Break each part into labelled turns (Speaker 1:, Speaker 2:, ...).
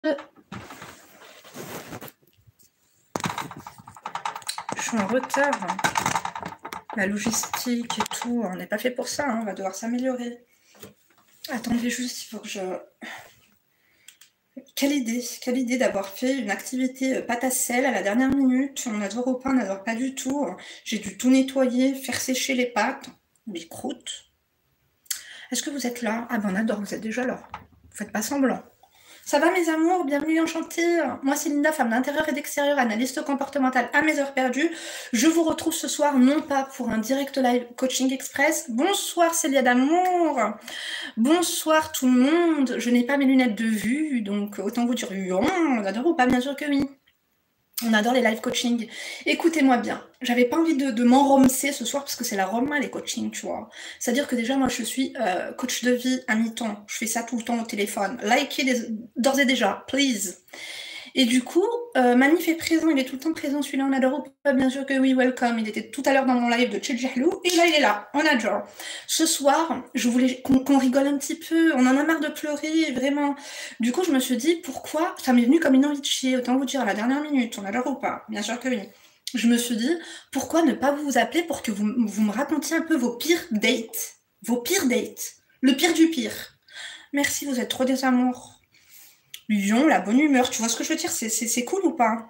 Speaker 1: Je suis en retard. La logistique et tout, on n'est pas fait pour ça, hein, on va devoir s'améliorer. Attendez juste, il faut que je... Quelle idée d'avoir fait une activité pâte à sel à la dernière minute. On adore ou pas, on n'adore pas du tout. J'ai dû tout nettoyer, faire sécher les pâtes, les croûtes. Est-ce que vous êtes là? Ah ben on adore, vous êtes déjà là. Vous faites pas semblant. Ça va mes amours, bienvenue, enchantée. Moi c'est Linda, femme d'intérieur et d'extérieur, analyste comportementale à mes heures perdues. Je vous retrouve ce soir non pas pour un direct live coaching express. Bonsoir Célia d'amour. Bonsoir tout le monde. Je n'ai pas mes lunettes de vue, donc autant vous dire on adore ou pas, bien sûr que oui. On adore les live coaching. Écoutez-moi bien, j'avais pas envie de m'enromser ce soir parce que c'est la Roma les coachings, tu vois. C'est-à-dire que déjà, moi, je suis coach de vie à mi-temps. Je fais ça tout le temps au téléphone. Likez d'ores et déjà, please. Et du coup, Manif est présent, il est tout le temps présent, celui-là, on adore ou pas, bien sûr que oui, welcome. Il était tout à l'heure dans mon live de Tchedjahlou, et là, il est là, on adore. Ce soir, je voulais qu'on rigole un petit peu, on en a marre de pleurer, vraiment. Du coup, je me suis dit, pourquoi, ça m'est venu comme une envie de chier, autant vous dire, à la dernière minute, on adore ou pas, bien sûr que oui. Je me suis dit, pourquoi ne pas vous appeler pour que vous me racontiez un peu vos pires dates, le pire du pire. Merci, vous êtes trop des amours. Lyon, la bonne humeur, tu vois ce que je veux dire, c'est cool ou pas?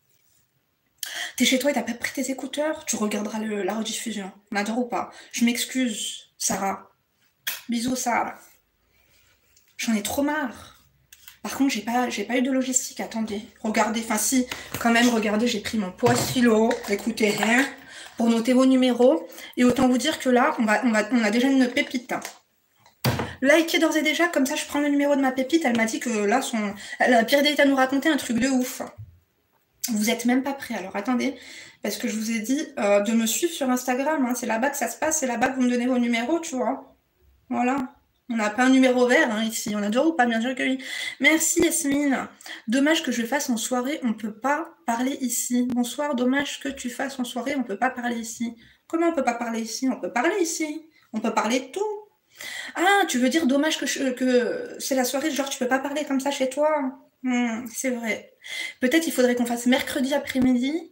Speaker 1: T'es chez toi et t'as pas pris tes écouteurs, tu regarderas la rediffusion. On adore ou pas? Je m'excuse, Sarah. Bisous, Sarah. J'en ai trop marre. Par contre, j'ai pas eu de logistique, attendez. Regardez, enfin si, quand même, regardez, j'ai pris mon poids stylo, écoutez rien, pour noter vos numéros. Et autant vous dire que là, on a déjà une pépite. Likez d'ores et déjà, comme ça je prends le numéro de ma pépite. Elle m'a dit que là, elle a pire date à nous raconter un truc de ouf. Vous êtes même pas prêts, alors attendez, parce que je vous ai dit de me suivre sur Instagram, hein. C'est là-bas que ça se passe, c'est là-bas que vous me donnez vos numéros, tu vois. Voilà. On n'a pas un numéro vert hein, ici, on a deux ou pas, bien sûr que oui. Merci Yasmine. Dommage que je fasse en soirée, on peut pas parler ici. Bonsoir, dommage que tu fasses en soirée, on peut pas parler ici. Comment on peut pas parler ici? On peut parler ici. On peut parler de tout. Ah, tu veux dire dommage que c'est la soirée, genre tu peux pas parler comme ça chez toi? C'est vrai. Peut-être il faudrait qu'on fasse mercredi après-midi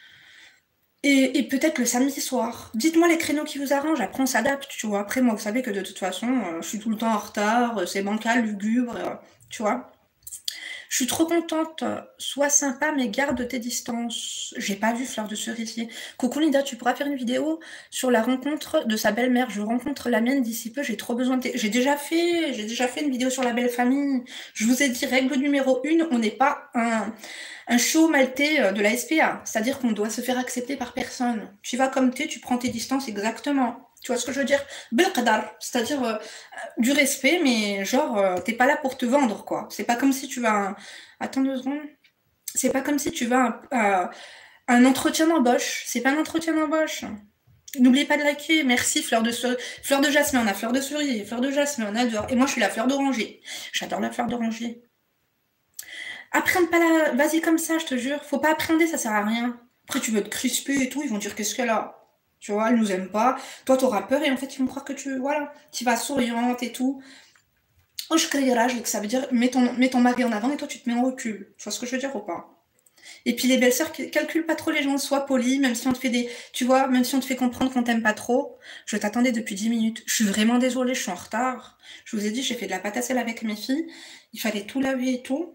Speaker 1: et peut-être le samedi soir. Dites-moi les créneaux qui vous arrangent, après on s'adapte, tu vois. Après moi, vous savez que de toute façon, je suis tout le temps en retard, c'est bancal, lugubre, tu vois. Je suis trop contente. Sois sympa, mais garde tes distances. J'ai pas vu Fleur de Cerisier. Coucou Linda, tu pourras faire une vidéo sur la rencontre de sa belle-mère. Je rencontre la mienne d'ici peu. J'ai trop besoin de... J'ai déjà fait une vidéo sur la belle famille. Je vous ai dit, règle numéro 1, on n'est pas un show maltais de la SPA. C'est-à-dire qu'on doit se faire accepter par personne. Tu vas comme t'es, tu prends tes distances exactement. Tu vois ce que je veux dire? Belqadar, c'est-à-dire du respect, mais genre, t'es pas là pour te vendre, quoi. C'est pas comme si tu vas... Attends 2 secondes. C'est pas comme si tu vas un entretien d'embauche. C'est pas un entretien d'embauche. N'oubliez pas de liker. Merci, fleur de jasmin. On a fleur de cerise, fleur de jasmin, on adore. Et moi, je suis la fleur d'oranger. J'adore la fleur d'oranger. Apprends pas la... Vas-y comme ça, je te jure. Faut pas appréhender, ça sert à rien. Après, tu veux te crisper et tout, ils vont dire qu'est-ce qu'elle a. Tu vois, elle nous aime pas. Toi, t'auras peur et en fait, ils vont croire que tu vas souriante et tout. Oh, je que ça veut dire mets ton mari en avant et toi, tu te mets en recul. Tu vois ce que je veux dire ou pas? Et puis, les belles-sœurs, calculent pas trop les gens. Sois poli, même si on te fait tu vois, même si on te fait comprendre qu'on t'aime pas trop. Je t'attendais depuis 10 minutes. Je suis vraiment désolée, je suis en retard. Je vous ai dit, j'ai fait de la pâte à sel avec mes filles. Il fallait tout laver et tout.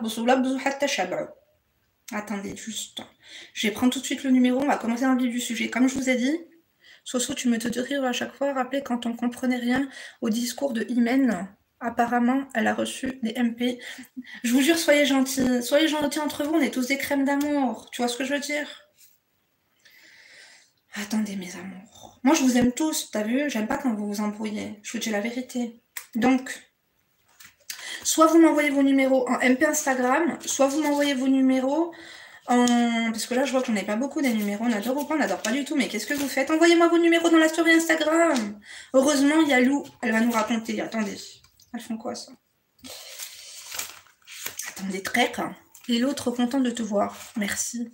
Speaker 1: Attendez, juste. Je vais prendre tout de suite le numéro, on va commencer dans le vif du sujet. Comme je vous ai dit, Soso, tu me te de rire à chaque fois, rappeler quand on comprenait rien au discours de Imen. Apparemment, elle a reçu des MP. Je vous jure, soyez gentils entre vous, on est tous des crèmes d'amour. Tu vois ce que je veux dire? Attendez, mes amours. Moi, je vous aime tous, t'as vu? J'aime pas quand vous vous embrouillez. Je vous dis la vérité. Donc, soit vous m'envoyez vos numéros en MP Instagram, soit vous m'envoyez vos numéros parce que là, je vois que j'en ai pas beaucoup des numéros. On adore ou pas? On adore pas du tout. Mais qu'est-ce que vous faites? Envoyez-moi vos numéros dans la story Instagram. Heureusement, il y a Lou. Elle va nous raconter. Attendez. Elles font quoi, ça? Attendez, trek. Et l'autre, contente de te voir. Merci.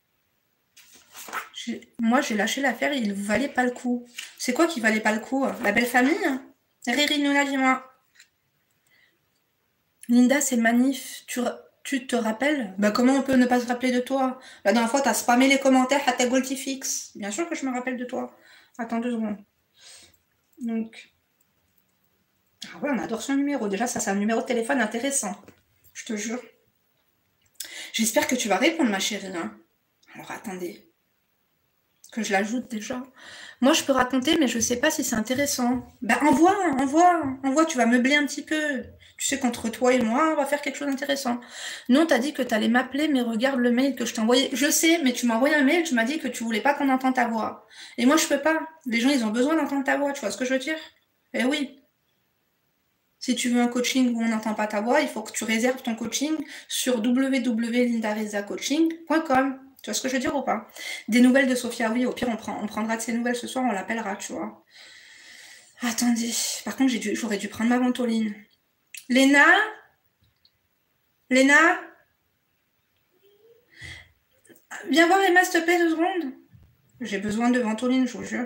Speaker 1: Moi, j'ai lâché l'affaire. Il vous valait pas le coup. C'est quoi qui valait pas le coup? La belle famille? Riri, nous dis-moi. Linda, c'est manif. Tu te rappelles? Bah, comment on peut ne pas se rappeler de toi? La dernière fois, t'as spammé les commentaires à ta Goldie fixe. Bien sûr que je me rappelle de toi. Attends 2 secondes. Donc. Ah ouais, on adore son numéro. Déjà, ça, c'est un numéro de téléphone intéressant. Je te jure. J'espère que tu vas répondre, ma chérie. Hein. Alors, attendez. Que je l'ajoute déjà. Moi, je peux raconter, mais je sais pas si c'est intéressant. Ben, envoie. Tu vas meubler un petit peu. Tu sais qu'entre toi et moi, on va faire quelque chose d'intéressant. Non, t'as dit que t'allais m'appeler, mais regarde le mail que je t'ai envoyé. Je sais, mais tu m'as envoyé un mail, tu m'as dit que tu voulais pas qu'on entende ta voix. Et moi, je peux pas. Les gens, ils ont besoin d'entendre ta voix, tu vois ce que je veux dire? Eh oui. Si tu veux un coaching où on n'entend pas ta voix, il faut que tu réserves ton coaching sur www.lindarezacoaching.com. Tu vois ce que je veux dire ou pas? Des nouvelles de Sophia, oui, au pire, on prendra de ses nouvelles ce soir, on l'appellera, tu vois. Attendez, par contre, j'aurais dû prendre ma ventoline. Léna? Léna? Viens voir Emma, s'il te plaît, 2 secondes. J'ai besoin de ventoline, je vous jure.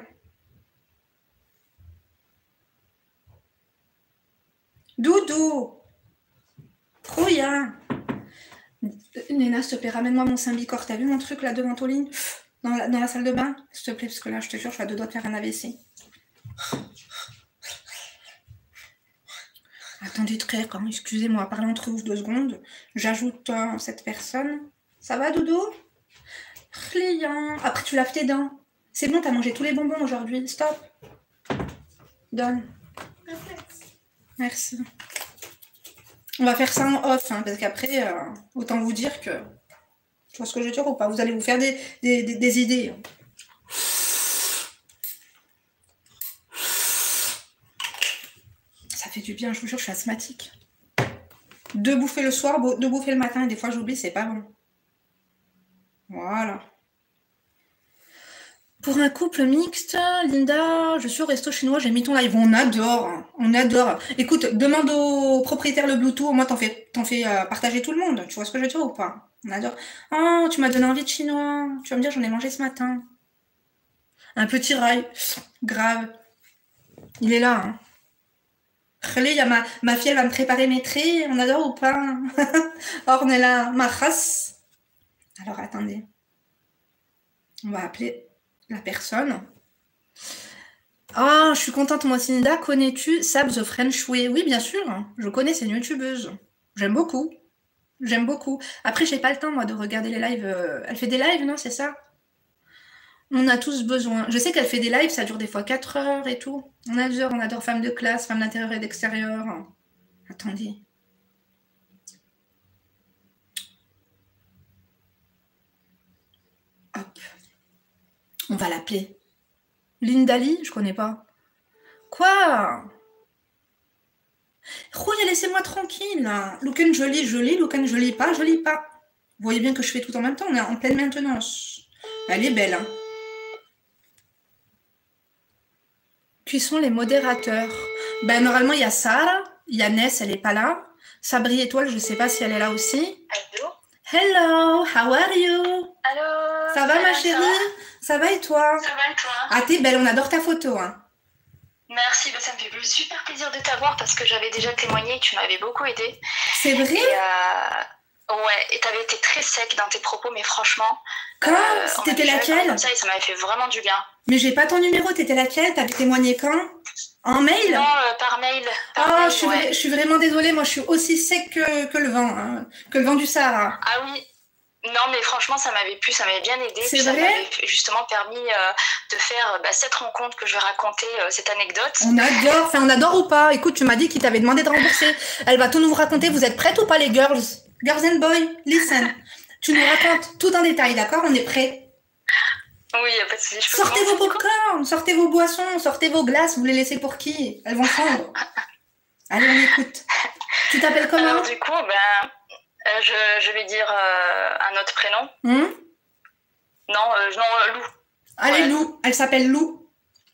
Speaker 1: Doudou! Trop bien! Léna, s'il te plaît, ramène-moi mon Symbicort. T'as vu mon truc là de ventoline? Dans la salle de bain? S'il te plaît, parce que là, je te jure, je suis à 2 doigts de faire un AVC. Attendez très quand excusez-moi, parlez entre vous 2 secondes. J'ajoute cette personne. Ça va, Doudou? Client. Après, tu laves tes dents. C'est bon, t'as mangé tous les bonbons aujourd'hui. Stop. Donne. Merci. On va faire ça en off, hein, parce qu'après, autant vous dire que... Tu vois ce que je veux dire ou pas? Vous allez vous faire des idées. Ça fait du bien, je vous jure, je suis asthmatique. 2 bouffées le soir, 2 bouffées le matin, et des fois j'oublie, c'est pas bon. Voilà. Pour un couple mixte, Linda, je suis au resto chinois, j'ai mis ton live. On adore. Écoute, demande au propriétaire le Bluetooth, au moins t'en fais partager tout le monde. Tu vois ce que je veux dire ou pas? On adore. Oh, tu m'as donné envie de chinois. Tu vas me dire, j'en ai mangé ce matin. Un petit rail. Grave. Il est là, hein. Il y a ma fille, elle va me préparer mes traits. On adore ou pas? Ornella, ma race. Alors, attendez. On va appeler la personne. Ah, je suis contente, moi, Linda. Connais-tu Sab the French Way? Oui, bien sûr. Je connais, c'est une youtubeuse. J'aime beaucoup. Après, j'ai pas le temps, moi, de regarder les lives. Elle fait des lives, non? C'est ça? On a tous besoin. Je sais qu'elle fait des lives, ça dure des fois 4 heures et tout. On adore Femmes de classe, Femmes d'intérieur et d'extérieur. Attendez. Hop. On va l'appeler. Lindali, je connais pas. Quoi? Rouille, laissez-moi tranquille. Lucan, je lis. Lucan, je lis pas. Vous voyez bien que je fais tout en même temps. On est en pleine maintenance. Elle est belle, hein. Qui sont les modérateurs? Ben, normalement, il y a Sarah. Il y a Ness, elle est pas là. Sabri Étoile, je sais pas si elle est là aussi.
Speaker 2: Allô?
Speaker 1: Hello, how are you?
Speaker 2: Allô?
Speaker 1: Ça va, ma chérie? Ça va et toi?
Speaker 2: Ça va et toi?
Speaker 1: Ah, t'es belle, on adore ta photo, hein.
Speaker 2: Merci, bah, ça me fait super plaisir de t'avoir parce que j'avais déjà témoigné et tu m'avais beaucoup aidé.
Speaker 1: C'est vrai?
Speaker 2: Ouais, et t'avais été très sec dans tes propos, mais franchement...
Speaker 1: Quand? T'étais laquelle?
Speaker 2: Comme ça, et ça m'avait fait vraiment du bien.
Speaker 1: Mais j'ai pas ton numéro, t'étais laquelle? T'avais témoigné quand? En mail?
Speaker 2: Non, par mail.
Speaker 1: Je suis vraiment désolée, moi je suis aussi sec que le vent, hein, que le vent du Sahara.
Speaker 2: Ah oui. Non, mais franchement, ça m'avait plu, ça m'avait bien aidé.
Speaker 1: C'est
Speaker 2: vrai?
Speaker 1: Ça
Speaker 2: m'avait justement permis de faire cette rencontre que je vais raconter, cette anecdote.
Speaker 1: On adore ou pas? Écoute, tu m'as dit qu'il t'avait demandé de rembourser. Elle va tout nous raconter. Vous êtes prêtes ou pas, les girls? Girls and boys, listen. Tu nous racontes tout en détail, d'accord? On est prêts?
Speaker 2: Oui, y a pas de souci.
Speaker 1: Sortez vos popcorn, sortez vos boissons, sortez vos glaces. Vous les laissez pour qui? Elles vont fondre. Allez, on écoute. Tu t'appelles comment?
Speaker 2: Alors du coup, je vais dire un autre prénom. Non, Lou.
Speaker 1: Allez, ouais. Lou. Elle s'appelle Lou.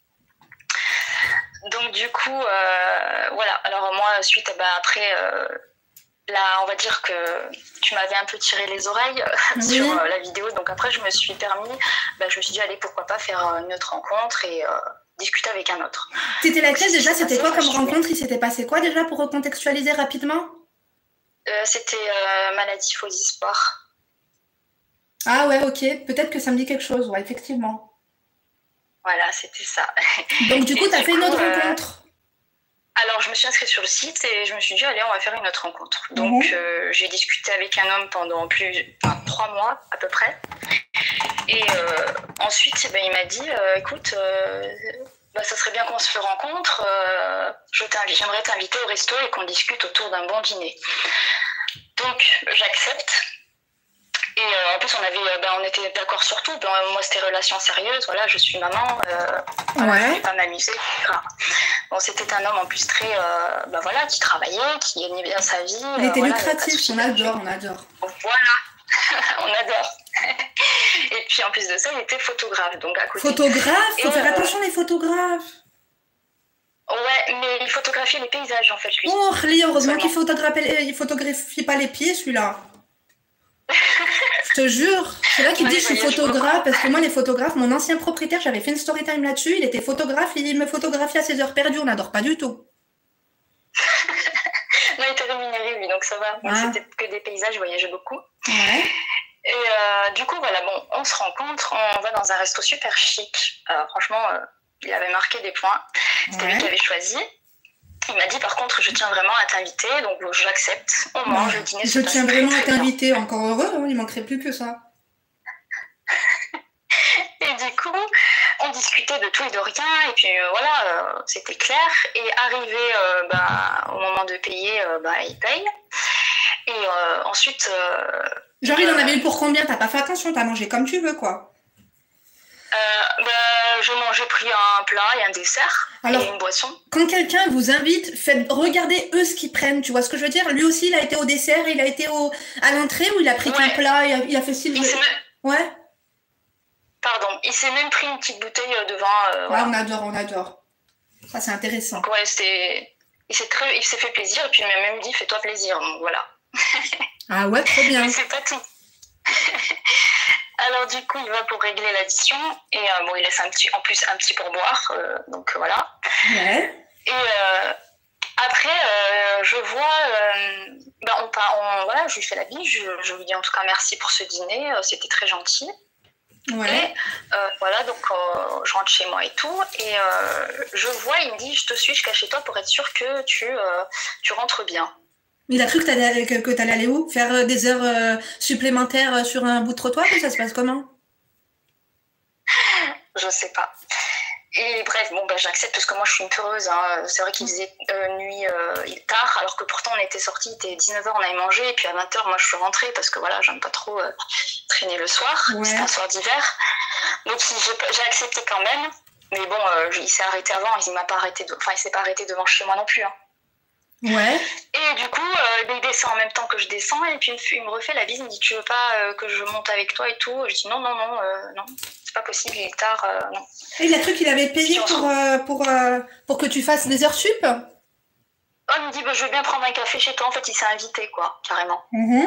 Speaker 2: Donc du coup, voilà. Alors moi, suite, après, là, on va dire que tu m'avais un peu tiré les oreilles sur la vidéo. Donc après, je me suis dit, allez, pourquoi pas faire une autre rencontre et discuter avec un autre.
Speaker 1: T'étais laquelle déjà? C'était quoi comme rencontre? Il s'était passé quoi déjà pour recontextualiser rapidement?
Speaker 2: C'était maladie faux espoir.
Speaker 1: Ah ouais, ok. Peut-être que ça me dit quelque chose, ouais, effectivement.
Speaker 2: Voilà, c'était ça.
Speaker 1: Donc du coup, tu as fait une autre rencontre.
Speaker 2: Alors, je me suis inscrite sur le site et je me suis dit, allez, on va faire une autre rencontre. Donc, j'ai discuté avec un homme pendant 3 mois à peu près. Et ensuite, il m'a dit, écoute, ça serait bien qu'on se rencontre. J'aimerais t'inviter au resto et qu'on discute autour d'un bon dîner. Donc, j'accepte. Et en plus, on était d'accord sur tout. Moi, c'était relation sérieuse. Voilà, je suis maman. Je ne vais pas m'amuser. Bon, c'était un homme en plus très, qui travaillait, qui gagnait bien sa vie.
Speaker 1: Il était lucratif. On adore.
Speaker 2: Voilà, on adore. Et puis en plus de ça, il était photographe. Donc à côté.
Speaker 1: Photographe, faut faire attention les photographes.
Speaker 2: Ouais, mais il photographiait les paysages en fait, lui.
Speaker 1: Oh, heureusement qu'il photographie pas les pieds, celui-là. Je te jure, c'est là qu'il dit je suis photographe, parce que moi les photographes, mon ancien propriétaire, j'avais fait une story time là-dessus, il était photographe, il me photographiait à ses heures perdues, on n'adore pas du tout.
Speaker 2: Non, il était rémunéré lui, donc ça va. Moi, c'était que des paysages, je voyageais beaucoup.
Speaker 1: Ouais.
Speaker 2: Et du coup, voilà, bon, on se rencontre, on va dans un resto super chic. Franchement, il avait marqué des points. C'était lui qui avait choisi. Il m'a dit, par contre, je tiens vraiment à t'inviter, donc j'accepte. On mange, le dîner se passe
Speaker 1: tiens vraiment à t'inviter, encore heureux, hein, il manquerait plus que ça.
Speaker 2: Et du coup, on discutait de tout et de rien, et puis voilà, c'était clair. Et arrivé au moment de payer, il paye. Et ensuite...
Speaker 1: Genre, il en avait eu pour combien? T'as pas fait attention, t'as mangé comme tu veux, quoi.
Speaker 2: J'ai pris un plat et un dessert. Alors, et une boisson.
Speaker 1: Quand quelqu'un vous invite, regardez eux ce qu'ils prennent, tu vois ce que je veux dire? Lui aussi, il a été au dessert, il a été à l'entrée ou il a pris qu'un plat, il a fait style... Ouais.
Speaker 2: Pardon, il s'est même pris une petite bouteille de vin.
Speaker 1: Voilà. On adore. Ça, c'est intéressant.
Speaker 2: Donc, il s'est fait plaisir et puis il m'a même dit fais-toi plaisir. Donc, voilà.
Speaker 1: Ah ouais, trop bien.
Speaker 2: Mais c'est pas tout. Alors du coup, il va pour régler l'addition et il laisse un petit pourboire, donc voilà.
Speaker 1: Ouais.
Speaker 2: Et après, je vois, voilà, je lui fais la bise, je lui dis en tout cas merci pour ce dîner, c'était très gentil.
Speaker 1: Ouais.
Speaker 2: Et voilà, donc je rentre chez moi et tout, et je vois, il me dit je te suis jusqu'à chez toi pour être sûr que tu rentres bien.
Speaker 1: Il a cru que t'allais aller où? Faire des heures supplémentaires sur un bout de trottoir ou ça se passe comment?
Speaker 2: Je sais pas. Et bref, j'accepte parce que moi je suis une peureuse. Hein. C'est vrai qu'il faisait nuit tard, alors que pourtant on était sortis, il était 19h, on avait mangé, et puis à 20h, moi je suis rentrée parce que voilà, j'aime pas trop traîner le soir. Ouais. C'était un soir d'hiver. Donc j'ai accepté quand même. Mais bon, il s'est arrêté avant, il s'est pas arrêté devant chez moi non plus. Hein.
Speaker 1: Ouais.
Speaker 2: Et du coup, il descend en même temps que je descends et puis il me refait la bise, il me dit tu veux pas que je monte avec toi et tout. Je dis non, c'est pas possible, il est tard, non.
Speaker 1: Et il a cru qu'il avait payé pour que tu fasses des heures sup?
Speaker 2: Oh, il me dit je veux bien prendre un café chez toi, en fait il s'est invité quoi, carrément.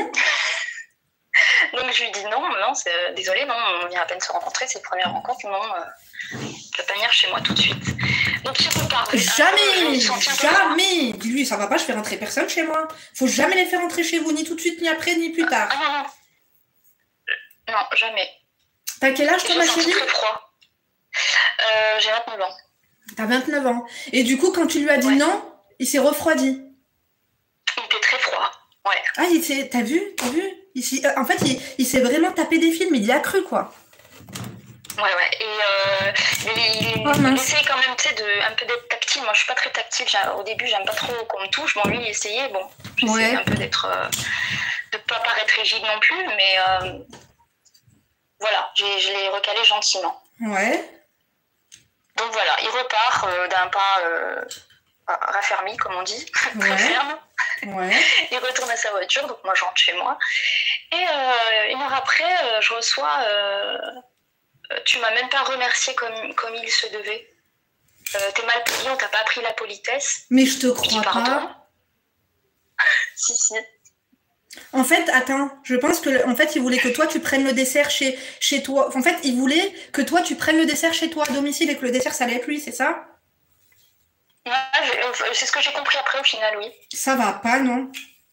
Speaker 2: Donc je lui dis non, désolé, non, on vient à peine se rencontrer, c'est la première rencontre, non, je vais pas venir chez moi tout de suite. Donc je peux pas.
Speaker 1: Jamais. Dis-lui, ça va pas, je fais rentrer personne chez moi. Faut jamais les faire rentrer chez vous, ni tout de suite, ni après, ni plus tard.
Speaker 2: Non, jamais.
Speaker 1: T'as quel âge toi, ma chérie?
Speaker 2: Très froid. J'ai 29 ans.
Speaker 1: T'as 29 ans. Et du coup, quand tu lui as dit non, il s'est refroidi.
Speaker 2: Il était très froid, ouais.
Speaker 1: Ah, t'as vu en fait, il s'est vraiment tapé des films, il y a cru, quoi.
Speaker 2: Ouais. Et il essaye quand même, un peu d'être tactile. Moi, je suis pas très tactile. Au début, j'aime pas trop qu'on me touche. Bon, lui, il essayait. Bon, j'essayais un peu de pas paraître rigide non plus, mais voilà, je l'ai recalé gentiment.
Speaker 1: Ouais.
Speaker 2: Donc voilà, il repart d'un pas raffermi, comme on dit, très ferme.
Speaker 1: Ouais.
Speaker 2: Il retourne à sa voiture, donc moi, je rentre chez moi. Et 1 heure après, je reçois... tu m'as même pas remercié comme il se devait. T'es mal poli, on t'a pas appris la politesse.
Speaker 1: Mais je te crois pas.
Speaker 2: Si.
Speaker 1: En fait, attends, je pense que en fait, il voulait que toi tu prennes le dessert chez toi. En fait, il voulait que toi tu prennes le dessert chez toi à domicile et que le dessert ça allait être lui, c'est ça?
Speaker 2: Ouais, c'est ce que j'ai compris après au final, oui.
Speaker 1: Ça va pas, non?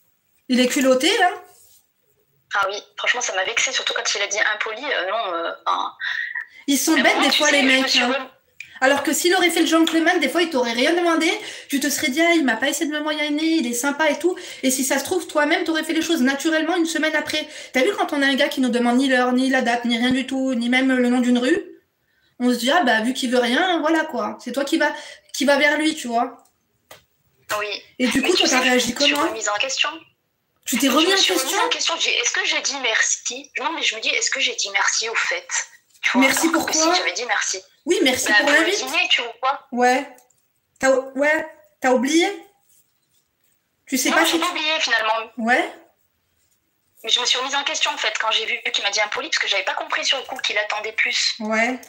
Speaker 1: Il est culotté, hein.
Speaker 2: Ah oui, franchement, ça m'a vexé, surtout quand il a dit impoli. Non,
Speaker 1: Ils sont bêtes des fois, les mecs. Hein. Alors que s'il aurait fait le gentleman, des fois, il t'aurait rien demandé. Tu te serais dit, ah, il m'a pas essayé de me moyenner, il est sympa et tout. Et si ça se trouve, toi-même, t'aurais fait les choses naturellement une semaine après. T'as vu quand on a un gars qui nous demande ni l'heure, ni la date, ni rien du tout, ni même le nom d'une rue, on se dit, ah, bah, vu qu'il veut rien, voilà, quoi. C'est toi qui va vers lui, tu vois.
Speaker 2: Oui.
Speaker 1: Et du coup, toi, t'as réagi comment?
Speaker 2: Je suis remise en question.
Speaker 1: Tu t'es remis en question?
Speaker 2: Est-ce que j'ai dit merci? Non, mais je me dis, est-ce que j'ai dit merci au fait?
Speaker 1: Tu vois, merci pourquoi?
Speaker 2: Si, j'avais dit merci.
Speaker 1: Oui, merci pour l'invite.
Speaker 2: Dîner, tu vois.
Speaker 1: Ouais. T'as oublié? Tu sais
Speaker 2: non,
Speaker 1: pas
Speaker 2: si j'ai pas oublié finalement.
Speaker 1: Ouais.
Speaker 2: Mais je me suis remise en question en fait quand j'ai vu qu'il m'a dit impoli parce que j'avais pas compris sur le coup qu'il attendait plus.
Speaker 1: Ouais.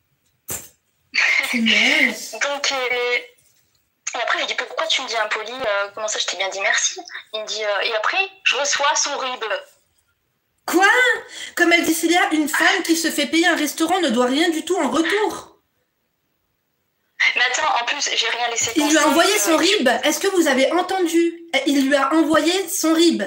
Speaker 2: Donc et après, je dis pourquoi tu me dis impoli? Comment ça, je t'ai bien dit merci? Il me dit et après, je reçois son rib.
Speaker 1: Quoi? Comme elle dit Célia, une femme qui se fait payer un restaurant ne doit rien du tout en retour.
Speaker 2: Mais attends, en plus, j'ai rien laissé passer.
Speaker 1: Il lui a envoyé son rib. Est-ce que vous avez entendu? Il lui a envoyé son rib.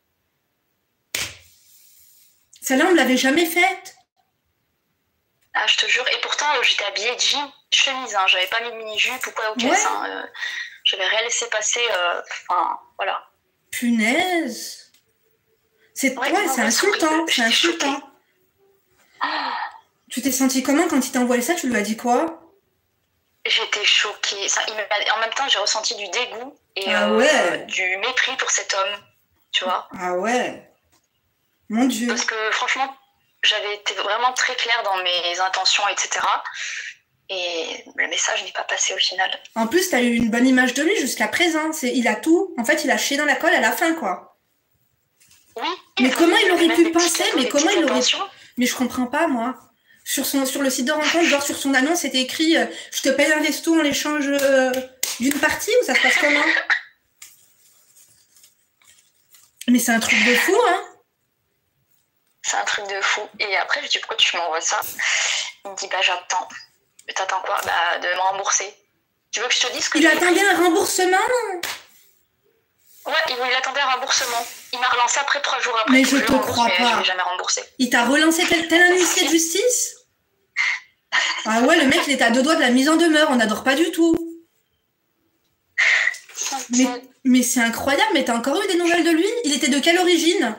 Speaker 1: Celle-là, on ne l'avait jamais faite.
Speaker 2: Ah, je te jure. Et pourtant, j'étais habillée de jean, chemise. Hein. J'avais pas mis de mini-jupe ou quoi au caisse. Hein. J'avais rien laissé passer. Enfin, voilà.
Speaker 1: Punaise. C'est insultant. C'est insultant.
Speaker 2: Oh.
Speaker 1: Tu t'es senti comment quand il t'a envoyé ça? Tu lui as dit quoi?
Speaker 2: J'étais choquée. En même temps, j'ai ressenti du dégoût et du mépris pour cet homme. Tu vois?
Speaker 1: Ah ouais. Mon Dieu.
Speaker 2: Parce que franchement, j'avais été vraiment très claire dans mes intentions, etc. Et le message n'est pas passé au final.
Speaker 1: En plus, tu as eu une bonne image de lui jusqu'à présent. Il a tout. En fait, il a chié dans la colle à la fin, quoi.
Speaker 2: Oui.
Speaker 1: Mais comment il aurait pu penser? Mais comment il aurait... Mais je comprends pas, moi. Sur le site de rencontre, genre sur son annonce, c'était écrit je te paye un resto en l'échange d'une partie, ou ça se passe comment? Mais c'est un truc de fou, hein?
Speaker 2: C'est un truc de fou. Et après, je dis pourquoi tu m'envoies ça? Il me dit bah j'attends. Mais t'attends quoi? Bah de me rembourser. Tu veux que je te dise que
Speaker 1: il attendait un remboursement?
Speaker 2: Ouais, il attendait un remboursement. Il m'a relancé après 3 jours après.
Speaker 1: Mais je te crois pas.
Speaker 2: Je l'ai jamais remboursé.
Speaker 1: Il t'a relancé tel un huissier de justice? Ah ouais, le mec, il était à 2 doigts de la mise en demeure. On n'adore pas du tout. Mais c'est incroyable. Mais t'as encore eu des nouvelles de lui? Il était de quelle origine?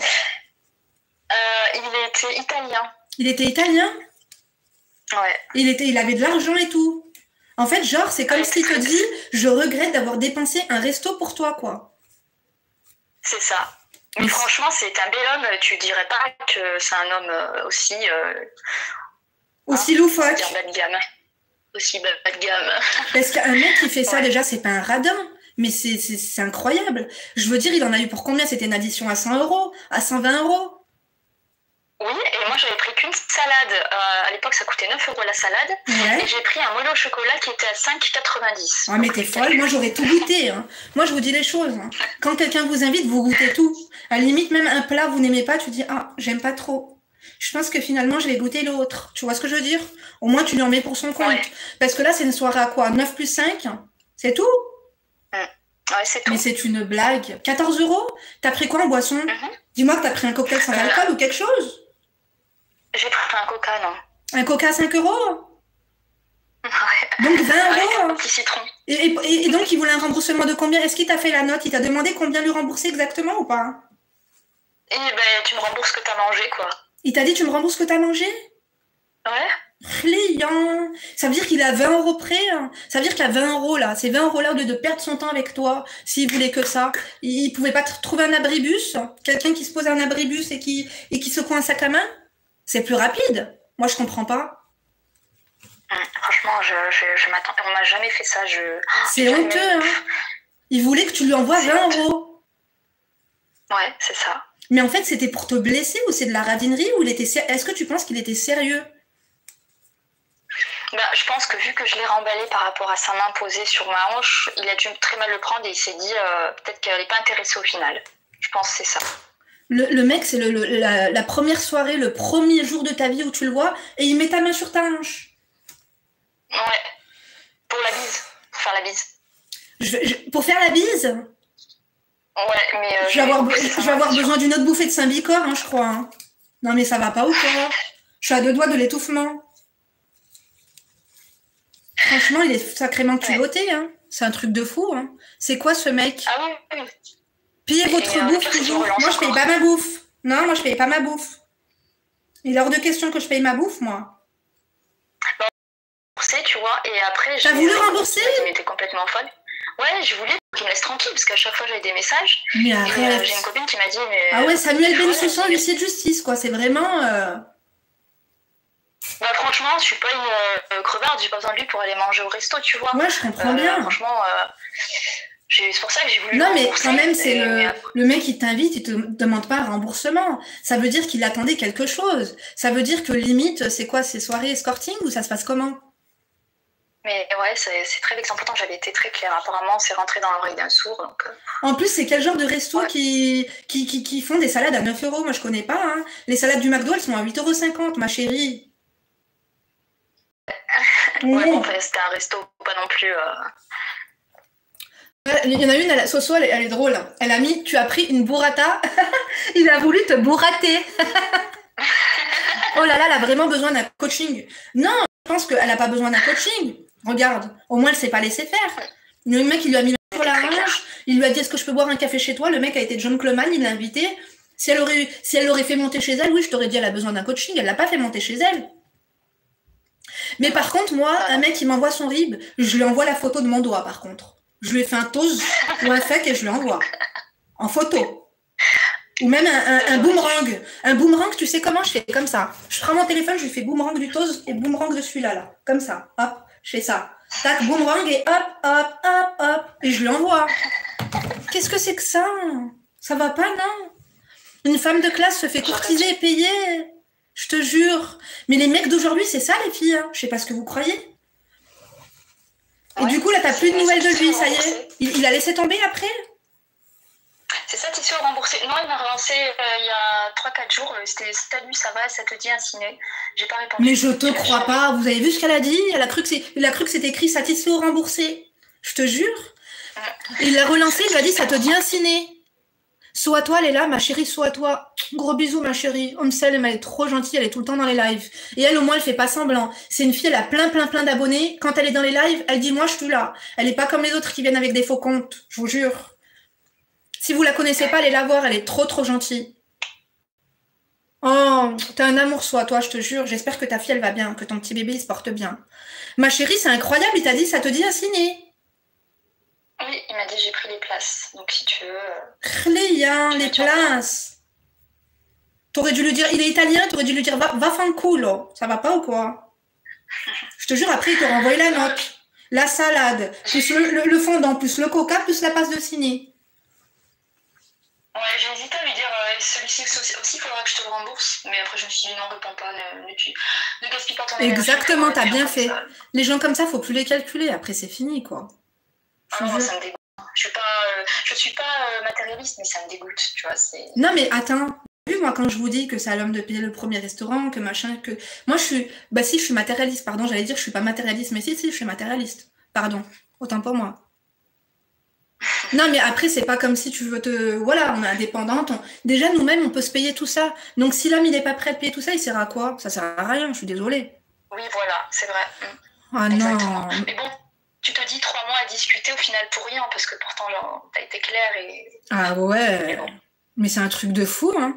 Speaker 2: Il était italien.
Speaker 1: Il était italien?
Speaker 2: Ouais.
Speaker 1: Il avait de l'argent et tout. En fait, genre, c'est comme s'il te dit je regrette d'avoir dépensé un resto pour toi, quoi.
Speaker 2: C'est ça. Mais franchement, c'est un bel homme. Tu dirais pas que c'est un homme aussi...
Speaker 1: aussi loufoque.
Speaker 2: Bas de gamme. Aussi bas de gamme.
Speaker 1: Parce qu'un mec qui fait ça, déjà, c'est pas un radin. Mais c'est incroyable. Je veux dire, il en a eu pour combien? C'était une addition à 100 €, à 120 €.
Speaker 2: Oui, et moi j'avais pris qu'une salade. À l'époque, ça coûtait 9 € la salade. Ouais. Et j'ai pris un moelleux au chocolat qui était à 5,90 €.
Speaker 1: Ah, mais t'es folle, moi j'aurais tout goûté. Hein. Moi je vous dis les choses. Hein. Quand quelqu'un vous invite, vous goûtez tout. À la limite, même un plat, vous n'aimez pas, tu dis ah, j'aime pas trop. Je pense que finalement, je vais goûter l'autre. Tu vois ce que je veux dire? Au moins, tu lui en mets pour son compte. Ouais. Parce que là, c'est une soirée à quoi? 9 plus 5? C'est tout?
Speaker 2: Ouais, c'est tout.
Speaker 1: Mais c'est une blague. 14 €? T'as pris quoi en boisson? Dis-moi que t'as pris un cocktail sans alcool ou quelque chose?
Speaker 2: J'ai pris un coca, non.
Speaker 1: Un coca à 5 €?
Speaker 2: Ouais.
Speaker 1: Donc 20 €.
Speaker 2: Un petit citron.
Speaker 1: Et donc, il voulait un remboursement de combien? Est-ce qu'il t'a fait la note? Il t'a demandé combien lui rembourser exactement ou pas?
Speaker 2: Et ben, tu me rembourses ce que t'as mangé, quoi.
Speaker 1: Il t'a dit tu me rembourses ce que t'as mangé?
Speaker 2: Ouais.
Speaker 1: Client. Ça veut dire qu'il est à 20 € près. Hein. Ça veut dire qu'à 20 € là, c'est 20 € là au lieu de perdre son temps avec toi, s'il voulait que ça. Il pouvait pas trouver un abribus? Quelqu'un qui se pose à un abribus et qui se coin un sac à main? C'est plus rapide. Moi, je comprends pas.
Speaker 2: Franchement, je m'attends. On m'a jamais fait ça.
Speaker 1: C'est honteux. Hein. Il voulait que tu lui envoies 20 €.
Speaker 2: Ouais, c'est ça.
Speaker 1: Mais en fait, c'était pour te blesser ou c'est de la radinerie ou est-ce que tu penses qu'il était sérieux?
Speaker 2: Bah, je pense que vu que je l'ai remballé par rapport à sa main posée sur ma hanche, il a dû très mal le prendre et il s'est dit peut-être qu'elle n'est pas intéressée au final. Je pense que c'est ça.
Speaker 1: Le mec, c'est la première soirée, le premier jour de ta vie où tu le vois et il met ta main sur ta hanche.
Speaker 2: Ouais. Pour la bise. Pour faire la bise.
Speaker 1: Pour faire la bise?
Speaker 2: Ouais, mais
Speaker 1: je vais avoir besoin d'une autre bouffée de Symbicort, hein, je crois. Hein. Non, mais ça va pas ou quoi? Je suis à 2 doigts de l'étouffement. Franchement, il est sacrément culotté. Hein. C'est un truc de fou. Hein. C'est quoi ce mec?
Speaker 2: Ah oui.
Speaker 1: Payez votre bouffe toujours. Moi, je paye pas ma bouffe. Non, moi, je paye pas ma bouffe. Il est hors de question que je paye ma bouffe, moi.
Speaker 2: Tu vois, et après...
Speaker 1: T'as voulu rembourser?
Speaker 2: Il m'était complètement folle. Ouais, je voulais qu'il me laisse tranquille, parce qu'à chaque fois, j'avais des messages.
Speaker 1: Mais arrête.
Speaker 2: J'ai une copine qui m'a dit... Mais,
Speaker 1: ah ouais, Samuel Bensoussan, huissier de justice, quoi. C'est vraiment...
Speaker 2: Bah, franchement, je suis pas une crevarde, j'ai pas besoin de lui pour aller manger au resto, tu vois.
Speaker 1: Ouais, je comprends bien.
Speaker 2: Franchement, c'est pour ça que j'ai voulu...
Speaker 1: Non, mais quand même, c'est le mec qui t'invite, il te demande pas un remboursement. Ça veut dire qu'il attendait quelque chose. Ça veut dire que limite, c'est quoi, ces soirées escorting ou ça se passe comment?
Speaker 2: Mais ouais, c'est très vexant. Pourtant, j'avais été très claire. Apparemment, c'est rentré dans l'oreille d'un sourd. Donc...
Speaker 1: En plus, c'est quel genre de resto qui font des salades à 9 €? Moi, je connais pas. Hein. Les salades du McDo, elles sont à 8,50 €, ma chérie.
Speaker 2: Ouais, bon, enfin, c'était un resto, pas non plus...
Speaker 1: Il y en a une, Soso, elle est drôle. Elle a mis, tu as pris une burrata. Il a voulu te bourrater. Oh là là, elle a vraiment besoin d'un coaching. Non, je pense qu'elle n'a pas besoin d'un coaching. Regarde, au moins elle s'est pas laissé faire. Le mec, il lui a mis la sur la hanche. Il lui a dit, est-ce que je peux boire un café chez toi? Le mec a été John Cleman, il l'a invité. Si elle l'aurait fait monter chez elle, oui, je t'aurais dit, elle a besoin d'un coaching. Elle l'a pas fait monter chez elle. Mais par contre, moi, un mec, il m'envoie son rib, je lui envoie la photo de mon doigt, par contre. Je lui ai fait un toast ou un fake et je lui envoie. En photo. Ou même un boomerang. Un boomerang, tu sais comment? Je fais comme ça. Je prends mon téléphone, je lui fais boomerang du toast et boomerang de celui-là, là. Comme ça. Hop, je fais ça. Tac, boomerang et hop, hop, hop, hop. Et je lui envoie. Qu'est-ce que c'est que ça? Ça va pas, non? Une femme de classe se fait courtiser et payer. Je te jure. Mais les mecs d'aujourd'hui, c'est ça, les filles. Hein. Je sais pas ce que vous croyez. Et du coup, là, t'as plus de nouvelles de lui, ça y est. Il a laissé tomber après?
Speaker 2: C'est satisfait ou remboursé? Non, il m'a relancé il y a 3-4 jours. C'était salut, ça va, ça te dit un ciné. J'ai pas répondu.
Speaker 1: Mais je te crois pas. Vous avez vu ce qu'elle a dit? Elle a cru que c'était écrit satisfait ou remboursé. Je te jure. Il l'a relancé, il lui a dit ça te dit un ciné. Soit toi, elle est là, ma chérie, soit toi. Gros bisous, ma chérie. Omsel, elle est trop gentille, elle est tout le temps dans les lives. Et elle, au moins, elle fait pas semblant. C'est une fille, elle a plein d'abonnés. Quand elle est dans les lives, elle dit, moi, je suis là. Elle est pas comme les autres qui viennent avec des faux comptes. Je vous jure. Si vous la connaissez pas, allez la voir, elle est trop gentille. Oh, t'as un amour, soit toi, je te jure. J'espère que ta fille, elle va bien, que ton petit bébé, il se porte bien. Ma chérie, c'est incroyable, il t'a dit, ça te dit un ciné.
Speaker 2: Oui, il m'a dit j'ai pris les places, donc si tu veux...
Speaker 1: les places. T'aurais dû lui dire, il est italien, t'aurais dû lui dire, va fanculo. Ça va pas ou quoi? Je te jure, après, il t'aurait envoyé la note, la salade, plus le fondant, plus le coca, plus la passe de ciné.
Speaker 2: Ouais, j'ai hésité à lui dire, celui-ci aussi, il faudra que je te le rembourse. Mais après, je me suis dit, non, réponds pas, ne gaspille pas ton énergie.
Speaker 1: Exactement, t'as bien fait. Les gens comme ça, faut plus les calculer. Après, c'est fini, quoi.
Speaker 2: Ah non, ça me dégoûte. Je suis pas matérialiste, mais ça me dégoûte, tu vois.
Speaker 1: Non, mais attends. Vu, moi, quand je vous dis que c'est à l'homme de payer le premier restaurant, que machin, que... Moi, je suis... Bah si, je suis matérialiste, pardon. J'allais dire que je suis pas matérialiste, mais si, je suis matérialiste. Pardon. Autant pour moi. Non, mais après, c'est pas comme si tu veux te... Voilà, on est indépendante. Déjà, nous-mêmes, on peut se payer tout ça. Donc, si l'homme, il n'est pas prêt à payer tout ça, il sert à quoi? Ça sert à rien, je suis désolée.
Speaker 2: Oui, voilà, c'est vrai.
Speaker 1: Ah
Speaker 2: exactement.
Speaker 1: Non.
Speaker 2: Mais bon, tu te dis 3 mois à discuter au final pour rien, parce que pourtant, t'as été clair et...
Speaker 1: Ah ouais. Mais c'est un truc de fou, hein.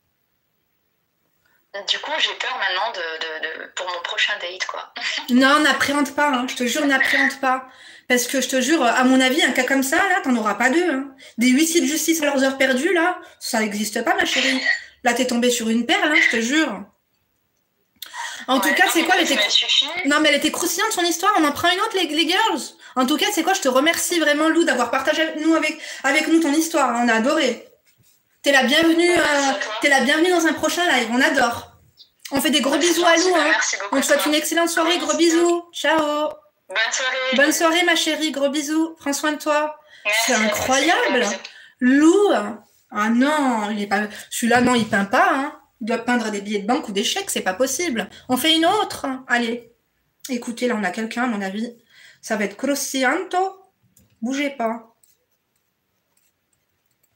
Speaker 2: Du coup, j'ai peur maintenant pour mon prochain date, quoi.
Speaker 1: Non, n'appréhende pas, hein. Je te jure, n'appréhende pas. Parce que je te jure, à mon avis, un cas comme ça, là, t'en auras pas deux. Hein. Des huissiers de justice à leurs heures perdues, là, ça n'existe pas, ma chérie. Là, t'es tombée sur une perle, hein, je te jure. En tout cas, c'est quoi, elle était... Non, mais elle était croustillante, son histoire. On en prend une autre, les girls. En tout cas, c'est quoi, je te remercie vraiment, Lou, d'avoir partagé avec nous ton histoire. Hein. On a adoré. T'es la bienvenue dans un prochain live. On adore. On fait des gros bisous à Lou. Hein. On te souhaite une excellente soirée. Gros bisous. Ciao.
Speaker 2: Bonne soirée.
Speaker 1: Bonne soirée, ma chérie. Gros bisous. Prends soin de toi. C'est incroyable. Lou. Ah non, il est pas... Celui-là, non, il peint pas. Hein. Il doit peindre des billets de banque ou des chèques. C'est pas possible. On fait une autre. Allez. Écoutez, là, on a quelqu'un, à mon avis. Ça va être croustillanto. Bougez pas.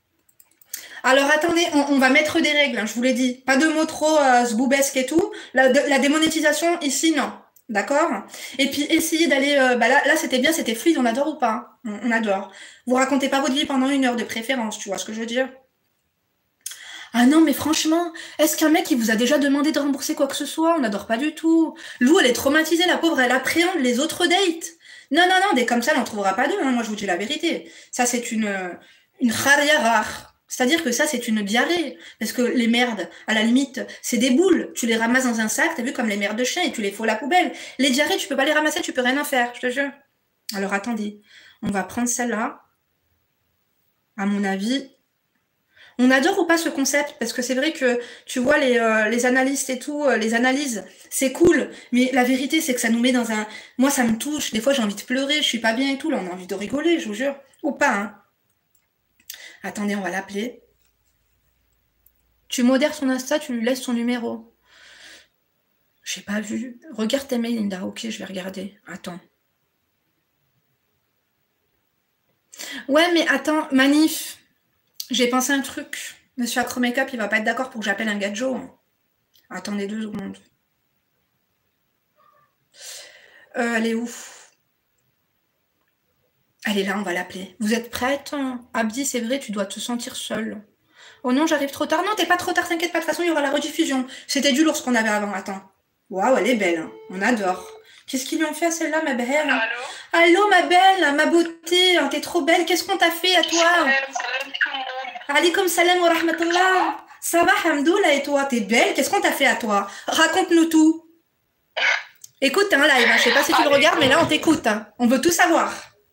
Speaker 1: Alors attendez, on va mettre des règles, hein, je vous l'ai dit. Pas de mots trop zboubesques et tout. La démonétisation, ici, non. D'accord? Et puis essayez d'aller... là c'était bien, c'était fluide, on adore ou pas? On adore. Vous racontez pas votre vie pendant 1 heure de préférence, tu vois ce que je veux dire? Ah non, mais franchement, est-ce qu'un mec, il vous a déjà demandé de rembourser quoi que ce soit? On n'adore pas du tout. Lou, elle est traumatisée, la pauvre, elle appréhende les autres dates. Non, non, non, des comme ça, elle n'en trouvera pas deux, hein. Moi, je vous dis la vérité. Ça, c'est une kharia rare. C'est-à-dire que ça, c'est une diarrhée. Parce que les merdes, à la limite, c'est des boules. Tu les ramasses dans un sac, t'as vu, comme les merdes de chien, et tu les fous à la poubelle. Les diarrhées, tu peux pas les ramasser, tu peux rien en faire, je te jure. Alors, attendez. On va prendre celle-là. À mon avis, on adore ou pas ce concept? Parce que c'est vrai que, tu vois, les analystes et tout, les analyses, c'est cool. Mais la vérité, c'est que ça nous met dans un... Moi, ça me touche. Des fois, j'ai envie de pleurer, je suis pas bien et tout. Là, on a envie de rigoler, je vous jure. Ou pas, hein. Attendez, on va l'appeler. Tu modères son Insta, tu lui laisses son numéro. J'ai pas vu. Regarde tes mails, Linda. Ok, je vais regarder. Attends. Ouais, mais attends, Manif. J'ai pensé un truc. Monsieur Acro Makeup, il va pas être d'accord pour que j'appelle un gadjo. Attendez 2 secondes. Elle est où? Elle est là, on va l'appeler. Vous êtes prête? Abdi, c'est vrai, tu dois te sentir seule. Oh non, j'arrive trop tard. Non, t'es pas trop tard, t'inquiète pas. De toute façon, il y aura la rediffusion. C'était du lourd ce qu'on avait avant. Attends. Waouh, elle est belle. Hein. On adore. Qu'est-ce qu'ils lui ont fait à celle-là, ma belle?
Speaker 2: Allô?
Speaker 1: Allô, ma belle, ma beauté. T'es trop belle. Qu'est-ce qu'on t'a fait à toi?
Speaker 2: Salam.
Speaker 1: Alaykoum salam wa rahmatullah. Ça va, hamdoullah, et toi? T'es belle? Qu'est-ce qu'on t'a fait à toi? Raconte-nous tout. Écoute, t'es un live. Hein. Je sais pas si tu le regardes, mais là, on t'écoute. Hein. On veut tout savoir.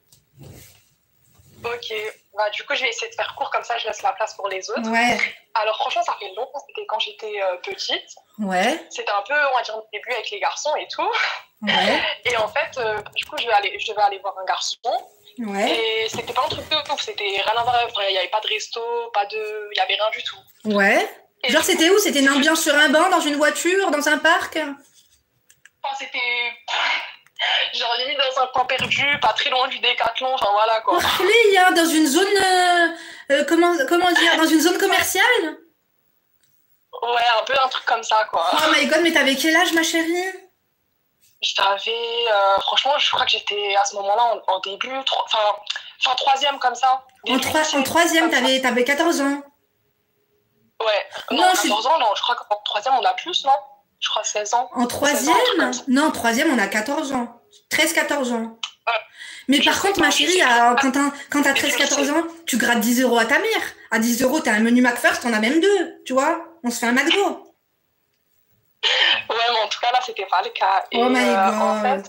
Speaker 3: Ok, bah, du coup, je vais essayer de faire court, comme ça, je laisse la place pour les autres.
Speaker 1: Ouais.
Speaker 3: Alors, franchement, ça fait longtemps, c'était quand j'étais petite.
Speaker 1: Ouais.
Speaker 3: C'était un peu, on va dire, au début avec les garçons et tout.
Speaker 1: Ouais.
Speaker 3: Et en fait, du coup, je devais aller voir un garçon.
Speaker 1: Ouais.
Speaker 3: Et c'était pas un truc de ouf, c'était rien à voir. Il n'y avait pas de resto, il n'y avait rien du tout.
Speaker 1: Ouais.
Speaker 3: Et
Speaker 1: genre, c'était où? C'était une ambiance sur un banc, dans une voiture, dans un parc?
Speaker 3: Enfin, c'était... genre, limite dans un coin perdu, pas très loin du Décathlon, enfin voilà quoi.
Speaker 1: Oh, il y a dans une zone... comment dire? Dans une zone commerciale?
Speaker 3: Ouais, un peu un truc comme ça quoi.
Speaker 1: Oh my god, mais t'avais quel âge, ma chérie?
Speaker 3: J'avais... franchement, je crois que j'étais à ce moment-là en début, enfin troisième comme ça.
Speaker 1: En troisième, t'avais 14 ans.
Speaker 3: Ouais. Non, 14 ans, non. Je crois qu'en troisième, on a plus, non? Je crois 16 ans.
Speaker 1: En troisième? Non, en troisième, on a 14 ans. 13-14 ans. Mais par contre, ma chérie, quand t'as 13-14 ans, tu grattes 10 € à ta mère. À 10 €, t'as un menu McFirst, t'en as même 2. Tu vois? On se fait un McDo.
Speaker 3: Ouais, mais en tout cas, là, c'était pas le cas. Et,
Speaker 1: oh my god.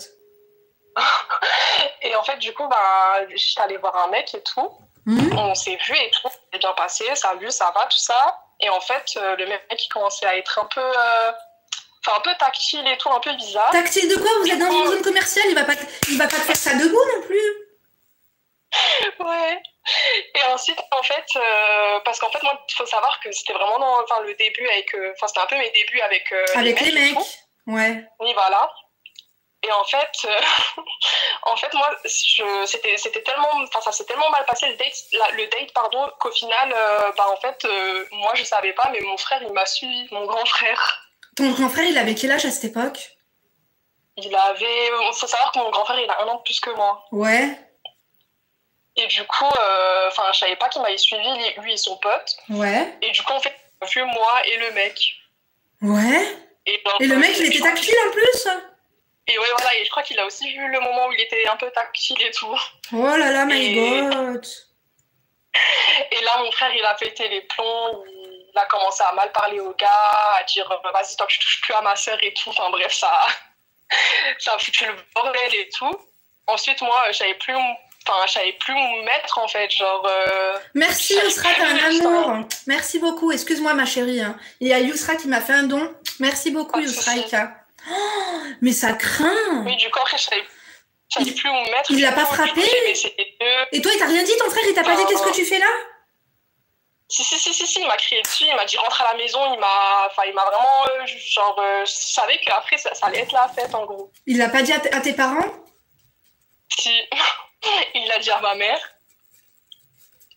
Speaker 3: Et en fait, du coup, bah, j'étais allée voir un mec et tout. On s'est vu et tout. C'est bien passé. Salut, ça va, tout ça. Et en fait, le mec, il commençait à être un peu... un peu tactile et tout, un peu bizarre.
Speaker 1: Tactile de quoi? Vous êtes dans une zone commerciale, il va pas te faire ça debout non plus.
Speaker 3: Ouais. Et ensuite, en fait, parce qu'en fait, moi, il faut savoir que c'était vraiment dans le début avec... c'était un peu mes débuts avec les mecs.
Speaker 1: Ouais.
Speaker 3: Oui, voilà. Et en fait, moi, c'était tellement... Enfin, ça s'est tellement mal passé, le date, qu'au final, en fait, moi, je savais pas, mais mon frère, il m'a suivi, mon grand frère.
Speaker 1: Ton grand frère, il avait quel âge à cette époque?
Speaker 3: Il avait... Il faut savoir que mon grand frère, il a 1 an de plus que moi.
Speaker 1: Ouais.
Speaker 3: Et du coup, je savais pas qu'il m'avait suivi, lui et son pote.
Speaker 1: Ouais.
Speaker 3: Et du coup, en fait, il a vu moi et le mec.
Speaker 1: Ouais. Et le mec, il était tactile en plus?
Speaker 3: Et ouais, voilà, et je crois qu'il a aussi vu le moment où il était un peu tactile et tout.
Speaker 1: Oh là là, my god.
Speaker 3: Et là, mon frère, il a pété les plombs, il a commencé à mal parler au gars, à dire vas-y, toi, tu touches plus à ma sœur et tout. Enfin bref, ça a foutu le bordel et tout. Ensuite, moi, je savais plus où me mettre, en fait, genre...
Speaker 1: Merci, Yousra, t'as un amour. Merci beaucoup. Excuse-moi, ma chérie. Hein. Il y a Yousra qui m'a fait un don. Merci beaucoup, Yousra Ika. Oh, mais ça craint.
Speaker 3: Oui, du coup, après, je savais plus où me mettre.
Speaker 1: Il l'a pas frappé? Et toi, il t'a rien dit, ton frère? Il t'a pas dit qu'est-ce que tu fais là?
Speaker 3: Si, il m'a crié dessus, il m'a dit rentre à la maison, il m'a vraiment, je savais qu'après, ça allait être la fête, en gros.
Speaker 1: Il l'a pas dit à tes parents?
Speaker 3: Si, il l'a dit à ma mère.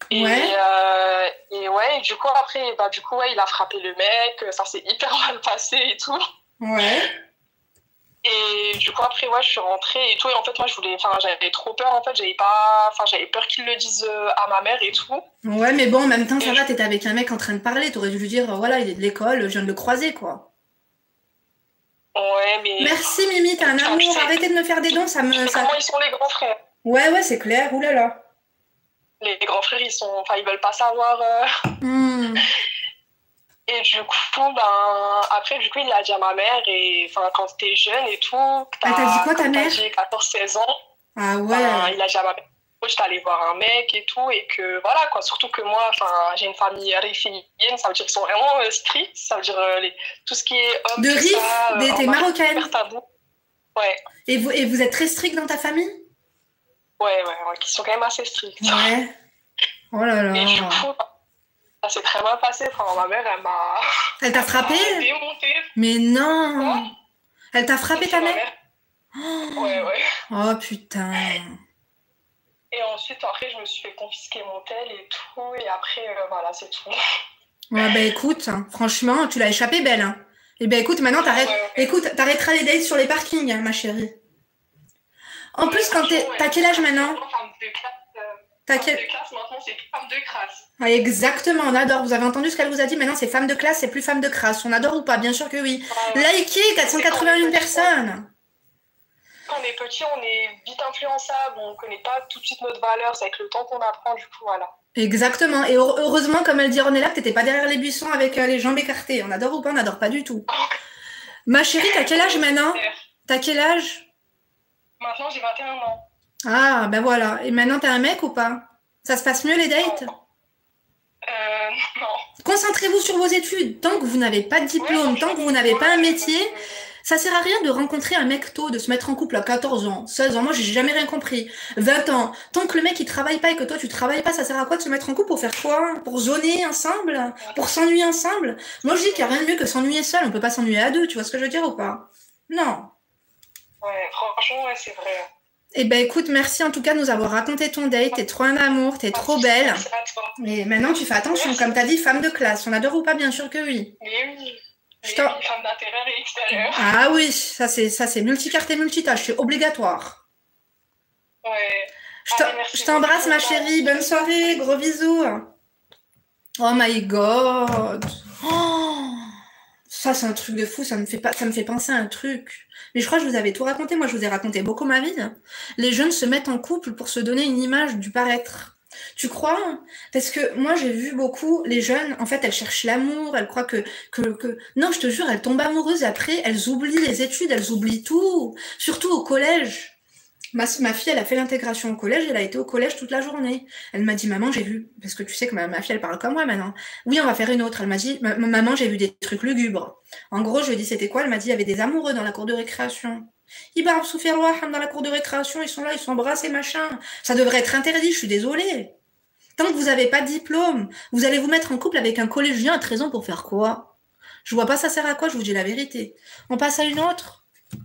Speaker 3: Et ouais, du coup, après, bah, du coup, ouais, il a frappé le mec, ça s'est hyper mal passé et tout.
Speaker 1: Ouais.
Speaker 3: Et du coup, après, ouais, je suis rentrée et tout. Et en fait, moi, j'avais trop peur, en fait. J'avais peur qu'il le dise à ma mère et tout.
Speaker 1: Ouais, mais bon, en même temps, ça va, t'étais avec un mec en train de parler. T'aurais dû lui dire, voilà, il est de l'école, je viens de le croiser, quoi.
Speaker 3: Ouais, mais...
Speaker 1: Merci, Mimi, t'as un amour. Arrêtez de me faire des dons, ça me...
Speaker 3: Comment ils sont les grands frères?
Speaker 1: Ouais, c'est clair, oulala.
Speaker 3: Les grands frères, ils veulent pas savoir. Et du coup, après, du coup, il l'a dit à ma mère. Et quand t'es jeune et tout,
Speaker 1: elle t'a dit quoi, ta mère?
Speaker 3: J'ai 14-16 ans.
Speaker 1: Ah ouais.
Speaker 3: Il a dit à ma mère, j'étais allée voir un mec et tout. Et que voilà, quoi. Surtout que moi, j'ai une famille rifinienne. Ça veut dire qu'ils sont vraiment stricts. Ça veut dire tout ce qui est homme.
Speaker 1: De Rif, t'es marocaine.
Speaker 3: Ouais.
Speaker 1: Et vous êtes très strict dans ta famille?
Speaker 3: Ouais, qui sont quand même assez stricts.
Speaker 1: Ouais. Oh là là.
Speaker 3: Et du coup, ça s'est très mal passé. Ma mère, elle m'a...
Speaker 1: Elle t'a frappé?
Speaker 3: Démontée.
Speaker 1: Mais non.
Speaker 3: Ouais.
Speaker 1: Elle t'a frappé, ta mère?
Speaker 3: Ouais.
Speaker 1: Oh putain.
Speaker 3: Et ensuite, après, je me suis fait confisquer mon tel et tout. Et après, voilà, c'est tout.
Speaker 1: Ouais, bah écoute, franchement, tu l'as échappé belle. Hein. Et ben écoute, maintenant, t'arrêteras les dates sur les parkings, hein, ma chérie. En plus, quand t'as quel âge maintenant?
Speaker 3: Femme de classe, maintenant, c'est femme de crasse.
Speaker 1: Ah, exactement, on adore. Vous avez entendu ce qu'elle vous a dit? Maintenant, c'est femme de classe, c'est plus femme de crasse. On adore ou pas? Bien sûr que oui. Likez 481 personnes.
Speaker 3: Quand on est petit, on est vite influençable. On ne connaît pas tout de suite notre valeur. C'est avec le temps qu'on apprend, du coup, voilà.
Speaker 1: Exactement. Et heureusement, comme elle dit Renella, que t'étais pas derrière les buissons avec les jambes écartées. On adore ou pas? On n'adore pas du tout. Ma chérie, t'as quel âge maintenant? T'as quel âge?
Speaker 3: Maintenant, j'ai 21 ans.
Speaker 1: Ah, ben voilà. Et maintenant, t'as un mec ou pas? Ça se passe mieux, les dates?
Speaker 3: Non.
Speaker 1: Concentrez-vous sur vos études. Tant que vous n'avez pas de diplôme, tant que vous n'avez pas un métier, ça sert à rien de rencontrer un mec tôt, de se mettre en couple à 14 ans, 16 ans. Moi, j'ai jamais rien compris. 20 ans. Tant que le mec, il travaille pas et que toi, tu travailles pas, ça sert à quoi de se mettre en couple? Pour faire quoi? Pour zoner ensemble? Pour s'ennuyer ensemble? Moi, je dis qu'il n'y a rien de mieux que s'ennuyer seul. On peut pas s'ennuyer à deux. Tu vois ce que je veux dire ou pas? Non.
Speaker 3: Ouais, franchement, ouais, c'est vrai.
Speaker 1: Eh ben écoute, merci en tout cas de nous avoir raconté ton date. T'es trop un amour, t'es trop belle.
Speaker 3: Merci à toi.
Speaker 1: Mais maintenant, tu fais attention. Comme t'as dit, femme de classe. On adore ou pas? Bien sûr que oui.
Speaker 3: Mais oui. Femme d'intérieur et extérieur.
Speaker 1: Ah oui, ça c'est multicarte et multitâche. C'est obligatoire.
Speaker 3: Ouais.
Speaker 1: Je t'embrasse, ma chérie. Bonne soirée. Gros bisous. Oh my god. Oh, ça, c'est un truc de fou. Ça me fait penser à un truc. Mais je crois que je vous avais tout raconté. Moi, je vous ai raconté beaucoup ma vie. Les jeunes se mettent en couple pour se donner une image du paraître. Tu crois? Parce que moi, j'ai vu beaucoup les jeunes, en fait, elles cherchent l'amour, elles croient que... Non, je te jure, elles tombent amoureuses et après, elles oublient les études, elles oublient tout. Surtout au collège. Ma fille, elle a fait l'intégration au collège, elle a été au collège toute la journée. Elle m'a dit, maman, j'ai vu, parce que tu sais que ma fille, elle parle comme moi maintenant. Oui, on va faire une autre. Elle m'a dit, maman, j'ai vu des trucs lugubres. En gros, je lui ai dit, c'était quoi? Elle m'a dit, il y avait des amoureux dans la cour de récréation. Ibar dans la cour de récréation, ils sont là, ils s'embrassent et machin. Ça devrait être interdit, je suis désolée. Tant que vous n'avez pas de diplôme, vous allez vous mettre en couple avec un collégien à 13 ans pour faire quoi? Je vois pas ça sert à quoi, je vous dis la vérité. On passe à une autre.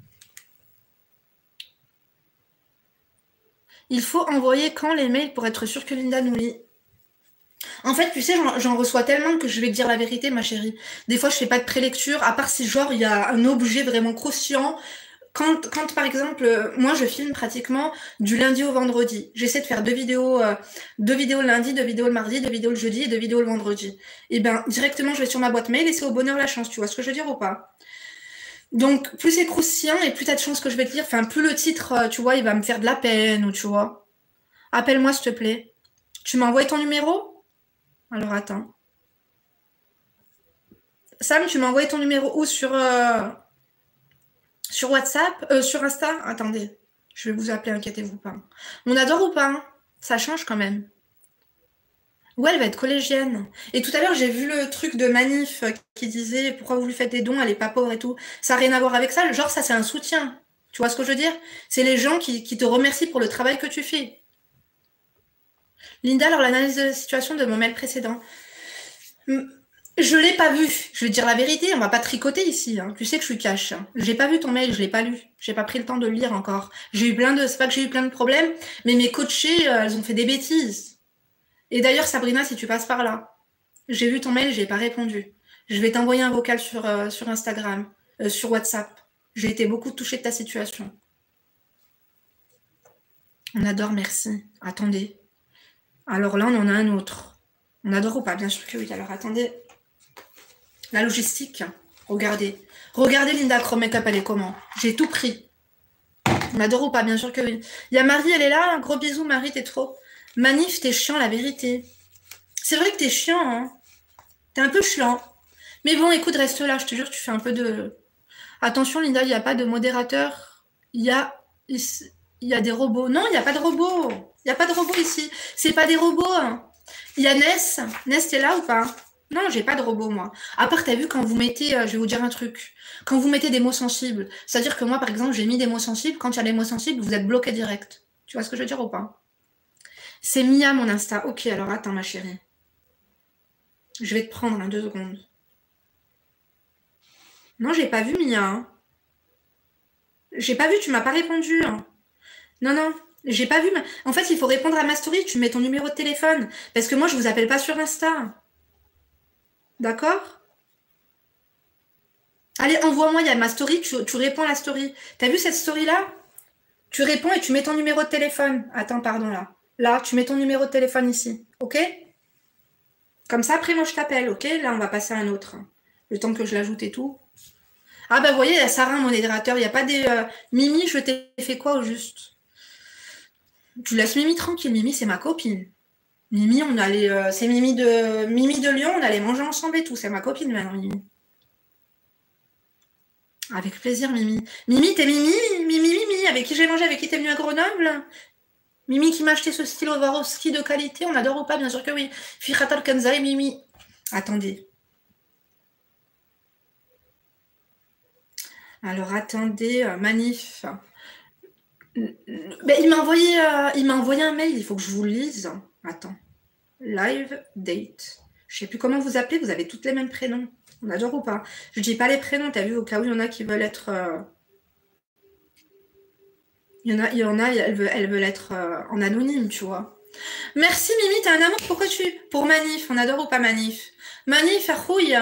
Speaker 1: Il faut envoyer quand les mails pour être sûr que Linda nous lit? En fait, tu sais, j'en reçois tellement que je vais te dire la vérité, ma chérie. Des fois, je fais pas de prélecture, à part si genre il y a un objet vraiment croustillant. Quand par exemple, moi je filme pratiquement du lundi au vendredi. J'essaie de faire deux vidéos le lundi, 2 vidéos le mardi, 2 vidéos le jeudi et 2 vidéos le vendredi. Et ben directement je vais sur ma boîte mail et c'est au bonheur la chance. Tu vois ce que je veux dire ou pas? Donc, plus c'est croustillant et plus t'as de chance que je vais te lire. Enfin, plus le titre, tu vois, il va me faire de la peine ou tu vois. Appelle-moi, s'il te plaît. Tu m'as envoyé ton numéro? Alors, attends. Sam, tu m'as envoyé ton numéro où? Sur WhatsApp? Sur Insta? Attendez. Je vais vous appeler, inquiétez-vous pas. On adore ou pas? Ça change quand même. Ouais, elle va être collégienne. Et tout à l'heure, j'ai vu le truc de Manif qui disait pourquoi vous lui faites des dons, elle est pas pauvre et tout. Ça n'a rien à voir avec ça. Genre, ça, c'est un soutien. Tu vois ce que je veux dire? C'est les gens qui te remercient pour le travail que tu fais. Linda, alors l'analyse de la situation de mon mail précédent. Je l'ai pas vu. Je vais te dire la vérité, on va pas tricoter ici. Hein. Tu sais que je suis cash. J'ai pas vu ton mail, je l'ai pas lu. J'ai pas pris le temps de le lire encore. C'est pas que j'ai eu plein de problèmes, mais mes coachées, elles ont fait des bêtises. Et d'ailleurs, Sabrina, si tu passes par là, j'ai vu ton mail, j'ai pas répondu. Je vais t'envoyer un vocal sur Instagram, sur WhatsApp. J'ai été beaucoup touchée de ta situation. On adore, merci. Attendez. Alors là, on en a un autre. On adore ou pas? Bien sûr que oui. Alors attendez. La logistique. Regardez. Regardez Linda Chrome Makeup, elle est comment? J'ai tout pris. On adore ou pas? Bien sûr que oui. Il y a Marie, elle est là. Un gros bisou, Marie, t'es trop. Manif, t'es chiant, la vérité. C'est vrai que t'es chiant, hein. T'es un peu chiant. Mais bon, écoute, reste là. Je te jure, tu fais un peu de... Attention, Linda, il n'y a pas de modérateur. Il y a des robots. Non, il n'y a pas de robots. Il n'y a pas de robots ici. C'est pas des robots. Hein. Il y a Ness. Ness, t'es là ou pas? Non, j'ai pas de robot, moi. À part, t'as vu, quand vous mettez... je vais vous dire un truc. Quand vous mettez des mots sensibles, c'est-à-dire que moi, par exemple, j'ai mis des mots sensibles. Quand il y a des mots sensibles, vous êtes bloqué direct. Tu vois ce que je veux dire ou pas? C'est Mia, mon Insta. Ok, alors attends, ma chérie. Je vais te prendre, 2 secondes. Non, j'ai pas vu, Mia. Hein. J'ai pas vu, tu m'as pas répondu. Hein. Non, non, j'ai pas vu. En fait, il faut répondre à ma story. Tu mets ton numéro de téléphone. Parce que moi, je vous appelle pas sur Insta. D'accord? Allez, envoie-moi, il y a ma story. Tu réponds à la story. T'as vu cette story-là? Tu réponds et tu mets ton numéro de téléphone. Attends, pardon, là. Là, tu mets ton numéro de téléphone ici. Ok? Comme ça, après, moi, je t'appelle. Ok? Là, on va passer à un autre. Le temps que je l'ajoute et tout. Ah, bah, vous voyez, il y a Sarah, mon modérateur. Il n'y a pas des... Mimi, je t'ai fait quoi au juste? Tu laisses Mimi tranquille. Mimi, c'est ma copine. Mimi, on allait... c'est Mimi de Lyon. On allait manger ensemble et tout. C'est ma copine, maintenant, Mimi. Avec plaisir, Mimi. Mimi, t'es Mimi? Mimi, avec qui j'ai mangé, avec qui t'es venue à Grenoble? Mimi qui m'a acheté ce stylo Swarovski de qualité. On adore ou pas? Bien sûr que oui. Fichatal Kanzai, Mimi. Attendez. Alors, attendez, Manif. Ben, il m'a envoyé un mail, il faut que je vous le lise. Attends. Live date. Je sais plus comment vous appelez, vous avez toutes les mêmes prénoms. On adore ou pas? Je dis pas les prénoms, t'as vu, au cas où il y en a qui veulent être... Il y en a, elles veulent être en anonyme, tu vois. Merci Mimi, t'es un amour, pourquoi tu... Pour Manif, on adore ou pas Manif? Manif, Akhouy,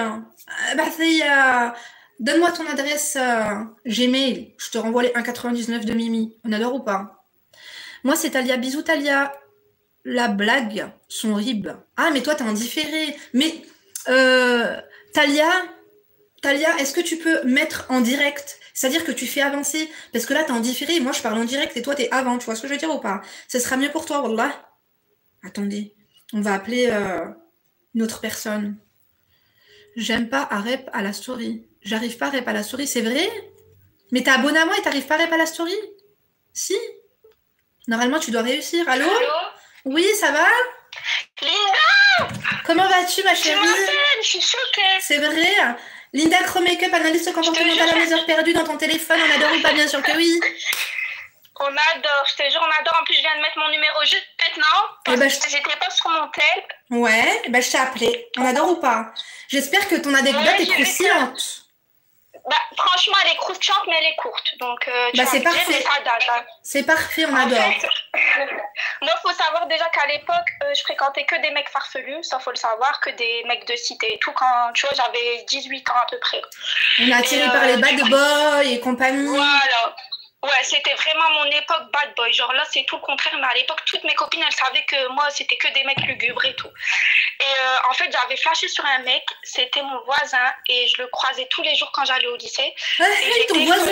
Speaker 1: donne-moi ton adresse Gmail, je te renvoie les 1,99 de Mimi. On adore ou pas? Moi, c'est Talia. Bisous, Talia. La blague, son rib. Ah, mais toi, t'es en différé. Mais, Talia, est-ce que tu peux mettre en direct? C'est-à-dire que tu fais avancer. Parce que là, t'es en différé. Et moi, je parle en direct et toi, t'es avant. Tu vois ce que je veux dire ou pas? Ce sera mieux pour toi, wallah. Attendez. On va appeler une autre personne. J'aime pas à rep à la story. J'arrive pas à rep à la story, c'est vrai? Mais t'es abonné à moi et t'arrives pas à rep à la story? Si. Normalement, tu dois réussir. Allô? Oui, ça va?
Speaker 2: Linda!
Speaker 1: Comment vas-tu, ma chérie?
Speaker 2: Je suis choquée.
Speaker 1: C'est vrai? Linda Chrome Makeup, analyste comportementale à mes heures perdues dans ton téléphone. On adore ou pas? Bien sûr que oui.
Speaker 2: On adore, je te jure, on adore. En plus, je viens de mettre mon numéro juste maintenant. Parce que j'étais pas sur mon tel.
Speaker 1: Ouais, ben je t'ai appelé. On adore ou pas? J'espère que ton anecdote est croustillante.
Speaker 2: Bah, franchement, elle est croustillante, mais elle est courte. Donc,
Speaker 1: c'est parfait. C'est parfait, on adore.
Speaker 2: Fait, moi, il faut savoir déjà qu'à l'époque, je fréquentais que des mecs farfelus. Ça, faut le savoir, que des mecs de cité et tout. Quand, tu vois, j'avais 18 ans à peu près.
Speaker 1: On est attiré par les bad boys et compagnie.
Speaker 2: Voilà. Ouais, c'était vraiment mon époque bad boy. Genre là, c'est tout le contraire. Mais à l'époque, toutes mes copines, elles savaient que moi, c'était que des mecs lugubres et tout. Et en fait, j'avais flashé sur un mec. C'était mon voisin. Et je le croisais tous les jours quand j'allais au lycée.
Speaker 1: Hey, ton voisin!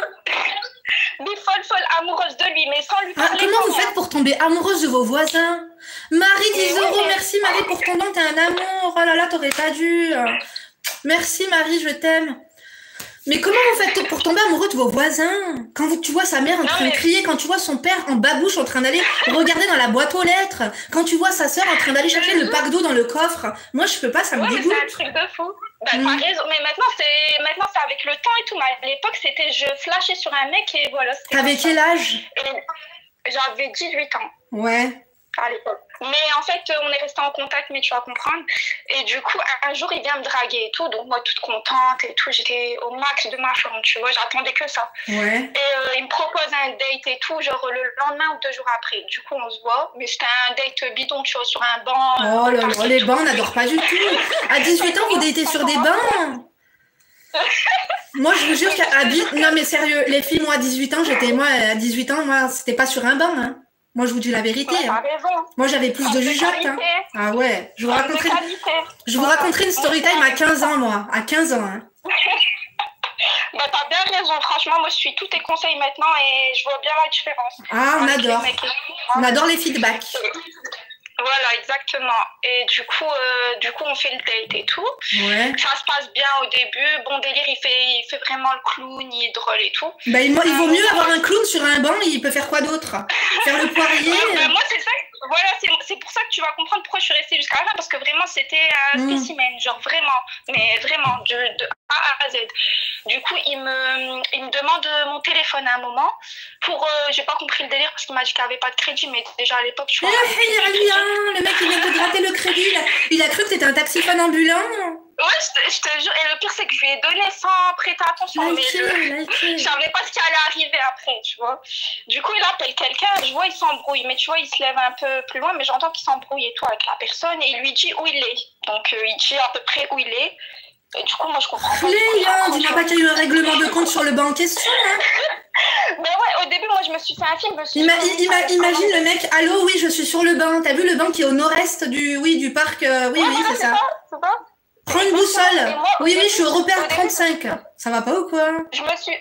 Speaker 2: Mais folle amoureuse de lui, mais sans lui parler.
Speaker 1: Comment vous faites pour tomber amoureuse de vos voisins? Marie, 10 €. Merci, Marie, pour ton don. T'es un amour. Oh là là, t'aurais pas dû. Merci, Marie, je t'aime. Mais comment vous faites pour tomber amoureux de vos voisins? Quand tu vois sa mère en train de crier, quand tu vois son père en babouche en train d'aller regarder dans la boîte aux lettres, quand tu vois sa sœur en train d'aller chercher le pack d'eau dans le coffre, moi je peux pas, ça me dégoûte.
Speaker 2: C'est un truc de fou. Bah, t'as raison, mais maintenant c'est avec le temps et tout. Mais à l'époque, c'était je flashais sur un mec et voilà.
Speaker 1: T'avais quel âge?
Speaker 2: J'avais 18 ans.
Speaker 1: Ouais.
Speaker 2: à l'époque. Mais en fait, on est resté en contact, mais tu vas comprendre. Et du coup, un jour, il vient me draguer et tout. Donc, moi, toute contente et tout, j'étais au max de ma forme, tu vois, j'attendais que ça.
Speaker 1: Ouais.
Speaker 2: Et il me propose un date et tout, genre le lendemain ou 2 jours après. Du coup, on se voit. Mais c'était un date bidon, tu vois, sur un banc.
Speaker 1: Oh là là, les bancs, on n'adore pas du tout. À 18 ans, vous datez sur des bancs? Moi, je vous jure qu'à... Non, mais sérieux, les filles, moi, à 18 ans, à 18 ans, moi, c'était pas sur un banc, hein. Moi, je vous dis la vérité.
Speaker 2: Ouais, t'as raison.
Speaker 1: Moi, j'avais plus de jugeote. Hein. Ah ouais. Je vous raconterai une story time à 15 ans, moi. À 15 ans. Hein.
Speaker 2: Bah, t'as bien raison. Franchement, moi, je suis tous tes conseils maintenant et je vois bien la différence.
Speaker 1: Ah, on adore. On adore les feedbacks.
Speaker 2: Voilà, exactement. Et du coup, on fait le date et tout.
Speaker 1: Ouais.
Speaker 2: Ça se passe bien au début. Bon délire, il fait vraiment le clown, il est drôle et tout.
Speaker 1: Bah, il vaut mieux avoir un clown sur un banc, il peut faire quoi d'autre? Faire le poirier.
Speaker 2: Moi, c'est ça. Voilà, c'est pour ça que tu vas comprendre pourquoi je suis restée jusqu'à la fin, parce que vraiment, c'était un spécimen, genre vraiment, mais vraiment, de A à Z. Du coup, il me demande mon téléphone à un moment pour... j'ai pas compris le délire parce qu'il m'a dit qu'il n'y avait pas de crédit, mais déjà à l'époque, je suis...
Speaker 1: Le mec, il vient de gratter le crédit, il a cru que t'étais un taxiphone ambulant.
Speaker 2: Ouais, je te jure. Et le pire, c'est que je lui ai donné sans prêter attention. Mais je savais pas ce qui allait arriver après, tu vois. Du coup, il appelle quelqu'un. Je vois, il s'embrouille. Mais tu vois, il se lève un peu plus loin. Mais j'entends qu'il s'embrouille et tout avec la personne. Et il lui dit où il est. Donc, il dit à peu près où il est. Et du coup, moi, je comprends pas.
Speaker 1: Dis-moi pas qu'il y a eu un règlement de compte sur le banc en question, hein.
Speaker 2: Ben ouais, au début, moi, je me suis fait un film.
Speaker 1: Imagine le mec, allô, oui, je suis sur le banc. T'as vu le banc qui est au nord-est du parc? Oui, c'est ça.
Speaker 2: C'est ça.
Speaker 1: Prends une boussole. Oui, je suis au repère 35. Ça va pas ou quoi?
Speaker 2: Je me suis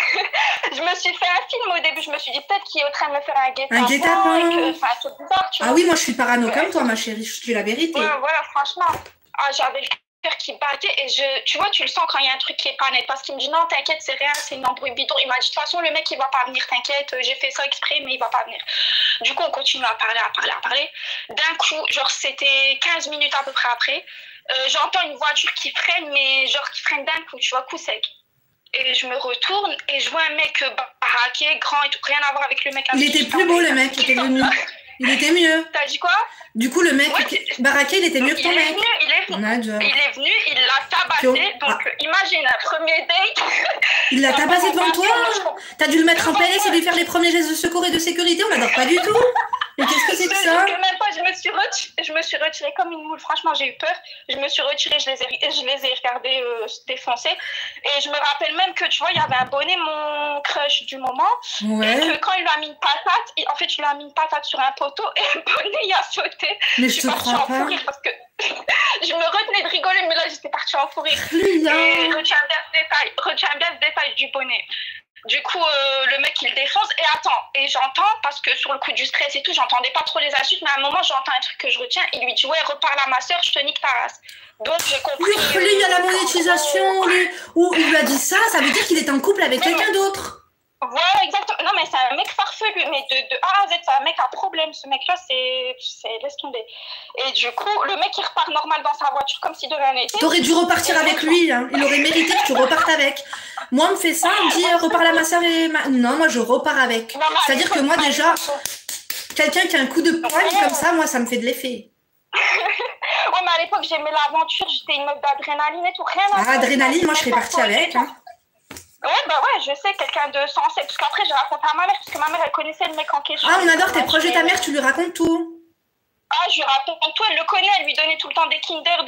Speaker 2: fait un film au début. Je me suis dit peut-être qu'il est en train de me faire un guet-apens.
Speaker 1: Un guet-apens.
Speaker 2: C'est bizarre, tu vois.
Speaker 1: Ah oui, moi je suis parano comme toi, ma chérie. Je dis la vérité.
Speaker 2: Ouais, voilà, franchement. J'avais le cœur qui battait et tu vois, tu le sens quand il y a un truc qui est pas net. Parce qu'il me dit non, t'inquiète, c'est rien, c'est une embrouille bidon. Il m'a dit de toute façon, le mec il va pas venir, t'inquiète. J'ai fait ça exprès, mais il va pas venir. Du coup, on continue à parler. D'un coup, genre c'était 15 minutes à peu près après. J'entends une voiture qui freine, mais genre qui freine d'un coup, tu vois, coup sec. Et je me retourne et je vois un mec baraqué, grand et tout, rien à voir avec le mec.
Speaker 1: Il était plus beau, le mec, il était venu. Il était mieux.
Speaker 2: T'as dit quoi?
Speaker 1: Du coup, le mec baraqué, il était mieux que ton mec.
Speaker 2: Il est venu, il l'a tabassé. Donc, imagine, un premier date.
Speaker 1: Il l'a tabassé devant toi? T'as dû le mettre en PLS et lui faire les premiers gestes de secours et de sécurité? On l'adore pas du tout. Mais qu'est-ce que c'est que ça?
Speaker 2: Même pas, je me suis retirée comme une moule. Franchement, j'ai eu peur. Je me suis retirée, je les ai regardés défoncer. Et je me rappelle même que, tu vois, il y avait un bonnet, mon crush du moment. Ouais. Et que quand il lui a mis une patate, il lui a mis une patate sur un poteau et le bonnet, il a sauté.
Speaker 1: Mais je te crois pas.
Speaker 2: Parce que je me retenais de rigoler, mais là, j'étais partie en fou rire. Et retiens bien ce détail du bonnet. Du coup, le mec, il défonce. Et attends, et j'entends, parce que sur le coup du stress et tout, j'entendais pas trop les insultes, mais à un moment, j'entends un truc que je retiens. Il lui dit, ouais, reparle à ma soeur, je te nique ta race. Donc, j'ai compris.
Speaker 1: Il y a la monétisation. Où il lui a dit ça, ça veut dire qu'il est en couple avec quelqu'un d'autre.
Speaker 2: Voilà, exactement. Non, mais c'est un mec farfelu, mais de A à Z, c'est un mec à problème. Ce mec-là, laisse tomber. Et du coup, le mec, il repart normal dans sa voiture, comme si de rien n'était.
Speaker 1: T'aurais dû repartir avec lui, hein. Il aurait mérité que tu repartes avec. Moi, on me fait ça, on me dit, reparle à ma soeur et Non, moi, je repars avec. C'est-à-dire que moi, déjà, quelqu'un qui a un coup de poing comme ça, moi, ça me fait de l'effet.
Speaker 2: Ouais, mais à l'époque, j'aimais l'aventure, j'étais une meuf d'adrénaline et tout, rien à voir.
Speaker 1: Adrénaline, moi, je serais partie avec, hein.
Speaker 2: Ouais, je sais, quelqu'un de sensé. Parce qu'après, j'ai raconté à ma mère, parce que ma mère, elle connaissait le mec en question.
Speaker 1: Ah, on adore, t'es proche de ta mère, tu lui racontes tout.
Speaker 2: Ah, je lui raconte tout, elle le connaît, elle lui donnait tout le temps des Kinder,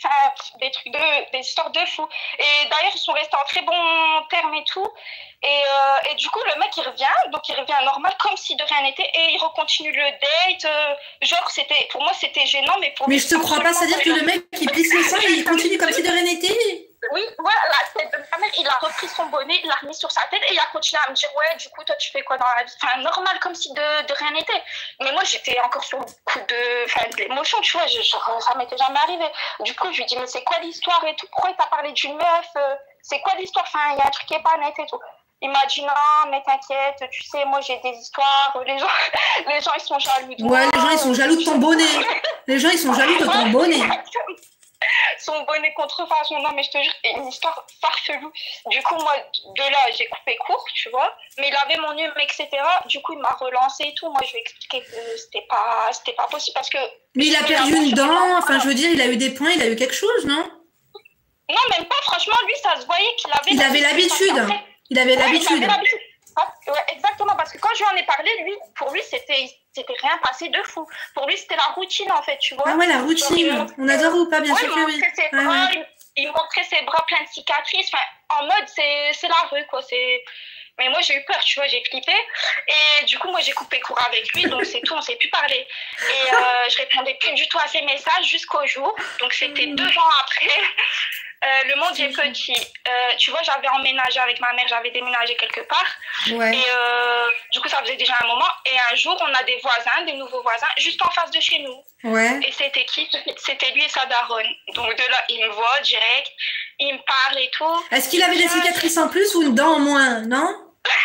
Speaker 2: des histoires de fou. Et d'ailleurs, ils sont restés en très bons termes et tout. Et du coup, le mec, il revient normal, comme si de rien n'était, et il recontinue le date. Genre, pour moi, c'était gênant, mais pour lui...
Speaker 1: Mais je te crois pas, c'est-à-dire que le mec, il plisse le sang et il continue comme si de rien n'était.
Speaker 2: Oui, voilà, la tête de ma mère, il a repris son bonnet, il l'a remis sur sa tête et il a continué à me dire, ouais, du coup, toi, tu fais quoi dans la vie? Enfin, normal, comme si de rien n'était. Mais moi, j'étais encore sur le coup de l'émotion, tu vois, ça m'était jamais arrivé. Du coup, je lui dis, mais c'est quoi l'histoire et tout? Pourquoi il t'a parlé d'une meuf? C'est quoi l'histoire? Enfin, il y a un truc qui est pas net et tout. Il m'a dit, non, mais t'inquiète, tu sais, moi, j'ai des histoires. Les gens, ils sont jaloux de moi.
Speaker 1: Ouais, les gens, ils sont jaloux de ton bonnet. Les gens, ils sont jaloux de ton bonnet.
Speaker 3: son bonnet contrefaçon. Non, mais je te jure, c'est une histoire farfelue. Du coup, moi, de là, j'ai coupé court, tu vois. Mais il avait mon numéro, etc. Du coup, il m'a relancé et tout. Moi, je lui ai expliqué que c'était pas possible parce que.
Speaker 1: Mais il a perdu une dent, enfin, je veux dire, il a eu des points, il a eu quelque chose, non?
Speaker 3: Non, même pas. Franchement, lui, ça se voyait qu'il avait.
Speaker 1: Il avait l'habitude. Il avait l'habitude.
Speaker 3: Ouais, exactement, parce que quand je lui en ai parlé, pour lui, c'était rien passé de fou. Pour lui, c'était la routine, en fait, tu vois.
Speaker 1: Ah ouais, la routine. On adore ou pas, bien sûr que oui.
Speaker 3: Il montrait ses bras pleins de cicatrices. Enfin, en mode, c'est la rue, quoi. Mais moi, j'ai eu peur, tu vois, j'ai flippé. Et du coup, moi, j'ai coupé court avec lui, donc c'est tout, on ne s'est plus parlé. Et je répondais plus du tout à ses messages jusqu'au jour. Donc, c'était 2 ans après. Le monde est petit. Tu vois, j'avais emménagé avec ma mère, j'avais déménagé quelque part.
Speaker 1: Ouais.
Speaker 3: Et du coup, ça faisait déjà un moment. Et un jour, on a des voisins, des nouveaux voisins, juste en face de chez nous.
Speaker 1: Ouais.
Speaker 3: Et c'était qui? C'était lui et sa daronne. Donc de là, il me voit direct, il me parle et tout.
Speaker 1: Est-ce qu'il avait des cicatrices en plus ou une dent en moins, non?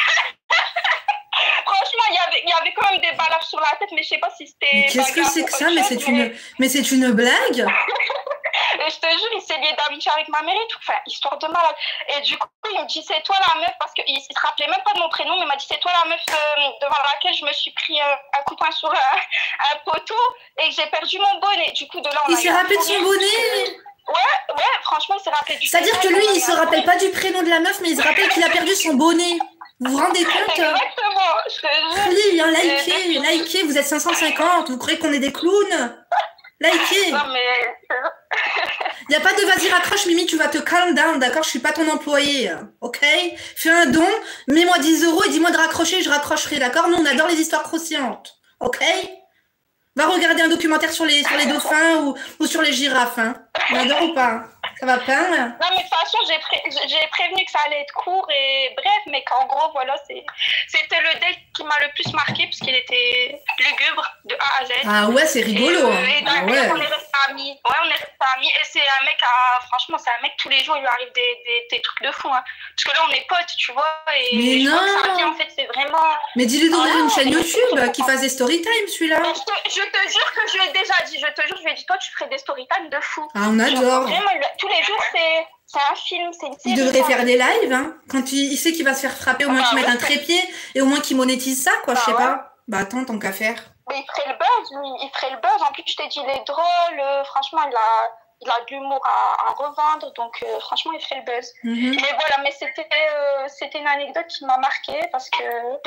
Speaker 3: Franchement, il y avait quand même des balafres sur la tête, mais je sais pas si c'était.
Speaker 1: Qu'est-ce que c'est que ça? Mais c'est une blague?
Speaker 3: Et je te jure, il s'est lié d'amitié avec ma mère et tout. Enfin, histoire de malade. Et du coup, il me dit, c'est toi la meuf, parce qu'il se rappelait même pas de mon prénom, mais il m'a dit, c'est toi la meuf devant laquelle je me suis pris un coup de poing sur un poteau et que j'ai perdu mon bonnet. Du coup, de là,
Speaker 1: il s'est rappelé de son bonnet?
Speaker 3: Ouais, franchement, il s'est rappelé du
Speaker 1: C'est-à-dire que lui, il se rappelle pas du prénom de la meuf, mais il se rappelle qu'il a perdu son bonnet. Vous vous rendez compte?
Speaker 3: Exactement, je te jure.
Speaker 1: Oui, hein, likez, vous êtes 550, vous croyez qu'on est des clowns? Likez.
Speaker 3: Non, mais...
Speaker 1: Il n'y a pas de vas-y raccroche Mimi, tu vas te calm down, d'accord? Je suis pas ton employé, ok? Fais un don, mets-moi 10 € et dis-moi de raccrocher, je raccrocherai, d'accord? Nous, on adore les histoires croustillantes, ok? Va regarder un documentaire sur les dauphins ou sur les girafes, hein? On adore ou pas? Ça va pas?
Speaker 3: Non, mais de toute façon, j'ai prévenu que ça allait être court et bref, mais qu'en gros, voilà, c'était le date qui m'a le plus marqué parce qu'il était lugubre de A à Z.
Speaker 1: Ah ouais, c'est rigolo.
Speaker 3: Et
Speaker 1: ah ouais.
Speaker 3: On est restés amis. Ouais, on est restés amis. Et c'est un mec, franchement, c'est un mec, tous les jours, il lui arrive des trucs de fou. Hein. Parce que là, on est potes, tu vois. Et
Speaker 1: mais
Speaker 3: je
Speaker 1: non.
Speaker 3: crois que ça, en fait, c'est vraiment.
Speaker 1: Mais dis-lui d'ouvrir une chaîne YouTube, qu'il fasse des story time, celui-là.
Speaker 3: Je te jure que je lui ai déjà dit. Je lui ai dit, toi, tu ferais des story time de fou.
Speaker 1: Ah, on adore.
Speaker 3: Vraiment, tous les jours, c'est un film, c'est une série.
Speaker 1: Il devrait faire des lives, hein. Quand il sait qu'il va se faire frapper, au moins qu'il mette un trépied et au moins qu'il monétise ça, quoi, je sais pas. Bah attends, tant qu'à faire.
Speaker 3: Mais il ferait le buzz, lui, il ferait le buzz. En plus, je t'ai dit, il est drôle, franchement, il a de l'humour à revendre, donc franchement, il ferait le buzz. Mais voilà, mais c'était une anecdote qui m'a marquée parce que...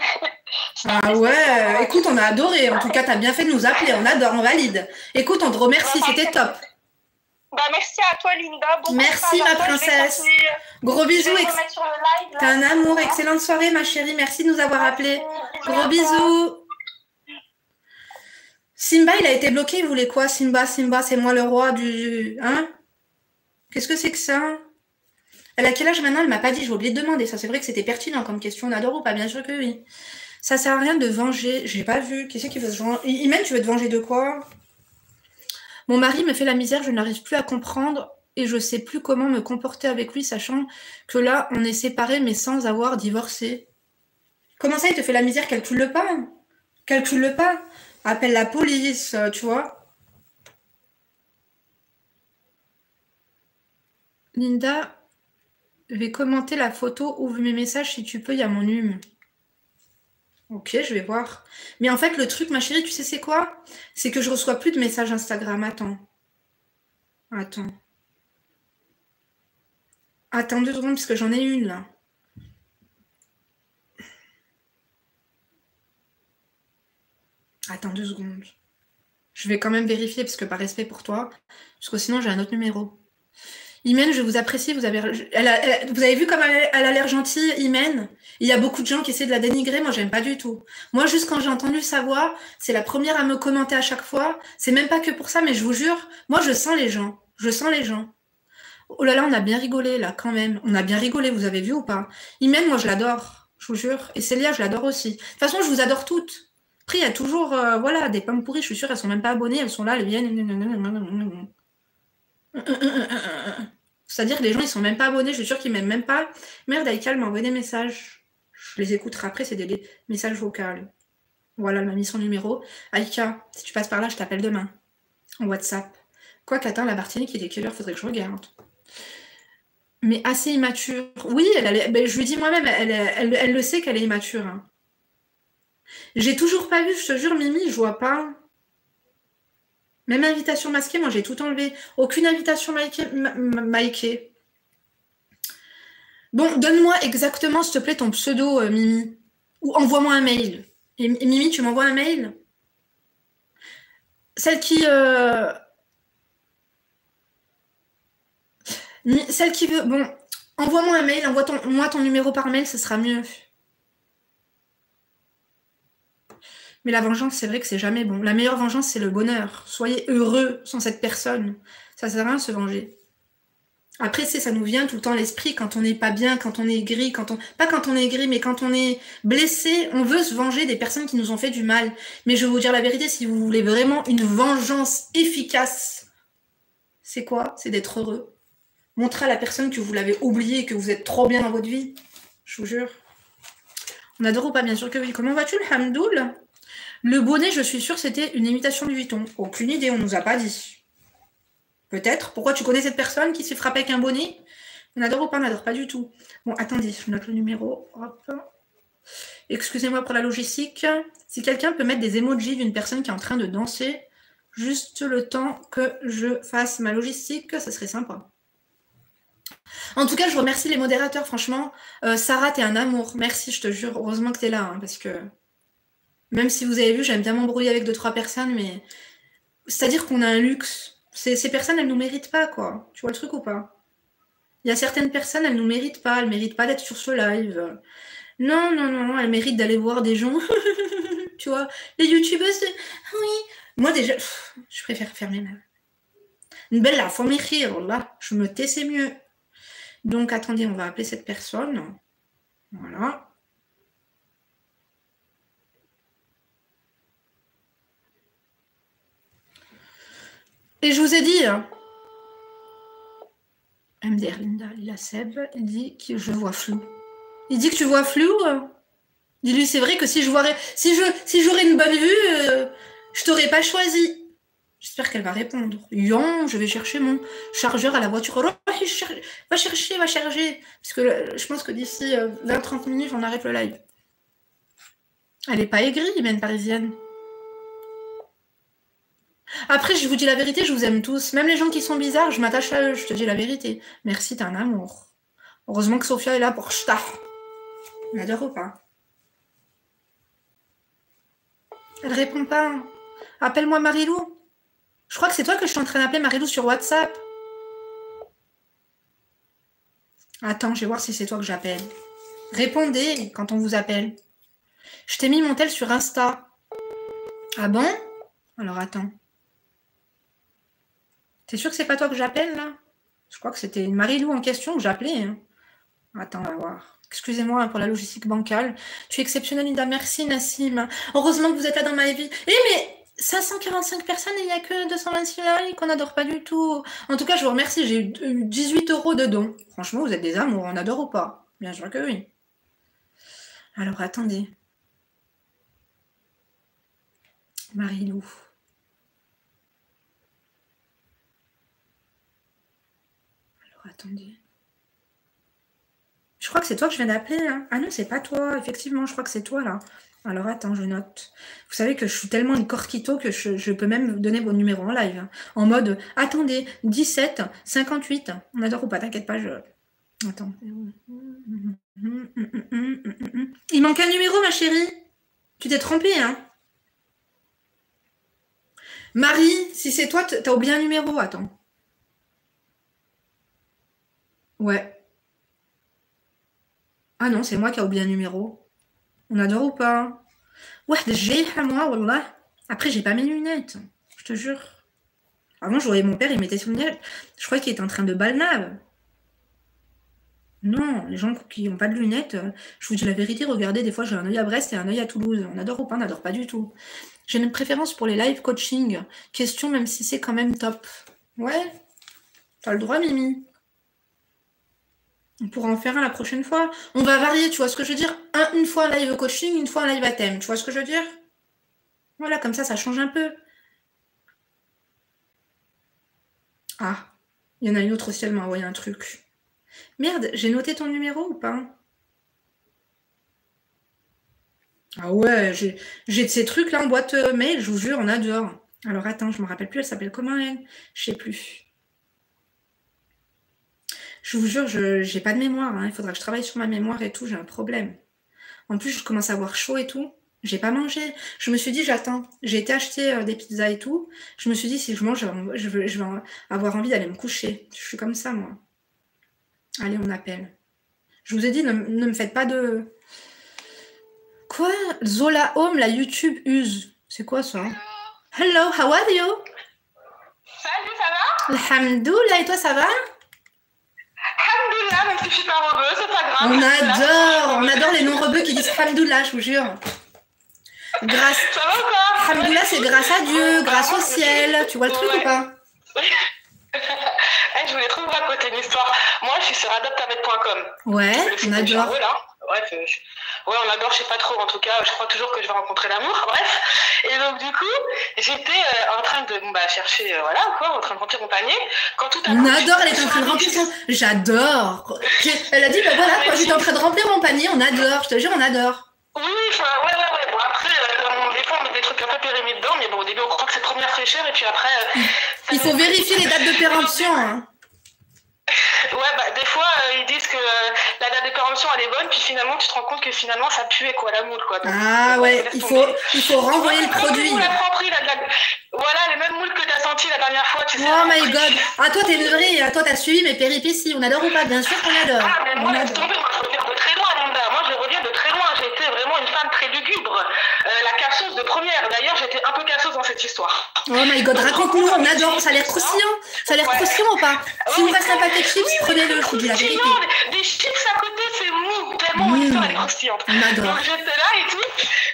Speaker 1: ah ouais, écoute, on a adoré. En tout cas, t'as bien fait de nous appeler, on adore, on valide. Écoute, on te remercie, c'était top.
Speaker 3: Bah, merci à toi, Linda. Bon
Speaker 1: merci, ma princesse. Gros bisous. T'as un amour. Excellente soirée, ma chérie. Merci de nous avoir appelés. Gros bisous. Simba, il a été bloqué. Il voulait quoi, Simba, c'est moi le roi du... Hein? Qu'est-ce que c'est que ça? Elle a quel âge maintenant? Elle m'a pas dit. J'ai oublié de demander. Ça, c'est vrai que c'était pertinent comme question. On adore ou pas? Bien sûr que oui. Ça sert à rien de venger. J'ai pas vu. Qui c'est qui veut se venger? Imen, tu veux te venger de quoi? Mon mari me fait la misère, je n'arrive plus à comprendre et je sais plus comment me comporter avec lui, sachant que là, on est séparés mais sans avoir divorcé. Comment ça, il te fait la misère? Calcule-le pas. Calcule-le pas. Appelle la police, tu vois. Linda, je vais commenter la photo, ouvre mes messages si tu peux, il y a mon hume. Ok, je vais voir. Mais en fait, le truc, ma chérie, tu sais c'est quoi? C'est que je reçois plus de messages Instagram. Attends. Attends 2 secondes, parce que j'en ai une, là. Attends 2 secondes. Je vais quand même vérifier, parce que par respect pour toi, parce que sinon, j'ai un autre numéro. Imen, je vous apprécie. Vous avez vu comme elle a l'air gentille, Imen? Il y a beaucoup de gens qui essaient de la dénigrer. Moi, j'aime pas du tout. Moi, juste quand j'ai entendu sa voix, c'est la première à me commenter à chaque fois. C'est même pas que pour ça, mais je vous jure, moi, je sens les gens. Je sens les gens. Oh là là, on a bien rigolé, là, quand même. On a bien rigolé, vous avez vu ou pas? Imen, moi, je l'adore. Je vous jure. Et Célia, je l'adore aussi. De toute façon, je vous adore toutes. Après, il y a toujours, voilà, des pommes pourries. Je suis sûre, elles sont même pas abonnées. Elles sont là, elles viennent. C'est-à-dire que les gens, ils sont même pas abonnés. Je suis sûre qu'ils m'aiment même pas. Merde, Aïka m'a envoyé des messages. Je les écouterai après. C'est des messages vocaux. Voilà, elle m'a mis son numéro. Aïka, si tu passes par là, je t'appelle demain. En WhatsApp. Quoi qu'atteint la Martinique, il est quelle heure? Faudrait que je regarde. Mais assez immature. Oui, ben, je lui dis moi-même, elle le sait qu'elle est immature. Hein. J'ai toujours pas vu, je te jure, Mimi, je vois pas. Même invitation masquée, moi j'ai tout enlevé. Aucune invitation mikée. Bon, donne-moi exactement, s'il te plaît, ton pseudo, Mimi. Ou envoie-moi un mail. Et Mimi, tu m'envoies un mail? Celle qui... Celle qui veut... Bon, envoie-moi un mail, envoie-moi ton numéro par mail, ce sera mieux. Mais la vengeance, c'est vrai que c'est jamais bon. La meilleure vengeance, c'est le bonheur. Soyez heureux sans cette personne. Ça sert à rien de se venger. Après, ça nous vient tout le temps à l'esprit quand on n'est pas bien, quand on est aigri, pas quand on est aigri, mais quand on est blessé, on veut se venger des personnes qui nous ont fait du mal. Mais je vais vous dire la vérité, si vous voulez vraiment une vengeance efficace, c'est quoi? C'est d'être heureux. Montrez à la personne que vous l'avez oublié et que vous êtes trop bien dans votre vie. Je vous jure. On adore ou pas? Bien sûr que oui. Comment vas-tu, le Hamdoul? Le bonnet, je suis sûre, c'était une imitation du Vuitton. Aucune idée, on nous a pas dit. Peut-être. Pourquoi tu connais cette personne qui s'est frappée avec un bonnet? On adore ou pas? On n'adore pas du tout. Bon, attendez, je note le numéro. Hop. Excusez-moi pour la logistique. Si quelqu'un peut mettre des emojis d'une personne qui est en train de danser, juste le temps que je fasse ma logistique, ça serait sympa. En tout cas, je remercie les modérateurs, franchement. Sarah, t'es un amour. Merci, je te jure. Heureusement que t'es là, hein, parce que... Même si vous avez vu, j'aime bien m'embrouiller avec 2-3 personnes, mais... C'est-à-dire qu'on a un luxe. Ces personnes, elles nous méritent pas, quoi. Tu vois le truc ou pas? Il y a certaines personnes, elles nous méritent pas. Elles méritent pas d'être sur ce live. Non, non, non, elles méritent d'aller voir des gens. Tu vois, les youtubeuses, oui. Moi, déjà, je préfère fermer ma... Une belle la faut m'écrire, là. Je me tais, c'est mieux. Donc, attendez, on va appeler cette personne. Voilà. Et je vous ai dit, MDR Linda, Lila Seb, il dit que je vois flou. Il dit que tu vois flou. Dis-lui, c'est vrai que si j'aurais une bonne vue, je t'aurais pas choisi. J'espère qu'elle va répondre. Yon, je vais chercher mon chargeur à la voiture. Va chercher. Parce que je pense que d'ici 20-30 minutes, on arrête le live. Elle est pas aigrie, Imen parisienne. Après, je vous dis la vérité, je vous aime tous. Même les gens qui sont bizarres, je m'attache à eux, je te dis la vérité. Merci, t'es un amour. Heureusement que Sophia est là pour ch'ta. On adore ou pas? Elle répond pas. Appelle-moi Marilou. Je crois que c'est toi que je suis en train d'appeler Marilou sur WhatsApp. Attends, je vais voir si c'est toi que j'appelle. Répondez quand on vous appelle. Je t'ai mis mon tel sur Insta. Ah bon? Alors attends. T'es sûr que c'est pas toi que j'appelle là? Je crois que c'était une Marilou en question que j'appelais. Hein. Attends, on va voir. Excusez-moi pour la logistique bancale. Tu es exceptionnelle, Linda. Merci, Nassim. Heureusement que vous êtes là dans ma vie. Mais 545 personnes et il n'y a que 226 likes. On n'adore pas du tout. En tout cas, je vous remercie. J'ai eu 18 € de dons. Franchement, vous êtes des amours. On adore ou pas? Bien sûr que oui. Alors, attendez. Marilou. Alors, attendez. Je crois que c'est toi que je viens d'appeler. Hein. Ah non, c'est pas toi. Effectivement, je crois que c'est toi, là. Alors, attends, je note. Vous savez que je suis tellement une corquito que je peux même donner vos numéros en live. Hein. En mode, attendez, 17, 58. On adore ou pas, t'inquiète pas, je... Attends. Il manque un numéro, ma chérie. Tu t'es trompée, hein. Marie, si c'est toi, t'as oublié un numéro. Attends. Ouais. Ah non, c'est moi qui ai oublié un numéro. On adore ou pas? Ouais, j'ai à moi, wallah. Après, j'ai pas mes lunettes. Je te jure. Avant, je voyais mon père, il mettait ses lunettes. Je croyais qu'il était en train de balnave. Non, les gens qui n'ont pas de lunettes, je vous dis la vérité, regardez, des fois j'ai un œil à Brest et un œil à Toulouse. On adore ou pas? On n'adore pas du tout. J'ai une préférence pour les live coaching. Question, même si c'est quand même top. Ouais, t'as le droit, Mimi. On pourra en faire un la prochaine fois. On va varier, tu vois ce que je veux dire? Une fois un live coaching, une fois un live à thème. Tu vois ce que je veux dire? Voilà, comme ça change un peu. Ah, il y en a une autre aussi, elle m'a envoyé un truc. Merde, j'ai noté ton numéro ou pas? Ah ouais, j'ai de ces trucs là en boîte mail, je vous jure, on adore. Alors attends, je me rappelle plus, elle s'appelle comment elle? Je sais plus. Je vous jure, j'ai pas de mémoire, hein. Il faudra que je travaille sur ma mémoire et tout, j'ai un problème. En plus, je commence à avoir chaud et tout. J'ai pas mangé. Je me suis dit, j'attends. J'ai été acheter des pizzas et tout. Je me suis dit, si je mange, je vais avoir envie d'aller me coucher. Je suis comme ça, moi. Allez, on appelle. Je vous ai dit, ne me faites pas de... Quoi? Zola Home, la YouTube use. C'est quoi ça? Hello, how are you?
Speaker 3: Salut, ça va?
Speaker 1: Alhamdoulilah, et toi, ça va?
Speaker 3: Alhamdoulilah, même si je suis pas rebeu, c'est pas grave.
Speaker 1: On adore les non-rebeux qui disent Alhamdoulilah, je vous jure.
Speaker 3: Ça va ou quoi?
Speaker 1: Alhamdoulilah, c'est grâce à Dieu, grâce au ciel. Tu vois le truc ou pas?
Speaker 3: Je voulais trop vous raconter une histoire. Moi, je suis sur adoptamed.com.
Speaker 1: Ouais, on adore.
Speaker 3: Ouais, on adore, je sais pas trop. En tout cas, je crois toujours que je vais rencontrer l'amour. Bref. Et donc, du coup, j'étais en train de chercher, en train de remplir mon panier. Quand tout à coup,
Speaker 1: on adore, elle est en train de remplir son... J'adore. Elle a dit, bah voilà, quand j'étais en train de remplir mon panier, on adore. Je te jure, on adore.
Speaker 3: Oui, ouais. Bon, après, des fois, on met des trucs un peu périmés dedans, mais bon, au début, on croit que c'est première fraîcheur, et puis après...
Speaker 1: il faut vérifier les dates de péremption, hein.
Speaker 3: Ouais, des fois, ils disent que la date de péremption, elle est bonne, puis finalement, tu te rends compte que finalement, ça puait, quoi, la moule, quoi. Donc,
Speaker 1: ouais, il faut renvoyer le produit.
Speaker 3: Voilà, les mêmes moules que tu as senties la dernière fois, tu sais.
Speaker 1: Oh my god. Ah, toi, t'es une vraie. Toi, t'as suivi mes péripéties. On adore ou pas? Bien sûr qu'on adore.
Speaker 3: Ah, mais moi, laisse tomber, moi, je reviens de très loin, Amanda. Moi, je reviens de très loin. J'étais vraiment une femme très lugubre. La casseuse de première. D'ailleurs, j'étais un peu casseuse dans cette histoire.
Speaker 1: Oh my god, raconte-nous, on adore. Ça a l'air croustillant. Ça a l'air croustillant ou pas? Si vous reste un paquet de chips, prenez-le, je vous dis la vérité.
Speaker 3: Des chips à côté, c'est mou. Tellement mon histoire, elle est croustillante.
Speaker 1: On adore.
Speaker 3: Donc, j'étais là et tout.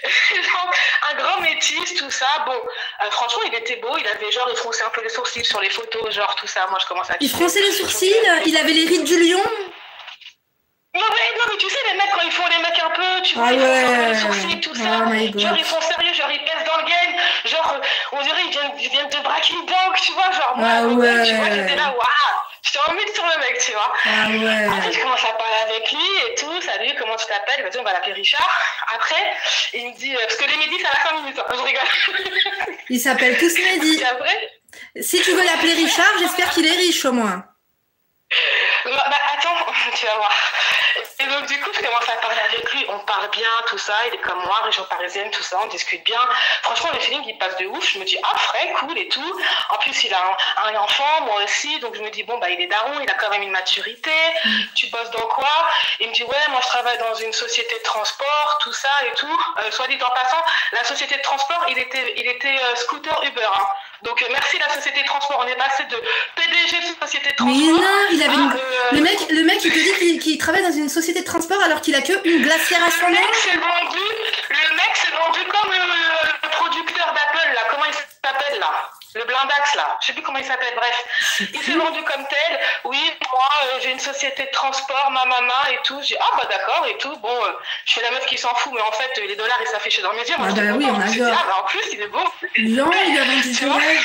Speaker 3: Un grand métis, tout ça. Bon, franchement, il était beau. Il avait il fronçait un peu les sourcils sur les photos, genre tout ça. Moi, je commence à...
Speaker 1: Il fronçait les sourcils? Il avait les rides du lion?
Speaker 3: Non, mais tu sais, les mecs, quand ils font les mecs un peu, tu vois,
Speaker 1: ils
Speaker 3: font les sourcils, tout ça.
Speaker 1: Genre,
Speaker 3: ils sont sérieux, genre, ils pèsent dans le game. Genre, on dirait, ils viennent de braquer une banque, tu vois. Genre, moi, tu vois, j'étais là, waouh, j'étais en mille sur le mec, tu vois. Après, je commence à parler avec lui et tout. Salut, comment tu t'appelles? Il m'a dit, on va l'appeler Richard. Après, il me dit, parce que les Mehdi, ça va 5 minutes, hein. Je rigole.
Speaker 1: Ils s'appellent tous Mehdi. Si tu veux l'appeler Richard, j'espère qu'il est riche au moins.
Speaker 3: Attends, tu vas voir. Et donc, du coup, je commence à parler avec lui. On parle bien, tout ça. Il est comme moi, région parisienne, tout ça. On discute bien. Franchement, le feeling, il passe de ouf. Je me dis, ah, frais, cool et tout. En plus, il a un enfant, moi aussi. Donc, je me dis, bon, il est daron, il a quand même une maturité. Tu bosses dans quoi? Il me dit, ouais, moi, je travaille dans une société de transport, tout ça et tout. Soit dit en passant, la société de transport, il était scooter Uber. Hein. Donc, merci la société de transport. On est passé de PDG de société de transport.
Speaker 1: Mais non, il avait le mec, il te dit qu'il travaille dans une société de transport alors qu'il a que une glacière à son nom.
Speaker 3: Le mec s'est vendu comme le producteur d'Apple, là. Comment il s'appelle, là? Le blindax, là. Je sais plus comment il s'appelle, bref. Il s'est vendu comme tel. Oui, moi, j'ai une société de transport, ma maman et tout. J'ai d'accord et tout. Bon, je fais la meuf qui s'en fout, mais en fait, les dollars, ils s'affichaient dans mes yeux. Moi,
Speaker 1: oui, on adore.
Speaker 3: En plus, il est beau.
Speaker 1: Non, il a vendu du rêve.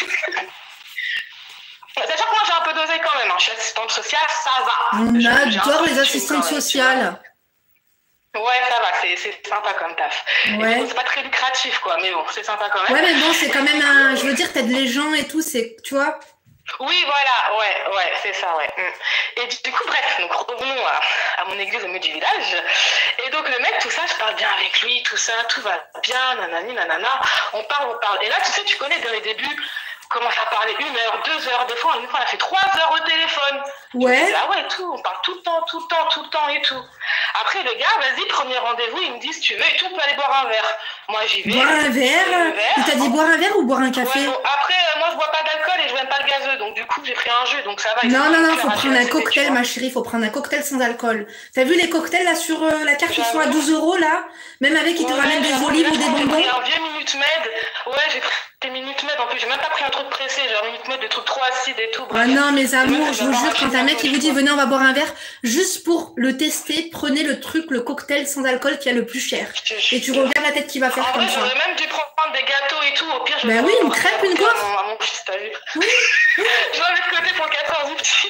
Speaker 3: Sachant que moi, j'ai un peu dosé quand même. Hein. Je suis assistante sociale, ça va.
Speaker 1: On adore les assistantes sociales.
Speaker 3: Ouais, ça va, c'est sympa comme taf.
Speaker 1: Ouais.
Speaker 3: Bon, c'est pas très lucratif, quoi, mais bon, c'est sympa quand même.
Speaker 1: Ouais, mais bon, c'est quand même je veux dire, t'aides les gens et tout, tu vois.
Speaker 3: Oui, voilà, ouais, c'est ça, ouais. Et du coup, bref, donc revenons à mon église au milieu du village. Et donc, le mec, tout ça, je parle bien avec lui, tout ça, tout va bien, nanani, nanana. On parle. Et là, tu sais, tu connais, dans les débuts, on commence à parler 1 heure, 2 heures, des fois, une fois, on a fait 3 heures au téléphone.
Speaker 1: Ouais.
Speaker 3: Dis, ah ouais, tout, on parle tout le temps et tout. Après, le gars, vas-y, premier rendez-vous, il me dit, si tu veux, et tout, on peut aller boire un verre. Moi, j'y vais.
Speaker 1: Boire un verre? Il t'a dit boire un verre ou boire un café?
Speaker 3: Ouais, bon, après, moi, je bois pas d'alcool et je n'aime pas le gazeux, donc du coup, j'ai pris un jus, donc ça va.
Speaker 1: Non, faut prendre un cocktail, ma chérie, faut prendre un cocktail sans alcool. T'as vu les cocktails, là, sur la carte, ils sont à 12 €, là? Même avec, ils te ramènent des olives ou des bonbons.
Speaker 3: J'ai pris un vieux Minute Med, ouais, j'ai pris Minute Maid, en plus, j'ai même pas pris un truc pressé, genre Minute Maid, des trucs trop acides et tout.
Speaker 1: Ah non, mes amours, je vous jure, quand un mec qui vous dit venez, on va boire un verre, juste pour le tester, prenez le truc, le cocktail sans alcool qui a le plus cher. Et tu regardes la tête qu'il va faire comme ça.
Speaker 3: J'aurais même dû prendre des gâteaux et tout, au pire, je
Speaker 1: Ben oui, une crêpe, une gaufre.
Speaker 3: À mon fils, t'as vu.
Speaker 1: Oui.
Speaker 3: Je vais mettre de côté pour 4 heures du petit.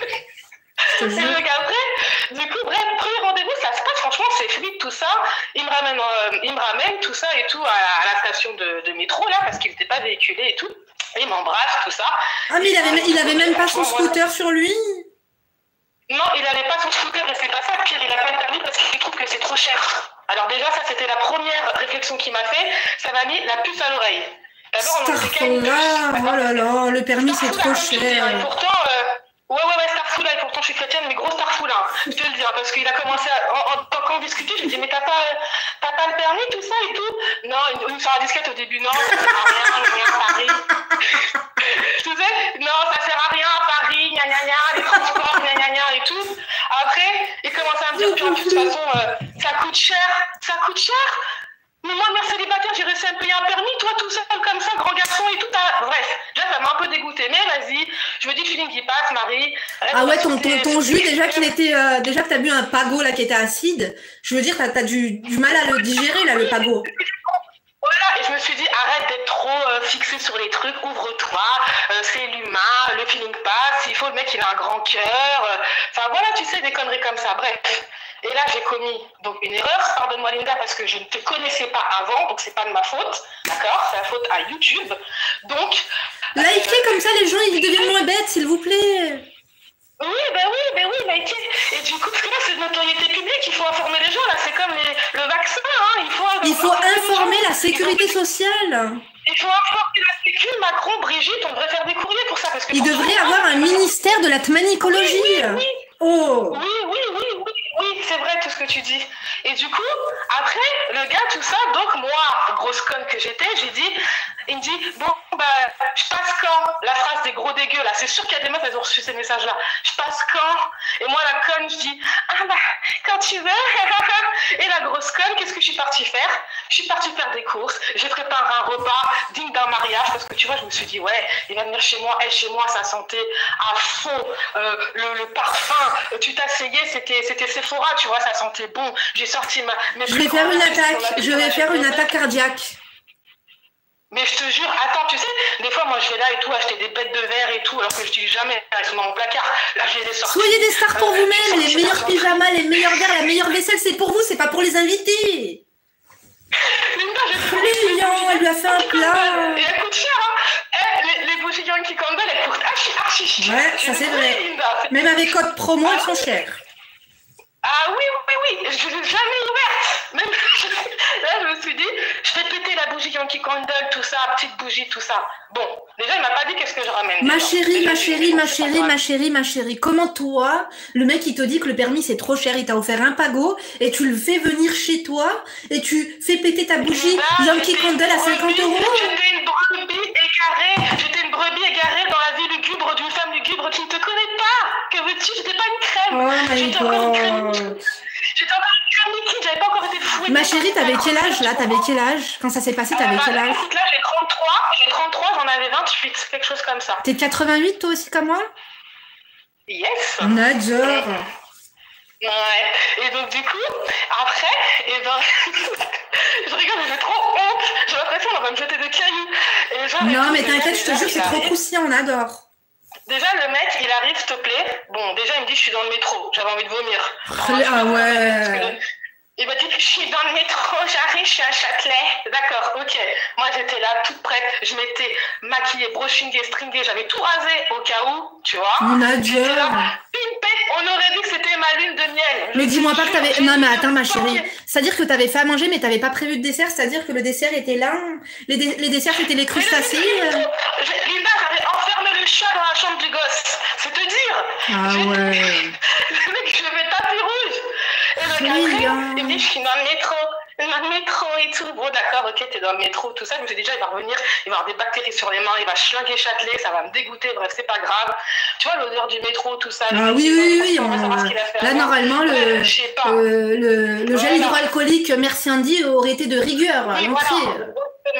Speaker 3: Et donc après, du coup, bref, premier rendez-vous, ça se passe, franchement, c'est fluide, tout ça. Il me ramène tout ça et tout à la station de métro, là, parce qu'il n'était pas véhiculé et tout. Et il m'embrasse, tout ça.
Speaker 1: Ah, mais il avait même pas son scooter sur lui?
Speaker 3: Non, il n'avait pas son scooter, et c'est pas ça, pire, il n'a pas le permis parce qu'il trouve que c'est trop cher. Alors déjà, ça, c'était la première réflexion qu'il m'a fait. Ça m'a mis la puce à l'oreille. D'abord, on était quand même...
Speaker 1: Oh là là, le permis, c'est trop cher.
Speaker 3: Et pourtant... Ouais, Starful, et pourtant je suis chrétienne, mais gros Starful, hein, je te le dis, hein, parce qu'il a commencé quand on discutait, je lui dis, mais t'as pas le permis, tout ça et tout? Non, il me sort la disquette au début, non, ça sert à rien, à Paris. Tu sais, non, ça sert à rien à Paris, gna gna gna, les transports, gna gna gna et tout. Après, il commence à me dire, puis de toute façon, ça coûte cher. Mais moi, mère célibataire, j'ai réussi à me payer un permis, toi tout seul comme ça, grand garçon et tout. Bref, là, ça m'a un peu dégoûté. Mais vas-y, je me dis que feeling qui passe, Marie.
Speaker 1: Ah ouais, ton jus, déjà que t'as bu un pago là qui était acide, je veux dire, t'as du mal à le digérer là, le pago.
Speaker 3: Voilà, et je me suis dit, arrête d'être trop fixé sur les trucs, ouvre-toi, c'est l'humain, le feeling passe, il faut le mec, il a un grand cœur. Enfin voilà, tu sais, des conneries comme ça, bref. Et là, j'ai commis donc une erreur, pardonne-moi Linda, parce que je ne te connaissais pas avant, donc c'est pas de ma faute, d'accord? C'est la faute à YouTube. Donc...
Speaker 1: Likez comme ça, les gens, ils deviennent moins bêtes, s'il vous plaît.
Speaker 3: Oui, likez. Et du coup, parce que là, c'est de notoriété publique, il faut informer les gens, là, c'est comme le vaccin, hein,
Speaker 1: il faut informer la sécurité sociale.
Speaker 3: Il faut informer la sécu, Macron, Brigitte, on devrait faire des courriers pour ça. Parce que
Speaker 1: il devrait avoir un ministère de la tmanicologie.
Speaker 3: Oui.
Speaker 1: Oh.
Speaker 3: Oui, c'est vrai tout ce que tu dis. Et du coup, après, le gars, tout ça, donc moi, grosse conne que j'étais, il me dit, bon, bah, je passe quand? La phrase des gros dégueux, là, c'est sûr qu'il y a des meufs, elles ont reçu ces messages-là. Je passe quand? Et moi, la conne, je dis, ah bah, quand tu veux. Et la grosse conne, qu'est-ce que je suis partie faire? Je suis partie faire des courses, j'ai préparé un repas digne d'un mariage, parce que tu vois, je me suis dit, ouais, il va venir chez moi, ça sentait à fond, le parfum, tu t'asseyais, c'était Sephora, tu vois, ça sentait bon. J'ai sorti
Speaker 1: je vais faire une attaque cardiaque.
Speaker 3: Mais je te jure, attends, tu sais, des fois, moi, je vais là et tout, acheter des bêtes de verre et tout, alors que je dis jamais, elles sont dans mon placard. Là, je les ai sorties.
Speaker 1: Soyez des stars pour vous-même, les meilleurs pyjamas, les meilleurs verres, la meilleure vaisselle, c'est pour vous, c'est pas pour les invités.
Speaker 3: Linda,
Speaker 1: elle lui a fait un plat.
Speaker 3: Et elle coûte cher, hein. Les bougies Yankee Candle, elles coûtent archi cher.
Speaker 1: Ouais, ça c'est vrai. Même avec code promo, elles sont chères.
Speaker 3: Ah oui, je ne l'ai jamais ouverte. Même là, je me suis dit, je fais péter la bougie Yankee Candle, tout ça, petite bougie, tout ça. Bon, déjà, il m'a pas dit qu'est-ce que je ramène.
Speaker 1: Ma chérie, comment toi, le mec, il te dit que le permis, c'est trop cher, il t'a offert un pago, et tu le fais venir chez toi, et tu fais péter ta bougie Yankee Candle à 50 €?
Speaker 3: J'étais une brebis égarée dans la vie lugubre d'une femme lugubre qui ne te connaît pas. Que veux-tu? J'étais pas une crème.
Speaker 1: Oh my God.
Speaker 3: J'étais encore une crème liquide, j'avais pas encore été fouettée.
Speaker 1: Ma chérie, t'avais quel âge là? Quand ça s'est passé, t'avais quel âge?
Speaker 3: Écoute, là, j'ai 33, j'en avais 28, quelque chose comme ça.
Speaker 1: T'es 88 toi aussi comme moi?
Speaker 3: Yes.
Speaker 1: Nadjor.
Speaker 3: Ouais, et donc du coup, après, je rigole, mais j'ai trop honte. J'ai l'impression qu'on va me jeter des cailloux.
Speaker 1: Non, mais t'inquiète, je te jure, c'est trop croustillant, on adore.
Speaker 3: Déjà, le mec, il arrive, s'il te plaît. Bon, déjà, il me dit, je suis dans le métro. J'avais envie de vomir.
Speaker 1: Ah ouais.
Speaker 3: Il m'a dit, je suis dans le métro, j'arrive, je suis à Châtelet. D'accord, ok. Moi, j'étais là, toute prête. Je m'étais maquillée, brushingée, stringée. J'avais tout rasé au cas où, tu vois.
Speaker 1: J'étais là,
Speaker 3: pimpée. On aurait dit que c'était ma lune de miel.
Speaker 1: Mais dis-moi pas que t'avais... Non, mais attends, ma chérie. C'est-à-dire que t'avais fait à manger, mais t'avais pas prévu de dessert. C'est-à-dire que le dessert était là. Les desserts, c'était les crustacés.
Speaker 3: Linda, j'avais enfermé le chat dans la chambre du gosse. C'est te dire.
Speaker 1: Ah ouais.
Speaker 3: Le mec, je vais tapis rouge. Et le gars, il me dit, je suis dans le métro et tout. Bon, d'accord, ok, t'es dans le métro, tout ça. Je me suis dit, déjà, il va revenir, il va avoir des bactéries sur les mains, il va schlinguer Châtelet, ça va me dégoûter. Bref, c'est pas grave. Tu vois, l'odeur du métro, tout ça.
Speaker 1: Ah oui. Là, normalement, le gel hydroalcoolique Merci Andy aurait été de rigueur.
Speaker 3: Oui, voilà.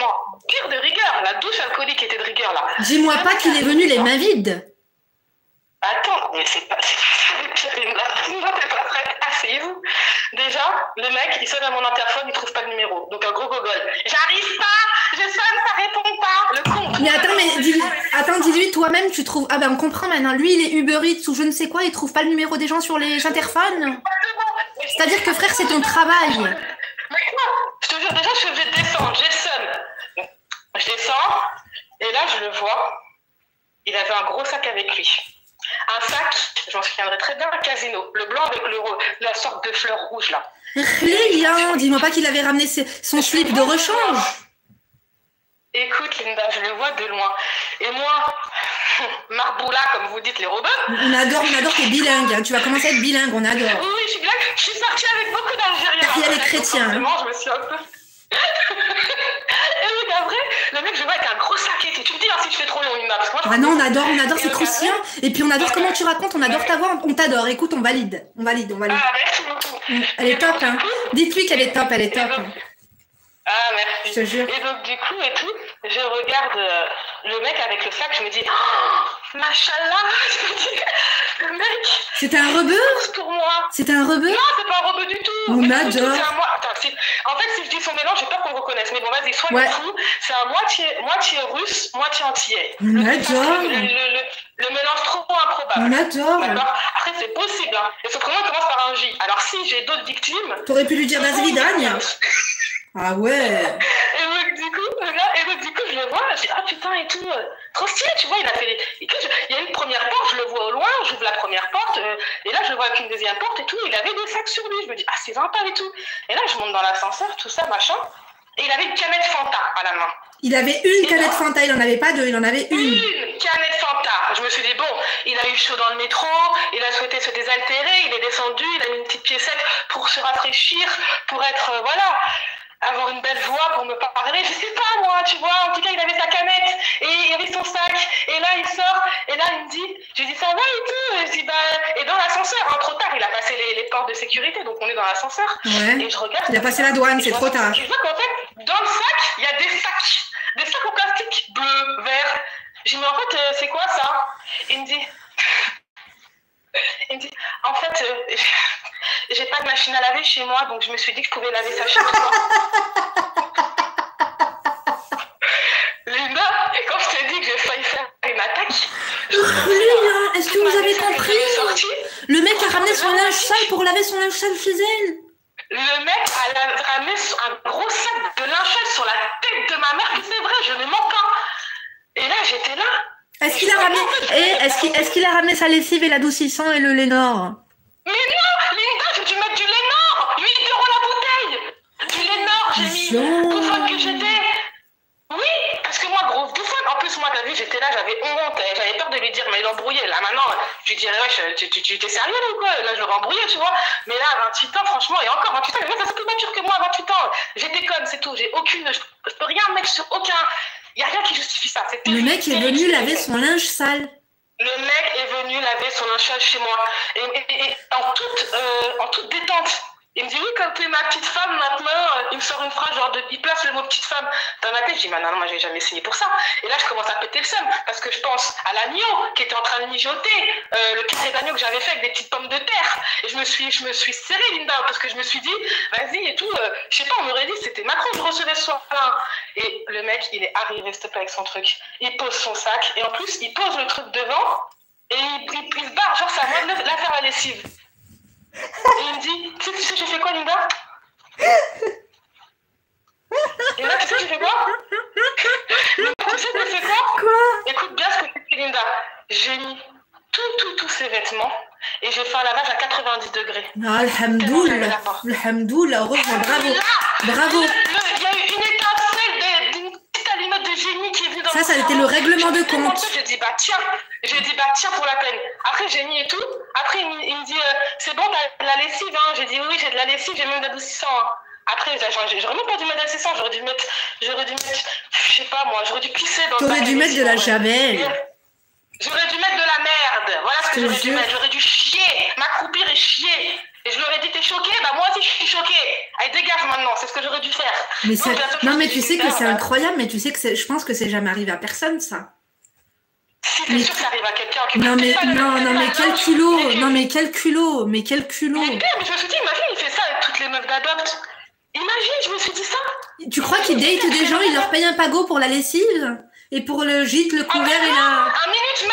Speaker 3: pire de rigueur. La douche alcoolique était de rigueur, là.
Speaker 1: Dis-moi pas qu'il est venu les mains vides.
Speaker 3: Attends, mais c'est pas... T'es pas prête. Asseyez-vous. Déjà, le mec, il sonne à mon interphone, il trouve pas le numéro. Donc un gros gogol. J'arrive pas, je sonne, ça répond pas. Le con.
Speaker 1: Mais attends, dis-lui, toi-même, tu trouves... Ah ben, on comprend maintenant. Lui, il est Uber Eats ou je ne sais quoi, il trouve pas le numéro des gens sur les interphones. C'est-à-dire que, frère, c'est ton travail.
Speaker 3: Mais quoi? Je te jure, déjà, je suis obligée de descendre. Je descends, et là, je le vois. Il avait un gros sac avec lui. Un sac, je m'en souviendrai très bien, un casino. Le blanc avec la sorte de fleur rouge, là.
Speaker 1: Rien, dis-moi pas qu'il avait ramené son slip de rechange.
Speaker 3: Écoute, Linda, je le vois de loin. Et moi, Marboula, comme vous dites, les robots.
Speaker 1: On adore, t'es bilingue. Hein. Tu vas commencer à être bilingue, on adore.
Speaker 3: Oui, je suis bilingue. Je suis sortie avec beaucoup d'Algériens.
Speaker 1: Il y a les chrétiens.
Speaker 3: Vraiment, je me suis un peu... Et oui, après, le mec, je vois avec un gros sac et tout. Tu me dis si je fais trop long, Linda. Parce que moi,
Speaker 1: ah non, on adore, c'est croustillant. Et puis on adore comment tu racontes, on adore ta voix, on t'adore. Écoute, on valide.
Speaker 3: Ah, merci beaucoup.
Speaker 1: Elle est top, hein. Dites-lui qu'elle est top, elle est top.
Speaker 3: Ah, merci.
Speaker 1: Je te jure.
Speaker 3: Et donc, du coup, et tout, je regarde le mec avec le sac, je me dis, oh, machallah, je me dis, le mec.
Speaker 1: C'est un rebeu
Speaker 3: pour moi.
Speaker 1: C'est un rebeu?
Speaker 3: Non, c'est pas un rebeu du tout.
Speaker 1: On adore.
Speaker 3: Attends, en fait, si je dis son mélange, j'ai peur qu'on me reconnaisse. Mais bon, vas-y, sois le fou. C'est un moitié russe, moitié antillais.
Speaker 1: On adore.
Speaker 3: Le mélange trop improbable.
Speaker 1: On adore.
Speaker 3: D'accord. Après, c'est possible. Hein. Et ce prénom commence par un J. Alors, si j'ai d'autres victimes.
Speaker 1: T'aurais pu lui dire Dasvidagne. Ah ouais.
Speaker 3: Et donc, du coup, je le vois, je dis, ah putain, et tout, trop stylé, tu vois, il a fait il y a une première porte, je le vois au loin, j'ouvre la première porte, et là, je le vois avec une deuxième porte et tout, il avait des sacs sur lui, je me dis, ah, c'est sympa et tout. Et là, je monte dans l'ascenseur, tout ça, machin, et il avait une canette Fanta à la main.
Speaker 1: Il avait une canette Fanta, il en avait pas deux, il en avait une.
Speaker 3: Une canette Fanta. Je me suis dit, bon, il a eu chaud dans le métro, il a souhaité se désaltérer, il est descendu, il a mis une petite piécette pour se rafraîchir, pour être, voilà, avoir une belle voix pour me parler, je sais pas moi, tu vois, en tout cas il avait sa canette et il avait son sac et là il sort et là il me dit, je lui dis ça va et tout, et je dis bah, et dans l'ascenseur, hein, trop tard, il a passé les portes de sécurité donc on est dans l'ascenseur et je regarde.
Speaker 1: Il a passé la douane, c'est trop tard.
Speaker 3: Je vois qu'en fait dans le sac il y a des sacs en plastique bleu, vert. Je dis mais en fait c'est quoi ça? Il me dit en fait, j'ai pas de machine à laver chez moi, donc je me suis dit que je pouvais laver ça chez toi. Linda, et quand je te dis que j'ai failli faire une attaque...
Speaker 1: Est-ce que vous avez compris? Le mec a ramené son linge sale pour laver son linge sale chez elle.
Speaker 3: Le mec a ramené un gros sac de linge sale sur la tête de ma mère, c'est vrai, je ne mens pas. Et là, j'étais là.
Speaker 1: Est-ce qu'il a ramené sa lessive et l'adoucissant et le Lénore?
Speaker 3: Mais non, Linda, j'ai dû mettre du Lénore. 8 € la bouteille. Du Lénore, j'ai mis bouffonne que j'étais. Oui, parce que moi, grosse bouffonne. En plus, moi, t'as vu, j'étais là, j'avais honte. J'avais peur de lui dire, mais l'embrouiller. Là, maintenant, je lui dirais, ouais, tu t'es sérieux là ou quoi? Là, je l'aurais embrouillé, tu vois. Mais là, à 28 ans, franchement, et encore 28 ans, le mec, c'est plus mature que moi à 28 ans. J'étais conne, c'est tout. Je peux rien mettre sur aucun... Il n'y a rien qui justifie ça.
Speaker 1: Le mec est venu laver son linge sale.
Speaker 3: Le mec est venu laver son linge sale chez moi. Et en toute détente. Il me dit, oui, comme tu es ma petite femme, maintenant, il me sort une phrase, genre, il place le mot petite femme dans ma tête. Je dis, mais non, moi, j'ai jamais signé pour ça. Et là, je commence à péter le seum, parce que je pense à l'agneau qui était en train de mijoter, le carré d'agneau que j'avais fait avec des petites pommes de terre. Et je me suis serrée, Linda, parce que je me suis dit, vas-y et tout, je sais pas, on m'aurait dit, c'était Macron que je recevais ce soir-là. Et le mec, il est arrivé, s'il te plaît, avec son truc. Il pose son sac, et en plus, il pose le truc devant, et il se barre, genre, c'est à moi de la faire la lessive. Et il me dit, tu sais, j'ai fait quoi, Linda? Linda, tu sais, j'ai fait quoi? Tu sais, j'ai fait quoi? Écoute bien ce que tu fais, Linda. J'ai mis tous ces vêtements et j'ai fait un lavage à 90 degrés.
Speaker 1: Alhamdoulilah, heureusement, bravo.
Speaker 3: Il y a eu une étincelle d'une petite allumette de génie qui est venue dans
Speaker 1: ça a été le règlement de compte.
Speaker 3: Je dis, bah tiens, pour la peine. Après, j'ai mis et tout. Après, il me dit, c'est bon, t'as de la lessive, hein. J'ai dit, oui, j'ai de la lessive, j'ai même de l'adoucissant. Hein. Après, j'aurais même pas dû mettre d'adoucissant, j'aurais dû mettre, je sais pas moi, j'aurais dû pisser dans.
Speaker 1: T'aurais dû mettre de la javel.
Speaker 3: J'aurais dû mettre de la merde. Voilà ce que
Speaker 1: Je te
Speaker 3: j'aurais dû
Speaker 1: jure.
Speaker 3: mettre. J'aurais dû chier, m'accroupir et chier. Et je leur ai dit, t'es choquée? Bah moi aussi je suis choquée. Allez, dégage maintenant, c'est ce que j'aurais dû faire.
Speaker 1: Mais
Speaker 3: Donc, la seule
Speaker 1: non,
Speaker 3: chose
Speaker 1: mais
Speaker 3: que
Speaker 1: tu
Speaker 3: j'ai
Speaker 1: sais
Speaker 3: dû
Speaker 1: que
Speaker 3: faire,
Speaker 1: c'est incroyable, mais tu sais que je pense que c'est jamais arrivé à personne, ça.
Speaker 3: Si t'es sûr que ça arrive à quelqu'un qui
Speaker 1: Non, mais,
Speaker 3: peut-être pas le
Speaker 1: non,
Speaker 3: mettre
Speaker 1: non, mais
Speaker 3: là,
Speaker 1: quel
Speaker 3: non,
Speaker 1: culot,
Speaker 3: mais que-
Speaker 1: non, mais quel culot, mais quel culot.
Speaker 3: Mais pire, mais je me suis dit, imagine, il fait ça avec toutes les meufs d'Adopt. Imagine, je me suis dit ça.
Speaker 1: Tu crois qu'il date des gens, il leur paye un pago pour la lessive? Et pour le gîte, le couvert et la...
Speaker 3: Un minute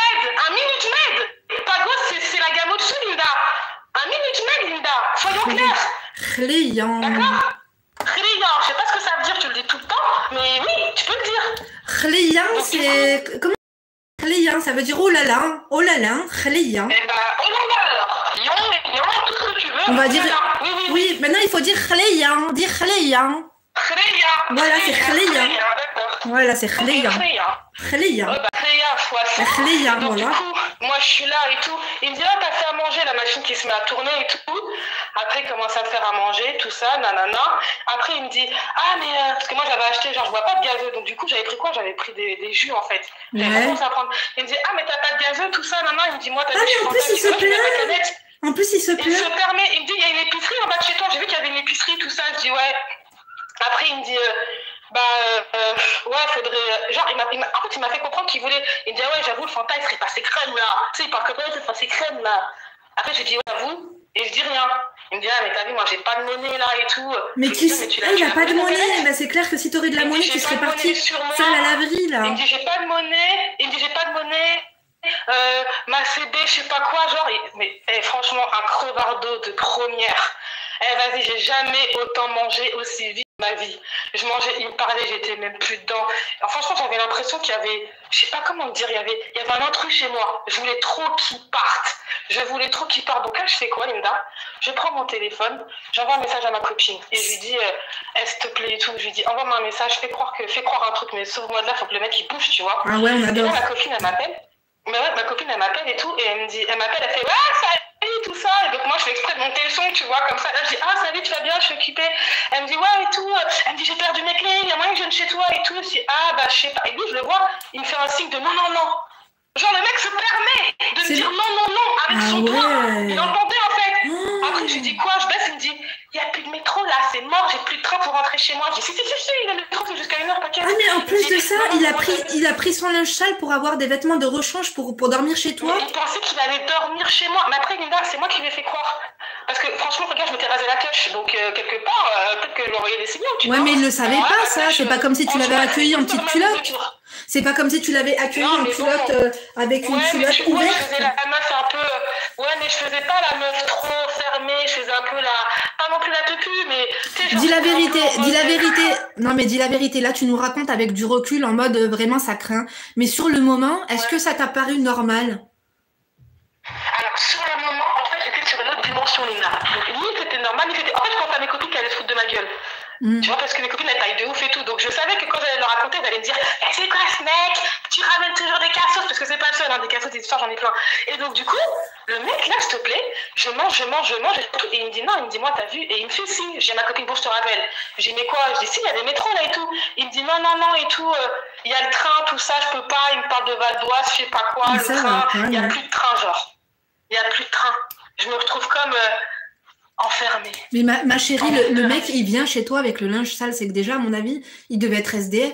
Speaker 3: med. Pago, c'est la gamme au-dessus, Linda. Un minute med, Linda. Soyons clairs.
Speaker 1: Khléyan.
Speaker 3: D'accord? Khléyan, je sais pas ce que ça veut dire, tu le dis tout le temps, mais oui, tu peux le dire.
Speaker 1: Khléyan, c'est... Comment? Khléyan, ça veut dire oh là là, Khléyan.
Speaker 3: Eh ben, oh là là alors. Lyon, tout ce que tu veux.
Speaker 1: On va dire...
Speaker 3: Oui.
Speaker 1: Oui, maintenant il faut dire Khléyan, dire Khléyan.
Speaker 3: Khléyan.
Speaker 1: Voilà, c'est Khléyan.
Speaker 3: D'accord.
Speaker 1: Voilà, c'est Khléyan.
Speaker 3: Khléyan,
Speaker 1: Khléyan.
Speaker 3: fois ça.
Speaker 1: Khléyan,
Speaker 3: Donc
Speaker 1: voilà.
Speaker 3: du coup, moi je suis là et tout. Il me dit, ah, t'as fait à manger, la machine qui se met à tourner et tout. Après, il commence à me faire à manger, tout ça, nanana. Après, il me dit, ah, mais parce que moi j'avais acheté, genre, je bois pas de gazeux. Donc du coup, j'avais pris quoi? J'avais pris des jus en fait. J'avais commencé à prendre. Il me dit, ah, mais t'as pas de gazeux, tout ça, nanana. Il me dit, moi, t'as
Speaker 1: Ah, mais en plus, il se plaint. En plus, il se
Speaker 3: il se
Speaker 1: plaint.
Speaker 3: permet, il me dit, il y a une épicerie en bas de chez toi. J'ai vu qu'il y avait une épicerie, tout ça. Je dis, ouais. Après, il me dit, ouais, faudrait. Genre, en fait, il m'a fait comprendre qu'il voulait. Il me dit, ah ouais, j'avoue, le Fanta, il serait passé crème là. Tu sais, il parle comme ça, il serait passé crème là. Après, j'ai dit, ouais, j'avoue. Et je dis rien. Il me dit, ah, mais t'as vu, moi, j'ai pas de monnaie là et tout.
Speaker 1: Mais
Speaker 3: Je
Speaker 1: tu
Speaker 3: dis,
Speaker 1: sais,
Speaker 3: tu
Speaker 1: il
Speaker 3: l'as
Speaker 1: n'a pas de
Speaker 3: pris
Speaker 1: monnaie. Bah, c'est clair que si t'aurais de la
Speaker 3: Il me dit,
Speaker 1: monnaie,
Speaker 3: j'ai
Speaker 1: tu
Speaker 3: pas
Speaker 1: serais
Speaker 3: de monnaie
Speaker 1: parti
Speaker 3: sur moi.
Speaker 1: seule à la laverie, là.
Speaker 3: Il me dit, j'ai pas de monnaie. Il me dit, j'ai pas de monnaie. Ma CB, je sais pas quoi, genre, mais franchement, un crevardo de première. Vas-y, j'ai jamais autant mangé aussi vite de ma vie. Je mangeais, il me parlait, j'étais même plus dedans. Alors, franchement, j'avais l'impression qu'il y avait, je sais pas comment dire, il y avait un intrus chez moi. Je voulais trop qu'il parte. Donc là, je fais quoi, Linda? Je prends mon téléphone, j'envoie un message à ma copine et je lui dis, s'il te plaît et tout. Je lui dis, envoie-moi un message, fais croire un truc, mais sauve-moi de là, faut que le mec il bouge, tu vois.
Speaker 1: Ah ouais, on
Speaker 3: Et
Speaker 1: adore.
Speaker 3: là, ma copine, elle m'appelle. Mais ouais, ma copine, elle m'appelle et tout, et elle m'appelle, elle fait, ouais, salut, tout ça. Et donc, moi, je fais exprès de monter le son, tu vois, comme ça. Là, je dis, ah, salut, tu vas bien, je suis occupée. Elle me dit, ouais, et tout. Elle me dit, j'ai perdu mes clés, il y a moyen que je vienne chez toi et tout. Je dis, ah, bah, je sais pas. Et lui, je le vois, il me fait un signe de non, non, non. Genre, le mec se permet de me dire non, non, non, avec son doigt. Il entendait, en fait. Après, je lui dis, quoi? Je baisse, il me dit, il n'y a plus de métro, là, c'est mort, j'ai plus de train pour rentrer chez moi. Je dis, si, il y a le métro, c'est jusqu'à 1h, t'inquiète.
Speaker 1: Ah, mais en plus de ça, il a pris son linge sale pour avoir des vêtements de rechange pour dormir chez toi.
Speaker 3: Il pensait qu'il allait dormir chez moi. Mais après, Linda, c'est moi qui lui ai fait croire. Parce que franchement, regarde, je m'étais rasé la touche. Donc, quelque part, peut-être que je lui envoyais des signaux. Tu vois.
Speaker 1: Mais il ne le savait pas, ça. C'est pas comme si tu l'avais accueilli en petite culotte. C'est pas comme si tu l'avais accueilli en culotte avec une culotte ouverte.
Speaker 3: Ouais, je faisais la meuf un peu. Ouais, mais je faisais pas la meuf trop fermée. Je faisais un peu la. Pas non plus la tepu, mais.
Speaker 1: Dis la vérité, dis la vérité. Non, mais dis la vérité. Là, tu nous racontes avec du recul en mode vraiment ça craint. Mais sur le moment, est-ce que ça t'a paru normal?
Speaker 3: Alors, sur le moment, en fait, j'étais sur une autre dimension, Lina. Donc, lui, c'était normal. En fait, je pensais à mes copines qui allaient se foutre de ma gueule. Tu vois, parce que mes copines, elles taillent de ouf et tout. Donc, je savais que quand j'allais leur raconter, elles allaient me dire, c'est quoi ce mec? Tu ramènes toujours des cassos? Parce que c'est pas le seul, hein, des cassos, des histoires, j'en ai plein. Et donc, du coup, le mec, là, s'il te plaît, je mange et tout. Et il me dit, non, il me dit, moi, t'as vu? Et il me fait, si. J'ai ma copine, bon, je te rappelle. J'ai dit, mais quoi? Je dis, si, il y a des métros là et tout. Il me dit, non, non, non, et tout. Il y a le train, tout ça, je peux pas. Il me parle de Val d'Oise, je sais pas quoi. Le train, il y a plus de train, genre. Il n'y a plus de train. Je me retrouve comme enfermée.
Speaker 1: Mais ma chérie, le mec, il vient chez toi avec le linge sale. C'est que déjà, à mon avis, il devait être SDF.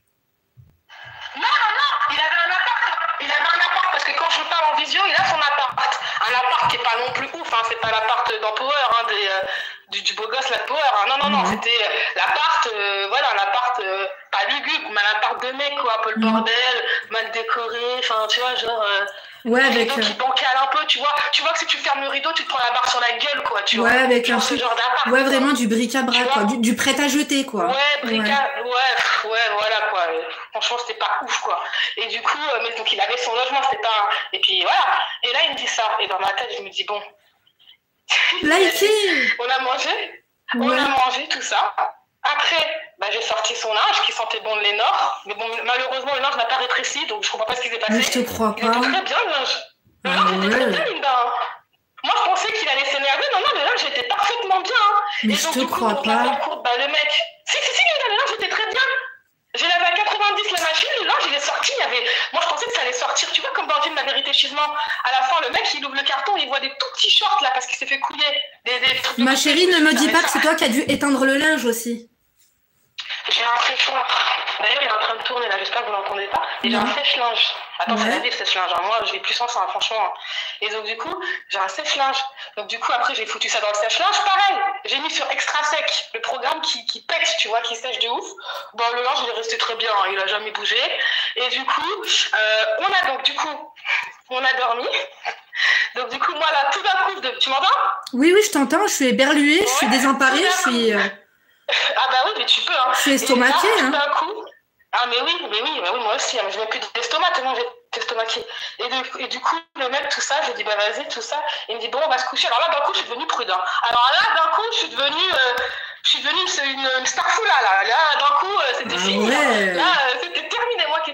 Speaker 3: Non, il avait un appart. Parce que quand je parle en visio, il a son appart. Un appart qui n'est pas non plus ouf. Hein. C'est pas l'appart d'Empower, hein, du beau gosse là de Power. Hein. Non. C'était l'appart, voilà, un appart pas lugubre, mais un appart de mec, quoi. Un peu le bordel, mal décoré. Enfin, tu vois, genre...
Speaker 1: Ouais, avec
Speaker 3: qui bancale un peu, tu vois que si tu fermes le rideau, tu te prends la barre sur la gueule, quoi, tu vois.
Speaker 1: Ouais, avec
Speaker 3: genre ce genre d'appart.
Speaker 1: Ouais, vraiment du bric-à-brac, quoi, du prêt à jeter, quoi.
Speaker 3: Ouais, voilà, quoi. Franchement, c'était pas ouf, quoi. Et du coup, mais donc il avait son logement, c'était pas. Et puis voilà. Et là, il me dit ça. Et dans ma tête, je me dis bon. On a mangé, tout ça. Après, j'ai sorti son linge qui sentait bon de l'énor. Mais bon, malheureusement, le linge n'a pas rétréci, donc je comprends pas ce qui s'est passé.
Speaker 1: Mais je te crois pas.
Speaker 3: Il était très bien, le linge. Le linge était très bien, Linda. Moi, je pensais qu'il allait s'énerver. Non, le linge était parfaitement bien.
Speaker 1: Mais
Speaker 3: et
Speaker 1: je
Speaker 3: donc,
Speaker 1: te
Speaker 3: du coup,
Speaker 1: crois pas.
Speaker 3: le mec... Si, Linda, le linge était très bien. J'ai lavé à 90 la machine, le linge, il est sorti, moi je pensais que ça allait sortir, tu vois, comme dans le film La Vérité chez moi. À la fin, le mec, il ouvre le carton, il voit des tout petits shorts là, parce qu'il s'est fait couiller. Des trucs
Speaker 1: Ma chérie, ne me dis pas que c'est toi qui as dû éteindre le linge aussi.
Speaker 3: J'ai un sèche-linge. D'ailleurs, il est en train de tourner là, j'espère que vous l'entendez pas. Et j'ai un sèche-linge. Attends, c'est la vie le sèche-linge. Moi, je vais plus sans ça, franchement. Et donc, du coup, j'ai un sèche-linge. Donc, du coup, après, j'ai foutu ça dans le sèche-linge. Pareil, j'ai mis sur extra sec, le programme qui pète, tu vois, qui sèche de ouf. Bon, le linge, il est resté très bien, hein, il a jamais bougé. Et du coup, on a dormi. Donc, du coup, moi, là, tout d'un coup, tu m'entends?
Speaker 1: Oui, je t'entends. Je suis éberluée, je suis désemparée, je suis...
Speaker 3: Ah bah oui, mais tu peux, hein.
Speaker 1: Je suis estomaquée, hein.
Speaker 3: Tout d'un coup... Ah mais oui, moi aussi, hein, mais je n'ai plus d'estomac, tellement j'ai estomaqué. Et du coup, le mec, tout ça, je lui dis, bah vas-y, tout ça. Il me dit, bon, on va se coucher. Alors là, d'un coup, je suis devenue prudent. Alors là, d'un coup, je suis devenue une starfou là. Là, d'un coup, c'était fini.
Speaker 1: Ouais.
Speaker 3: Là, c'était terminé. Moi qui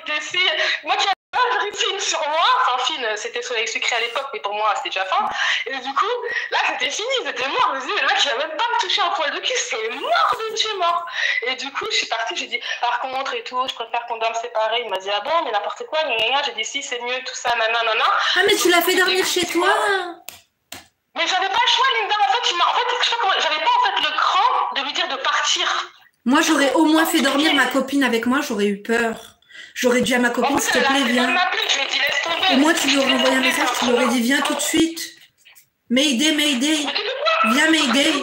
Speaker 3: avais une fine sur moi, enfin fine, c'était Soleil Sucré à l'époque, mais pour moi, c'était déjà fin. Et du coup, là, c'était fini, c'était mort. Je me dis, mais le mec, il va même pas me toucher un poil de cul, c'est mort de chez mort. Et du coup, je suis partie, j'ai dit, par contre, et tout, je préfère qu'on dorme séparés. Il m'a dit, ah bon, mais n'importe quoi, j'ai dit, si, c'est mieux, tout ça, nanana.
Speaker 1: Ah, mais tu l'as fait dormir chez toi?
Speaker 3: Mais j'avais pas le choix, Linda. En fait, je sais pas comment, j'avais pas en fait le cran de lui dire de partir.
Speaker 1: Moi, j'aurais au moins fait dormir ma copine avec moi, j'aurais eu peur. J'aurais dit à ma copine, s'il te plaît, viens. Et moi, tu lui aurais envoyé un message, tu lui aurais dit, viens tout de suite. Mayday. Viens, Mayday.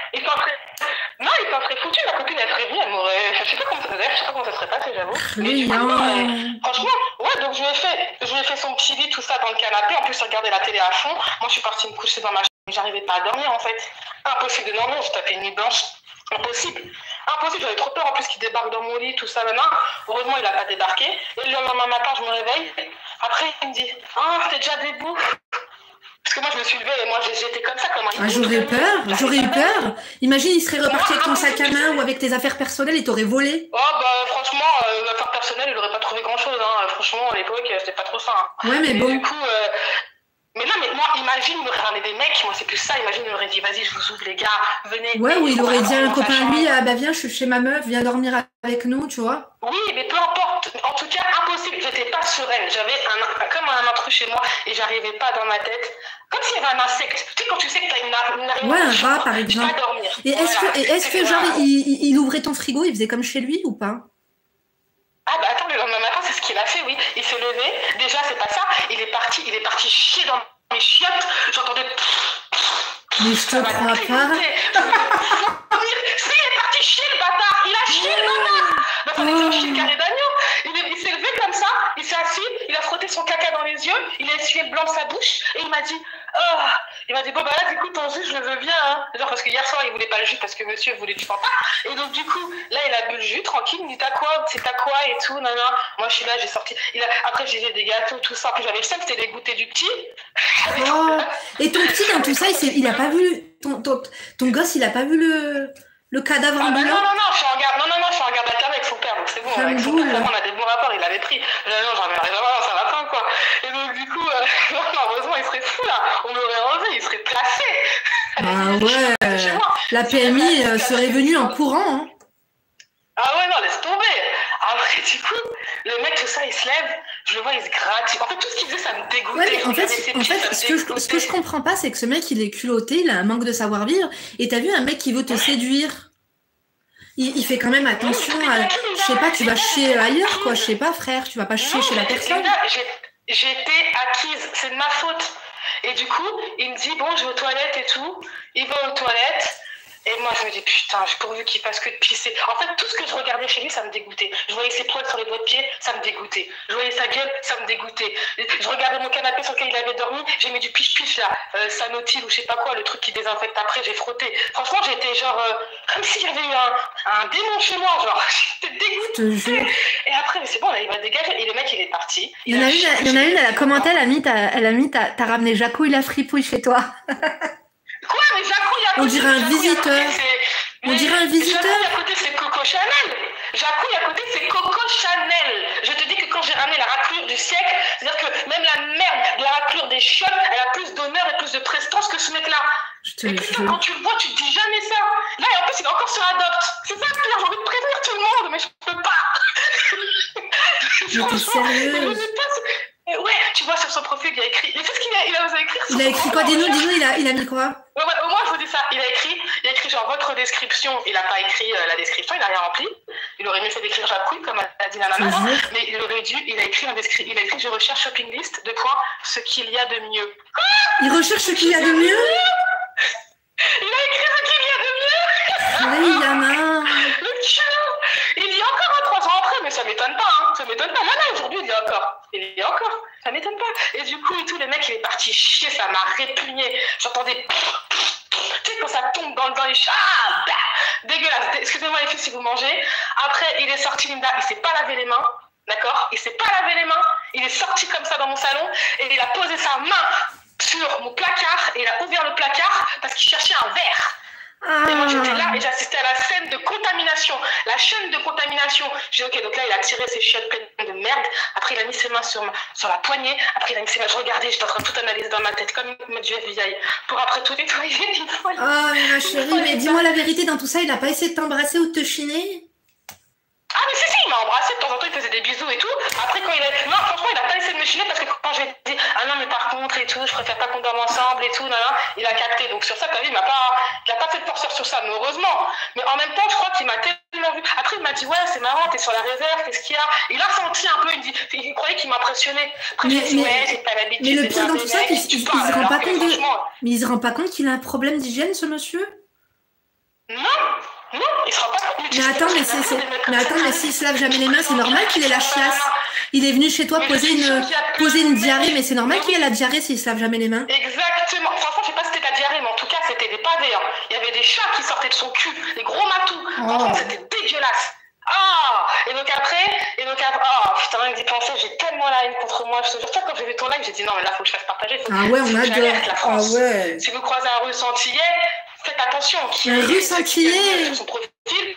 Speaker 3: Non, il s'en serait foutu, ma copine, elle serait venue, elle m'aurait... Je sais pas comment ça serait passé, j'avoue. Franchement, ouais, donc je lui ai fait son petit lit, tout ça, dans le canapé. En plus, je regardais la télé à fond. Moi, je suis partie me coucher dans ma chambre, mais j'arrivais pas à dormir, en fait. Impossible de dormir, j'ai tapé une nuit blanche. Impossible, j'avais trop peur en plus qu'il débarque dans mon lit, tout ça, maintenant. Heureusement, il n'a pas débarqué. Et le lendemain matin, je me réveille. Après, il me dit, t'es déjà debout? Parce que moi, je me suis levée et moi, j'étais comme ça, comme un...
Speaker 1: J'aurais eu peur. Imagine, il serait reparti avec ton sac à main ou avec tes affaires personnelles et t'aurais volé.
Speaker 3: Oh, bah, franchement, l'affaire personnelle, il n'aurait pas trouvé grand-chose, hein. Franchement, à l'époque, c'était pas trop ça. Hein.
Speaker 1: Ouais, mais bon.
Speaker 3: Du coup... Mais non, mais moi, imagine, il m'aurait ramené des mecs, moi c'est plus ça, imagine, il m'aurait dit, vas-y, je vous ouvre les gars, venez.
Speaker 1: Ouais, ou il aurait dit à un copain, lui, bah viens, je suis chez ma meuf, viens dormir avec nous, tu vois.
Speaker 3: Oui, mais peu importe, en tout cas, impossible, j'étais pas sereine, j'avais comme un intrus chez moi, et j'arrivais pas dans ma tête, comme s'il y avait un insecte, tu sais, quand tu sais que t'as une
Speaker 1: ouais, un rat, par exemple.
Speaker 3: Pas dormir.
Speaker 1: Et est-ce que genre, il ouvrait ton frigo, il faisait comme chez lui ou pas?
Speaker 3: Ah bah attends, le lendemain matin, c'est ce qu'il a fait, oui. Il s'est levé, déjà c'est pas ça, il est parti chier dans mes chiottes, j'entendais...
Speaker 1: Mais je te crois pas.
Speaker 3: Si, il est parti chier le bâtard, il a chié le bâtard. Bah fallait qu'il chier le carré d'agneau. Il s'est levé comme ça, il s'est assis, il a frotté son caca dans les yeux, il a essuyé le blanc de sa bouche, et il m'a dit... bon bah là du coup ton jus je le veux bien hein. Genre parce que hier soir il voulait pas le jus parce que monsieur voulait du papa. Et donc du coup là il a bu le jus tranquille, il me dit t'as quoi et tout, non. Moi je suis là, j'ai sorti, après j'ai des gâteaux, tout ça, puis j'avais le seum, c'était les goûters du petit.
Speaker 1: Et ton petit dans tout ça, il a pas vu, ton gosse il a pas vu le cadavre ambulant?
Speaker 3: Non, je suis en garde alternée avec son père, donc c'est bon, avec son père, on a des bons rapports, il l'avait pris. Non, j'en ai rien à voir, ça va pas quoi. Et donc du coup, heureusement il serait fou là, on l'aurait enlevé, il serait placé.
Speaker 1: Ah ouais, la PMI serait venue en courant. Hein.
Speaker 3: Ah ouais, non, laisse tomber. Après, du coup, le mec, tout ça, il se lève, je le vois, il se gratte. En fait, tout ce qu'il faisait, ça me dégoûtait.
Speaker 1: Ouais, en fait, ce que je comprends pas, c'est que ce mec, il est culotté, il a un manque de savoir-vivre. Et t'as vu un mec qui veut te séduire? Il fait quand même attention à... Je sais pas, tu vas chier ailleurs, quoi. Je sais pas, frère, tu vas pas chier chez la personne.
Speaker 3: J'étais acquise, c'est de ma faute. Et du coup, il me dit, bon, je vais aux toilettes et tout. Il va aux toilettes. Et moi, je me dis, putain, j'ai pourvu qu'il fasse que de pisser. En fait, tout ce que je regardais chez lui, ça me dégoûtait. Je voyais ses poils sur les doigts de pied, ça me dégoûtait. Je voyais sa gueule, ça me dégoûtait. Je regardais mon canapé sur lequel il avait dormi, j'ai mis du piche-piche là, Sanotil ou je sais pas quoi, le truc qui désinfecte après, j'ai frotté. Franchement, j'étais genre, comme s'il y avait eu un démon chez moi, genre, j'étais dégoûtée. Et après, mais c'est bon, là, il va dégager. Et le mec, il est parti.
Speaker 1: Il y en a une, elle a commenté, elle a mis, t'as ramené Jacouille la fripouille chez toi.
Speaker 3: Quoi, mais Jacouille à côté,
Speaker 1: on dirait un visiteur.
Speaker 3: Jacouille à côté, c'est Coco Chanel. Jacouille à côté, c'est Coco Chanel. Je te dis que quand j'ai ramené la raclure du siècle, c'est-à-dire que même la merde de la raclure des chiottes, elle a plus d'honneur et plus de prestance que ce mec-là. Et putain, quand tu le vois, tu te dis jamais ça. Là, et en plus, il est encore sur Adopt. C'est ça le pire, j'ai envie de prévenir tout le monde, mais je peux pas.
Speaker 1: Mais t'es sérieuse?
Speaker 3: Ouais, tu vois, sur son profil, il a écrit. Mais c'est ce qu'il a osé écrire.
Speaker 1: Il a écrit quoi? Dis-nous, il a mis quoi?
Speaker 3: Ouais, au moins, je vous dis ça. Il a écrit genre votre description. Il n'a pas écrit la description, il n'a rien rempli. Il aurait mieux fait d'écrire Jacouille, comme a dit la nana. Mais il a écrit je recherche shopping list, ce qu'il y a de mieux.
Speaker 1: Il recherche ce qu'il y a de mieux?
Speaker 3: Il a écrit ce qu'il y a de mieux.
Speaker 1: Oui, Yana.
Speaker 3: Le tueur. Il y a encore 3 ans après, mais ça m'étonne pas. Hein. Ça m'étonne pas. Là, aujourd'hui, il y a encore. Il y a encore. Ça m'étonne pas. Et du coup, et tout, le mec, il est parti chier. Ça m'a répugné. J'entendais... Tu sais, quand ça tombe dans les chats, dégueulasse. Excusez-moi les filles si vous mangez. Après, il est sorti, Linda, il s'est pas lavé les mains. D'accord? Il s'est pas lavé les mains. Il est sorti comme ça dans mon salon et il a posé sa main sur mon placard et il a ouvert le placard parce qu'il cherchait un verre. Et moi j'étais là et j'assistais à la scène de contamination, la chaîne de contamination. J'ai dit ok, donc là il a tiré ses chiottes pleines de merde, après il a mis ses mains sur la poignée, après il a mis ses mains, je regardais, j'étais en train de tout analyser dans ma tête comme une du FBI, pour après tout nettoyer.
Speaker 1: Ah mais ma chérie, mais dis-moi la vérité, dans tout ça il a pas essayé de t'embrasser ou de te chiner?
Speaker 3: Ah mais si, il m'a embrassé, de temps en temps il faisait des bisous et tout. Après quand non franchement il a pas essayé de me chiner parce que quand j'ai dit ah non mais par contre et tout, je préfère pas qu'on dorme ensemble et tout, il a capté. Donc sur ça, t'as vu, il a pas fait de forceur sur ça, mais heureusement. Mais en même temps, je crois qu'il m'a tellement vu. Après il m'a dit ouais c'est marrant, t'es sur la réserve, qu'est-ce qu'il y a? Il a senti un peu, il croyait qu'il m'impressionnait. Après je me dit ouais, j'ai pas l'habitude.
Speaker 1: Mais le pire dans tout ça, il se rend pas compte mais il se rend pas compte qu'il a un problème d'hygiène ce monsieur?
Speaker 3: Non, il se rend pas compte.
Speaker 1: Mais attends, mais s'il se lave jamais les mains, c'est normal qu'il ait la chiasse. Il est venu chez toi poser une diarrhée, mais c'est normal qu'il ait la diarrhée s'il se lave jamais les mains.
Speaker 3: Exactement. Franchement, je sais pas si c'était la diarrhée, mais en tout cas, c'était des pavés. Hein. Il y avait des chats qui sortaient de son cul, des gros matous. Franchement, c'était dégueulasse. Et donc après, putain, rien que d'y penser, j'ai tellement la haine contre moi. Je te jure, quand j'ai vu ton live, j'ai dit non, mais là, faut que je fasse partager.
Speaker 1: Ah ouais, on adore. Ah ouais.
Speaker 3: Si vous croisez un russe antillais, faites attention.
Speaker 1: Un russe antillais
Speaker 3: sur son profil.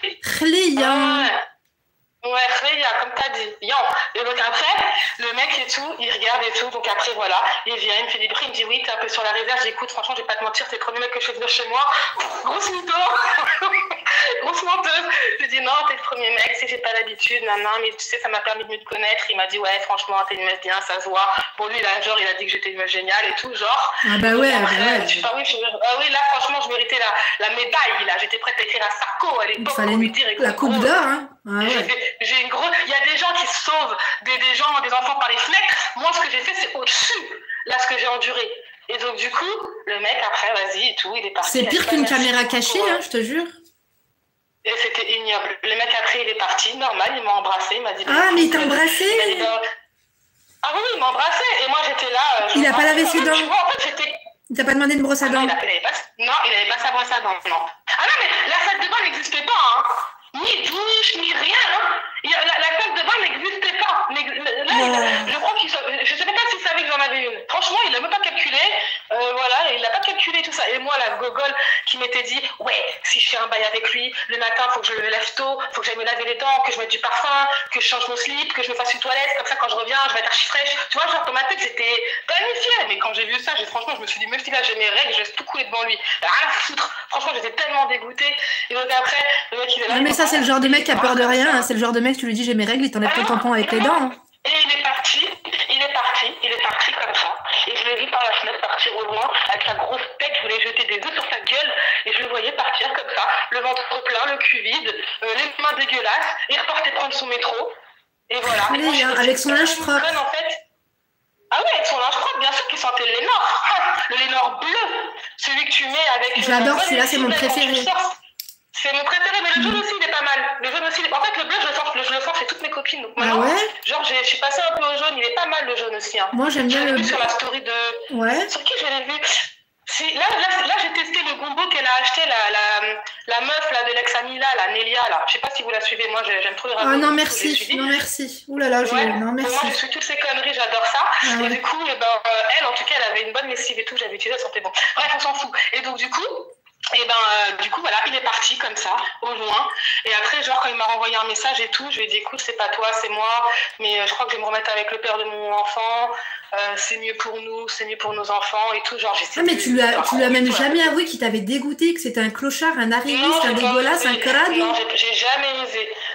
Speaker 3: Ouais, comme t'as dit, Yan. Et donc après, le mec et tout, il regarde et tout, donc après voilà, il vient, il me fait des bruits, il me dit oui, t'es un peu sur la réserve, j'écoute, franchement, je vais pas te mentir, c'est le premier mec que je fais venir chez moi, grosse mytho, grosse menteuse, je lui dis non, t'es le premier mec, si j'ai pas l'habitude, mais tu sais, ça m'a permis de mieux te connaître, il m'a dit ouais, franchement, t'es une meuf bien, ça se voit, pour lui, là, genre, il a dit que j'étais une meuf géniale et tout, genre.
Speaker 1: Ah bah ouais,
Speaker 3: oui, là, franchement, je méritais la médaille, là, j'étais prête à écrire à Sarko à l'époque, pour lui dire,
Speaker 1: la coupe d'or, hein. Ah ouais.
Speaker 3: J'ai une grosse... Il y a des gens qui se sauvent, des enfants par les fenêtres. Moi, ce que j'ai fait, c'est au-dessus, là, ce que j'ai enduré. Et donc, du coup, le mec, après, vas-y et tout, il est parti.
Speaker 1: C'est pire qu'une caméra cachée, hein, je te jure.
Speaker 3: Et c'était ignoble. Le mec, après, il est parti, normal, il m'a embrassé, il m'a dit...
Speaker 1: Ah, mais il t'a embrassé?
Speaker 3: Ah oui, il m'a embrassé, et moi, j'étais là...
Speaker 1: Il a pas lavé ses dents?
Speaker 3: Tu vois, en fait, j'étais...
Speaker 1: Il t'a pas demandé de brosse à dents?
Speaker 3: Non, il avait pas sa brosse à dents, non. Ah non, mais la salle de bain n'existait pas, hein. Ni douche, ni rien. Hein. La salle de bain n'existait pas. Je crois je ne sais pas s'il savait que j'en avais une. Franchement, il n'a même pas calculé. Voilà, il n'a pas calculé tout ça. Et moi, la gogole qui m'était dit, ouais, si je fais un bail avec lui, le matin, il faut que je me lève tôt, il faut que j'aille me laver les dents, que je mette du parfum, que je change mon slip, que je me fasse une toilette. Comme ça, quand je reviens, je vais être archi fraîche. Tu vois, genre, dans ma tête, c'était planifié. Mais quand j'ai vu ça, franchement, je me suis dit, même si là, j'ai mes règles, je laisse tout couler devant lui. Rien à foutre. Franchement, j'étais tellement dégoûtée. Et donc après, le mec, il est là.
Speaker 1: Mais ça, c'est le genre de mec qui a peur de rien. Hein. C'est le genre de mec, tu lui dis, j'ai mes règles, il t'enlève ton tampon avec les dents. Hein.
Speaker 3: Et il est parti comme ça. Et je l'ai vu par la fenêtre partir au loin, avec sa grosse tête, je voulais jeter des œufs sur sa gueule, et je le voyais partir comme ça, le ventre plein, le cul vide, les mains dégueulasses, il repartait prendre son métro, et voilà.
Speaker 1: Oui, et moi, avec son linge propre.
Speaker 3: En fait. Ah ouais, avec son linge propre, bien sûr qu'il sentait le Lénore. Le Lénore bleu, celui que tu mets avec...
Speaker 1: J'adore celui-là, c'est mon préféré.
Speaker 3: C'est mon préféré, mais le jaune aussi, il est pas mal. Le jaune aussi, en fait, le bleu, je le sens chez toutes mes copines. Donc maintenant, genre, je suis passée un peu au jaune, il est pas mal le jaune aussi. Hein.
Speaker 1: Moi, j'aime bien le bleu.
Speaker 3: Sur la story de...
Speaker 1: Ouais.
Speaker 3: Sur qui je l'ai vu? Là, j'ai testé le gombo qu'elle a acheté, la meuf là, de l'ex-amie, la Nélia, là. Je sais pas si vous la suivez, moi, j'aime trop les raconter.
Speaker 1: Ah non, merci. Non, merci. Ouh là là, non, merci.
Speaker 3: Moi, je suis toutes ces conneries, j'adore ça. Et du coup, elle, en tout cas, elle avait une bonne lessive et tout, j'avais utilisé, elle sentait bon. Bref, on s'en fout. Et donc, du coup, voilà, il est parti comme ça, au loin. Et après, genre, quand il m'a renvoyé un message et tout, je lui ai dit, écoute, c'est pas toi, c'est moi, mais je crois que je vais me remettre avec le père de mon enfant, c'est mieux pour nous, c'est mieux pour nos enfants et tout. Genre,
Speaker 1: ah, mais tu lui as même jamais avoué qu'il t'avait dégoûté, que c'était un clochard, un arriviste, un dégueulasse, un crade?
Speaker 3: Non, j'ai jamais osé.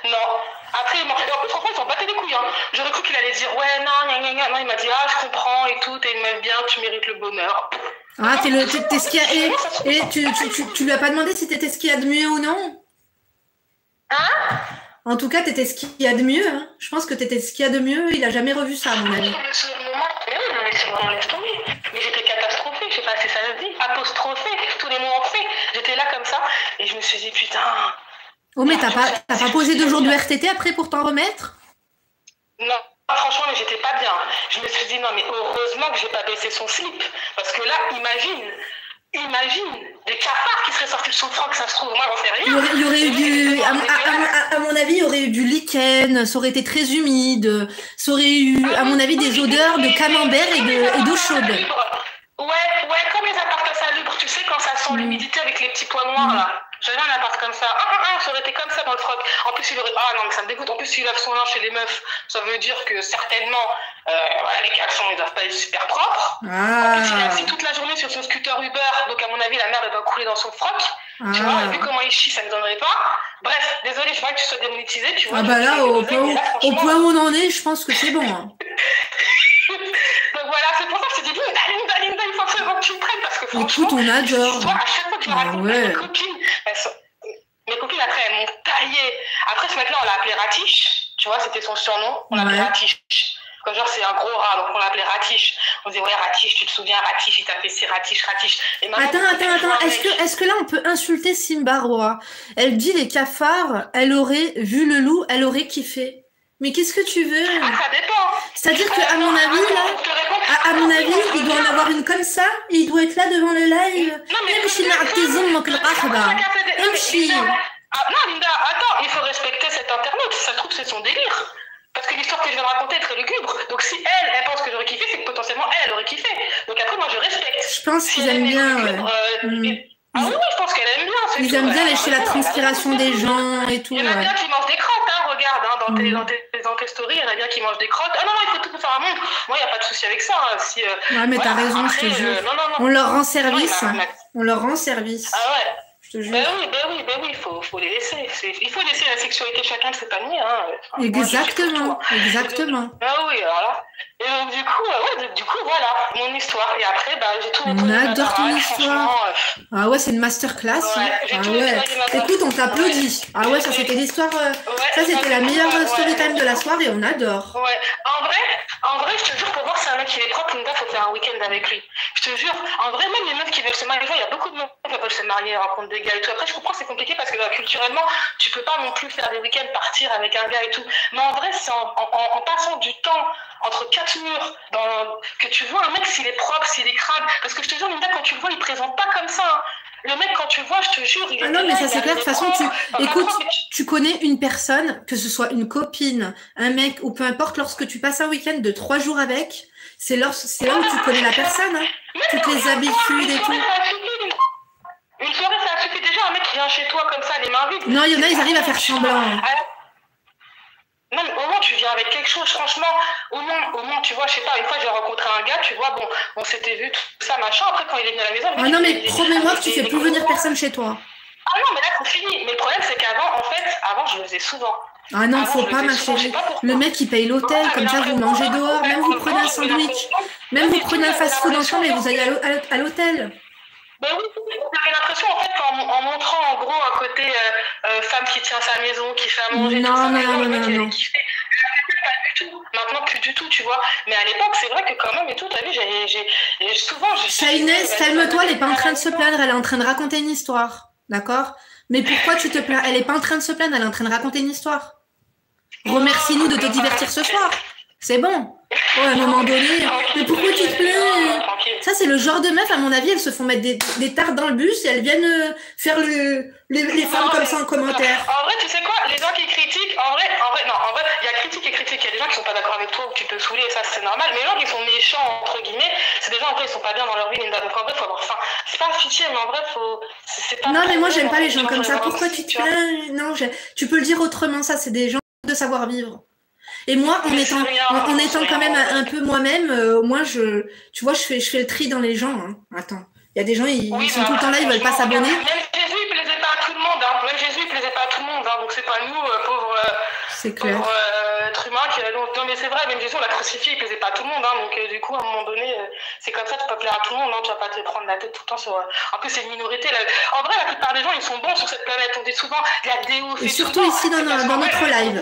Speaker 3: Non. Après, en plus, franchement, ils s'en battaient les couilles. Hein. J'aurais cru qu'il allait dire, ouais, non, gna, gna, gna. Non, il m'a dit, ah, je comprends et tout, t'es une meuf bien, tu mérites le bonheur.
Speaker 1: Ah, t'es ce qu'il y a. Et tu lui as pas demandé si t'étais ce qu'il y a de mieux ou non?
Speaker 3: Hein?
Speaker 1: En tout cas, t'étais ce qu'il y a de mieux. Hein. Je pense que t'étais ce qu'il y a de mieux. Il a jamais revu ça, à mon avis.
Speaker 3: Ce moment, mais c'est vraiment laisse tomber. Mais j'étais catastrophée, je sais pas si ça se dit, apostrophée, tous les mots en fait. J'étais là comme ça et je me suis dit, putain.
Speaker 1: Oh, mais t'as pas posé 2 jours de RTT après pour t'en remettre?
Speaker 3: Non, franchement, mais j'étais pas bien. Je me suis dit, non, mais heureusement que j'ai pas baissé son slip. Parce que là, imagine des cafards qui seraient sortis de son froc, ça se trouve, moi, j'en sais rien.
Speaker 1: Il y aurait eu du. À mon avis, il y aurait eu du lichen, ça aurait été très humide, ça aurait eu, à mon avis, des odeurs de camembert et d'eau chaude.
Speaker 3: Ouais, comme les appartements salubres, tu sais, quand ça sent l'humidité avec les petits points noirs, là. J'avais un appart comme ça. Ça aurait été comme ça dans le froc. En plus, il aurait... Ah non, mais ça me dégoûte. En plus, s'il lave son linge chez les meufs, ça veut dire que certainement, les caleçons, ils doivent pas être super propres. En plus, il est assis toute la journée sur son scooter Uber. Donc, à mon avis, la merde, elle doit couler dans son froc. Tu vois, vu comment il chie, ça ne donnerait pas. Bref, désolé, je vois que tu sois démonétisé. Tu vois,
Speaker 1: ah bah là, au point où on en est, je pense que c'est bon. Hein.
Speaker 3: Donc voilà, c'est pour ça que je te dis, Linda, il faut absolument que tu me prennes parce que franchement,
Speaker 1: écoute, on adore.
Speaker 3: À chaque fois que je raconte mes copines, après, elles m'ont taillé. Après, ce mec-là, on l'a appelé Ratiche. Tu vois, c'était son surnom. On l'appelait Ratiche. Comme genre, c'est un gros rat, donc on l'appelait Ratiche. On disait, ouais, Ratiche, tu te souviens, Ratiche, il t'a fait ci, Ratiche. Et
Speaker 1: attends. Est-ce que là, on peut insulter Simba Roy? Elle dit les cafards, elle aurait vu le loup, elle aurait kiffé. Mais qu'est-ce que tu veux?
Speaker 3: Ah, ça dépend.
Speaker 1: C'est-à-dire qu'à mon avis, là, à mon avis, il doit en avoir une comme ça, et il doit être là devant le live.
Speaker 3: Non, mais Linda, attends, il faut respecter cet internaute. Ça se trouve, c'est son délire. Parce que l'histoire que je viens de raconter est très lugubre. Donc si elle pense que j'aurais kiffé, c'est que potentiellement elle aurait kiffé. Donc après, moi, je respecte.
Speaker 1: Je pense qu'ils aiment bien,
Speaker 3: Ah oui, je pense qu'elle aime bien.
Speaker 1: Ils aiment bien lécher la transpiration des gens et tout.
Speaker 3: Il y en a bien qui mangent des crottes, hein, regarde, dans tes stories, il y en a bien qui mangent des crottes. Ah non, il faut tout faire un monde. Moi, il n'y a pas de souci avec ça. Hein.
Speaker 1: Ouais, mais t'as raison, je te jure. On leur rend service. On leur rend service.
Speaker 3: Ah ouais.
Speaker 1: Je te jure.
Speaker 3: Ben oui, il faut les laisser. Il faut laisser la sexualité chacun de s'épanouir. Hein. Enfin,
Speaker 1: exactement.
Speaker 3: Ah oui, alors là. Et donc, du coup, voilà, mon histoire. Et après, j'ai tout
Speaker 1: On adore ton histoire. Ah ouais, c'est une masterclass. Écoute, on t'applaudit. Ah ouais, ça c'était l'histoire. Ça c'était la meilleure story time de la soirée. On adore.
Speaker 3: Ouais. En vrai, je te jure, pour voir si un mec qui est propre, Linda, faut faire un week-end avec lui. Je te jure. En vrai, même les meufs qui veulent se marier, il y a beaucoup de meufs qui veulent se marier, rencontrent des gars et tout. Après, je comprends, c'est compliqué parce que culturellement, tu peux pas non plus faire des week-ends, partir avec un gars et tout. Mais en vrai, c'est en passant du temps entre 4 murs, que tu vois un mec s'il est propre, s'il est crade. Parce que je te jure, Linda, quand tu le vois, il présente pas comme ça. Hein. Le mec, quand tu le vois, je te jure, il est.
Speaker 1: Ah non, mais ça c'est clair. De toute façon, tu connais une personne, que ce soit une copine, un mec ou peu importe, lorsque tu passes un week-end de 3 jours avec, c'est là où tu connais la personne. Hein. Toutes les habitudes et tout.
Speaker 3: Une soirée, ça suffit déjà. Un mec qui vient chez toi comme ça, les mains vides.
Speaker 1: Non, il y en a, ils arrivent à faire semblant.
Speaker 3: Non, mais au moins, tu viens avec quelque chose, franchement. Au moins, tu vois, je sais pas, une fois, j'ai rencontré un gars, tu vois, bon, on s'était vu, tout ça, machin. Après, quand il est venu à la maison...
Speaker 1: Ah non, mais promets-moi que tu fais plus venir personne chez toi.
Speaker 3: Ah non, mais là, c'est fini. Mais le problème, c'est qu'avant, je le faisais souvent.
Speaker 1: Ah non, faut pas, ma chérie. Le mec, il paye l'hôtel, comme ça, vous mangez dehors. Même vous prenez un sandwich. Même vous prenez un fast-food ensemble et vous allez à l'hôtel.
Speaker 3: Ben oui, j'avais l'impression en fait qu'en montrant en gros un côté femme qui tient sa maison, qui fait à manger,
Speaker 1: non.
Speaker 3: Pas du tout. Maintenant plus du tout, tu vois. Mais à l'époque, c'est vrai que quand même et tout, t'as vu, j'ai souvent.
Speaker 1: Inès, calme-toi, elle est pas en train de se plaindre, elle est en train de raconter une histoire, d'accord? Mais pourquoi tu te plains? Elle est pas en train de se plaindre, elle est en train de raconter une histoire. Remercie-nous de te divertir ce soir. C'est bon. Oh, à un moment donné. Mais pourquoi tu te plains? Ça, c'est le genre de meuf, à mon avis, elles se font mettre des tartes dans le bus et elles viennent faire les femmes comme ça en commentaire.
Speaker 3: En vrai, tu sais quoi? Les gens qui critiquent, en vrai, il y a critique et critique. Il y a des gens qui sont pas d'accord avec toi ou tu peux saouler, ça, c'est normal. Mais les gens qui sont méchants, entre guillemets, c'est des gens, en vrai, ils sont pas bien dans leur vie, Linda. Donc, en vrai, faut avoir faim. C'est pas affiché, mais en vrai, c'est pas.
Speaker 1: Non, mais moi, j'aime pas les gens comme ça. Pourquoi tu te plains? Non, tu peux le dire autrement, ça, c'est des gens de savoir-vivre. Et moi, en étant quand même un peu moi-même, moi, tu vois, je fais le tri dans les gens. Hein. Attends, il y a des gens, ils sont tout le temps là, ils veulent pas s'abonner.
Speaker 3: Même Jésus, il plaisait pas à tout le monde. Hein. Même Jésus, il plaisait plaisait pas à tout le monde, hein, donc c'est pas nous, pauvres êtres humains qui non mais c'est vrai, même Jésus on l'a crucifié, il plaisait pas à tout le monde, hein, donc du coup à un moment donné c'est comme ça, tu peux plaire à tout le monde, hein, tu vas pas te prendre la tête tout le temps sur en plus c'est une minorité là. En vrai la plupart des gens ils sont bons sur cette planète, on dit souvent la déo,
Speaker 1: et surtout ici dans notre live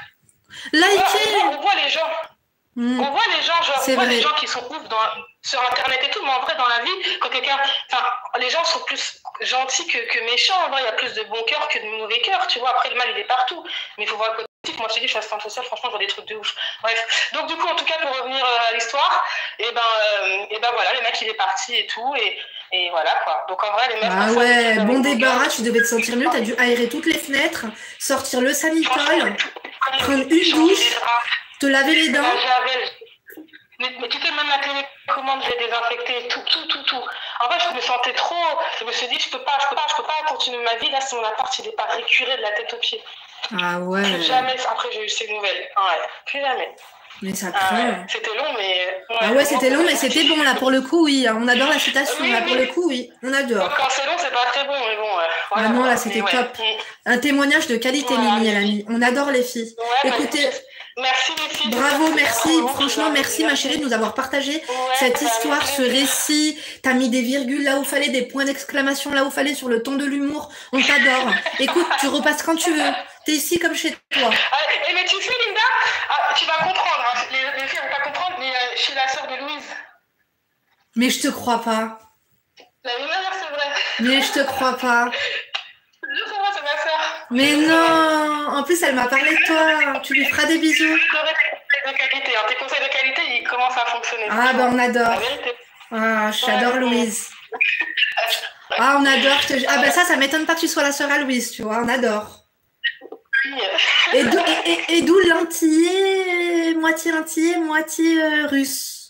Speaker 3: on voit les gens. On voit les gens, les gens qui sont ouf sur internet et tout, mais en vrai dans la vie, quand les gens sont plus gentils que méchants, en vrai il y a plus de bons cœurs que de mauvais cœurs, tu vois, après le mal il est partout, mais il faut voir le côté positif. Moi je te dis, je suis assistante sociale, franchement je vois des trucs de ouf. Bref, donc du coup en tout cas pour revenir à l'histoire, et ben voilà, le mec il est parti et tout, et voilà quoi. Donc en vrai les mecs...
Speaker 1: Ah ouais, bon débarras, tu devais te sentir mieux, t'as dû aérer toutes les fenêtres, sortir le sanitol, prendre une douche, te laver les dents.
Speaker 3: Mais tu sais, même la télécommande, j'ai désinfecté tout. En fait, je me sentais trop... Je me suis dit, je peux pas continuer ma vie. Là, si mon appart, il n'est pas récuré de la tête aux pieds.
Speaker 1: Ah ouais.
Speaker 3: Plus jamais. Après, j'ai eu ces nouvelles. Ouais, plus jamais.
Speaker 1: Mais ça craint.
Speaker 3: C'était long, mais...
Speaker 1: Ah ouais, c'était long, mais c'était bon, là, pour le coup, oui. On adore la citation, là, pour le coup, oui. On adore.
Speaker 3: Donc, quand c'est long, c'est pas très bon, mais bon...
Speaker 1: Voilà, ah non, là, c'était top. Un témoignage de qualité, Mimi, elle a mis. On adore les filles.
Speaker 3: Ouais,
Speaker 1: écoutez...
Speaker 3: Merci les filles.
Speaker 1: Bravo, merci. Franchement, merci ma chérie de nous avoir partagé cette histoire, ce récit. T'as mis des virgules là où fallait, des points d'exclamation là où fallait, sur le ton de l'humour. On t'adore. Écoute, tu repasses quand tu veux. T'es ici comme chez toi.
Speaker 3: Mais tu sais, Linda, tu vas comprendre. Hein. Les filles vont pas comprendre, mais je suis la sœur de Louise.
Speaker 1: Mais je te crois pas.
Speaker 3: La même manière, c'est vrai.
Speaker 1: Mais je te crois pas.
Speaker 3: C'est ma sœur.
Speaker 1: Mais non, en plus elle m'a parlé de toi, tu lui feras des bisous.
Speaker 3: Tes conseils de qualité, ils commencent à fonctionner.
Speaker 1: Ah bah on adore. Ah, j'adore Louise. Ah on adore. Ah bah ça m'étonne pas que tu sois la sœur à Louise, tu vois, on adore. Et d'où l'antillais, moitié russe.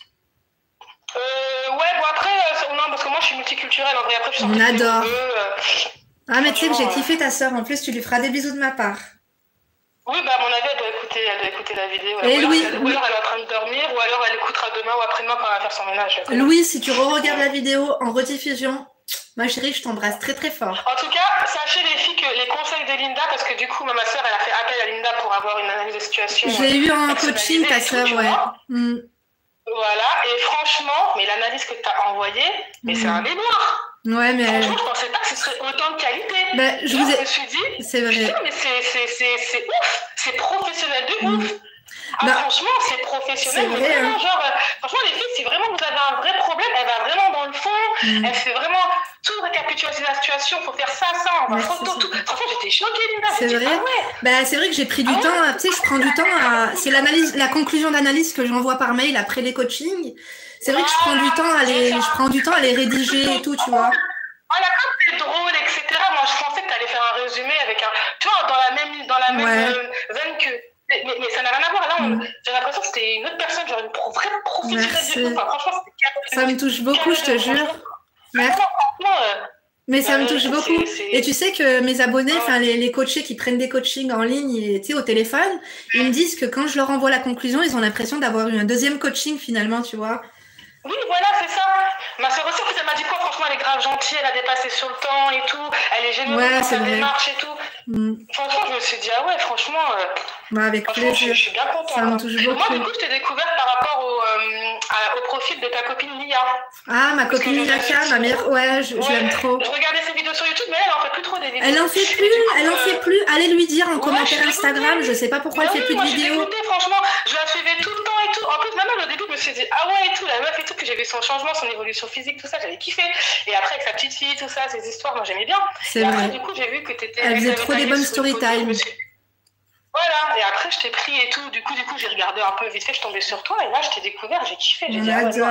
Speaker 3: Ouais, bon après, non, parce que moi je suis multiculturelle, en vrai, après je suis
Speaker 1: on adore. Ah mais tu sais que j'ai kiffé ta sœur, en plus tu lui feras des bisous de ma part.
Speaker 3: Oui, bah à mon avis, elle doit écouter la vidéo.
Speaker 1: Et
Speaker 3: ou
Speaker 1: Louis,
Speaker 3: alors elle est en train de dormir, ou alors elle écoutera demain ou après-demain quand elle va faire son ménage.
Speaker 1: Louis, si tu re-regardes la vidéo en rediffusion, ma chérie, je t'embrasse très très fort.
Speaker 3: En tout cas, sachez les filles que les conseils de Linda, parce que du coup, ma sœur, elle a fait appel à Linda pour avoir une analyse de situation.
Speaker 1: J'ai eu un coaching, ta sœur, ouais.
Speaker 3: Voilà, et franchement, mais l'analyse que tu as envoyée, mais c'est un mémoire.
Speaker 1: Ouais, mais...
Speaker 3: Franchement, je pensais pas que ce serait autant de qualité.
Speaker 1: Bah, je me
Speaker 3: suis dit,
Speaker 1: c'est vrai.
Speaker 3: Putain, mais c'est ouf, c'est professionnel de ouf. Franchement, c'est professionnel.
Speaker 1: C'est vrai,
Speaker 3: vraiment, franchement, les filles, si vraiment vous avez un vrai problème, elle va vraiment dans le fond. Elle fait vraiment tout récapituler la situation. Il faut faire ça, on va photo, tout. Franchement, j'étais choquée, Linda.
Speaker 1: C'est vrai. Bah, c'est vrai que j'ai pris du temps. Tu sais, je prends du temps à. C'est la conclusion d'analyse que j'envoie par mail après les coachings. C'est vrai que je prends du temps à les rédiger et tout, tu vois.
Speaker 3: Voilà, comme c'est drôle, etc. Moi, je pensais que tu allais faire un résumé avec un. Tu vois, dans la même veine que. Mais ça n'a rien à voir. Là, j'ai l'impression que c'était une autre personne, genre une vraie professionnelle du coup. Enfin, franchement, c'était
Speaker 1: ça me touche beaucoup, je te jure. Merci. Mais ça me touche beaucoup. Et tu sais que mes abonnés, enfin les coachés qui prennent des coachings en ligne, tu sais, au téléphone, ils me disent que quand je leur envoie la conclusion, ils ont l'impression d'avoir eu un deuxième coaching finalement, tu vois.
Speaker 3: Oui, voilà, c'est ça. Ma soeur aussi, elle m'a dit quoi, franchement, elle est grave gentille, elle a dépassé sur le temps et tout, elle est généreuse dans sa démarche et tout. Franchement, je me suis dit, ah ouais, franchement,
Speaker 1: avec plaisir.
Speaker 3: Je suis bien contente.
Speaker 1: Ça me touche beaucoup.
Speaker 3: Moi, du coup, je t'ai découvert par rapport au profil de ta copine Lia.
Speaker 1: Ah, ma copine Lia, ma mère, ouais, je l'aime trop.
Speaker 3: Je regardais ses vidéos sur YouTube, mais elle en fait plus trop des vidéos.
Speaker 1: Elle en fait plus. Allez lui dire en commentaire Instagram, je sais pas pourquoi elle fait plus de vidéos.
Speaker 3: Franchement, je la suivais tout le temps et tout. En plus, même au début, je me suis dit, ah ouais, et tout, la meuf et tout, puis j'ai vu son changement, son évolution physique, tout ça, j'avais kiffé. Et après, avec sa petite fille, tout ça, ces histoires, moi j'aimais bien.
Speaker 1: C'est vrai.
Speaker 3: Après, du coup, j'ai vu que t'étais.
Speaker 1: Elle faisait trop des bonnes story time.
Speaker 3: Voilà, et après je t'ai pris et tout, du coup j'ai regardé un peu vite fait, je tombais sur toi, et là je t'ai découvert, j'ai kiffé, j'ai dit,
Speaker 1: je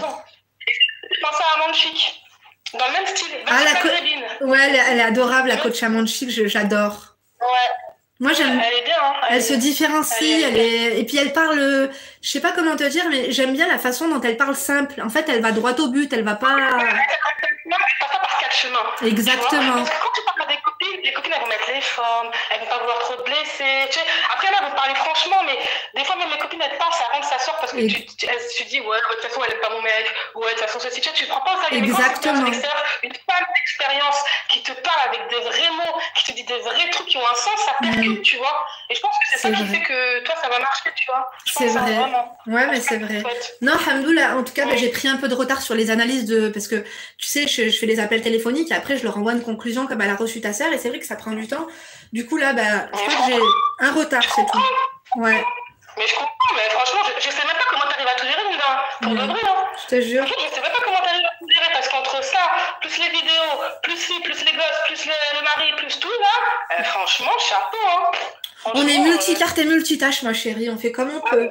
Speaker 3: pensais à Amande Chic, dans le même style,
Speaker 1: ouais, elle est adorable, la coach Amande Chic, j'adore.
Speaker 3: Ouais.
Speaker 1: Moi j'aime.
Speaker 3: Elle est bien, hein.
Speaker 1: Elle se différencie, et puis elle parle, je sais pas comment te dire, mais j'aime bien la façon dont elle parle simple. En fait, elle va droit au but, elle va pas.
Speaker 3: Non, elle passe pas par quatre chemins.
Speaker 1: Exactement.
Speaker 3: Parce que quand tu parles à des copines elles vont mettre les forme, elles vont pas vouloir trop te blesser. Tu sais, après là, vous parlez franchement, mais des fois même mes copines elles parlent, ça rend que ça sort parce que tu dis ouais, de toute façon elle aime pas mon mec, ouais, de toute façon ceci, tu prends pas au sérieux. Mais quand tu une femme d'expérience qui te parle avec des vrais mots, qui te dit des vrais trucs qui ont un sens, ça percute, tu vois. Et je pense que c'est ça qui fait que toi ça va marcher, tu vois.
Speaker 1: C'est vrai. Ouais, mais c'est vrai. Non, Hamdoullah, en tout cas, j'ai pris un peu de retard sur les analyses parce que, tu sais, je fais les appels téléphoniques et après, je leur envoie une conclusion comme elle a reçu ta sœur et c'est vrai que ça prend du temps. Du coup, là, je crois que j'ai un retard, c'est tout. Ouais.
Speaker 3: Mais je comprends, mais franchement, je sais même pas comment t'arrives à tout gérer, Linda. Pour de vrai, hein.
Speaker 1: Je te jure.
Speaker 3: Je sais même pas comment t'arrives à tout gérer parce qu'entre ça, plus les vidéos, plus les gosses, plus le mari, plus tout, là, franchement, chapeau, hein.
Speaker 1: On est multicarte et multitâche, ma chérie. On fait comme on peut.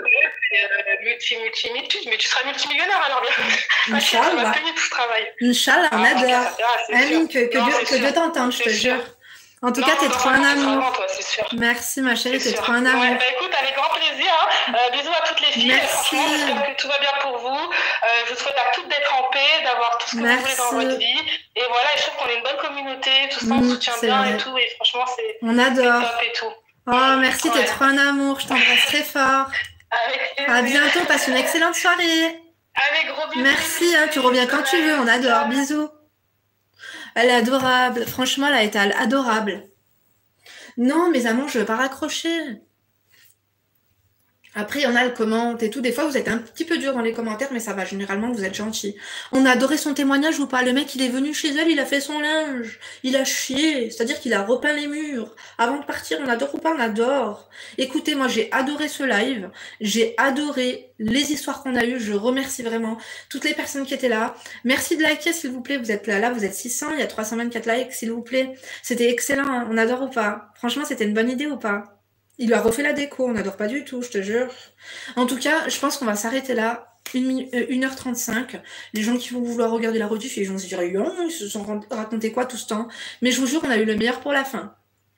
Speaker 3: Mais tu seras multimillionnaire alors bien.
Speaker 1: Inch'Allah.
Speaker 3: Tu vas payer tout ce travail.
Speaker 1: Inch'Allah, on adore. Amine, que Dieu t'entende, je te jure. En tout cas, t'es trop un amour. Merci, ma chérie, t'es trop un amour.
Speaker 3: Ouais, écoute, avec grand plaisir. Bisous à toutes les filles.
Speaker 1: Merci.
Speaker 3: J'espère que tout va bien pour vous. Je vous souhaite à toutes d'être en paix, d'avoir tout ce que vous voulez dans votre vie. Et voilà, je trouve qu'on est une bonne communauté. Tout ça, on se soutient bien et tout. Et franchement,
Speaker 1: on adore.
Speaker 3: Top et tout.
Speaker 1: Oh, merci, t'es trop un amour. Je t'embrasse très fort. À bientôt, passe une excellente soirée.
Speaker 3: Avec gros bisous.
Speaker 1: Merci, hein, tu reviens quand tu veux, on adore. Bisous. Elle est adorable. Franchement, elle a été adorable. Non, mes amants, je veux pas raccrocher. Après, il y en a le commente et tout. Des fois, vous êtes un petit peu dur dans les commentaires, mais ça va. Généralement, vous êtes gentils. On a adoré son témoignage ou pas? Le mec, il est venu chez elle, il a fait son linge. Il a chié. C'est-à-dire qu'il a repeint les murs. Avant de partir, on adore ou pas? On adore. Écoutez, moi, j'ai adoré ce live. J'ai adoré les histoires qu'on a eues. Je remercie vraiment toutes les personnes qui étaient là. Merci de liker, s'il vous plaît. Vous êtes là, vous êtes 600. Il y a 324 likes, s'il vous plaît. C'était excellent. Hein. On adore ou pas? Franchement, c'était une bonne idée ou pas? Il lui a refait la déco, on n'adore pas du tout, je te jure. En tout cas, je pense qu'on va s'arrêter là. 1h35. Les gens qui vont vouloir regarder la rediff, ils vont se dire, ils se sont raconté quoi tout ce temps? Mais je vous jure, on a eu le meilleur pour la fin.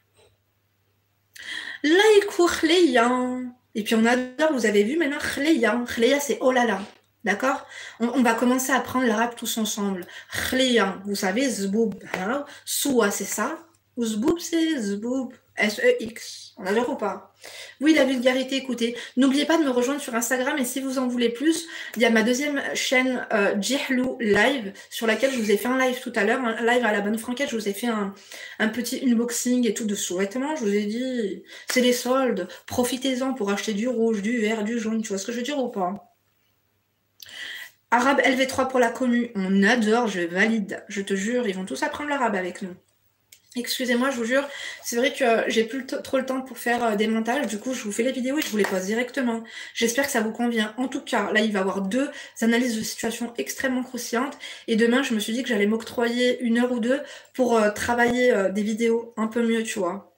Speaker 1: Laïkou Khleya. Et puis on adore, vous avez vu maintenant, Khleya. Khleya, c'est oh là là. D'accord? On va commencer à apprendre l'arabe tous ensemble. Khleya, vous savez, zboub. Hein? Soua, c'est ça? Ou zboub, c'est zboub. S-E-X. On adore ou pas? Oui, la vulgarité, écoutez. N'oubliez pas de me rejoindre sur Instagram et si vous en voulez plus, il y a ma deuxième chaîne Djihlou Live sur laquelle je vous ai fait un live tout à l'heure, un live à la bonne franquette. Je vous ai fait un petit unboxing et tout de sous-vêtements. Je vous ai dit, c'est les soldes. Profitez-en pour acheter du rouge, du vert, du jaune. Tu vois ce que je veux dire ou pas? Arabe LV3 pour la commu. On adore, je valide. Je te jure, ils vont tous apprendre l'arabe avec nous. Excusez-moi, je vous jure, c'est vrai que j'ai plus trop le temps pour faire des montages, du coup je vous fais les vidéos et je vous les pose directement. J'espère que ça vous convient. En tout cas, là il va y avoir 2 analyses de situation extrêmement croustillantes et demain je me suis dit que j'allais m'octroyer 1 heure ou 2 pour travailler des vidéos un peu mieux, tu vois.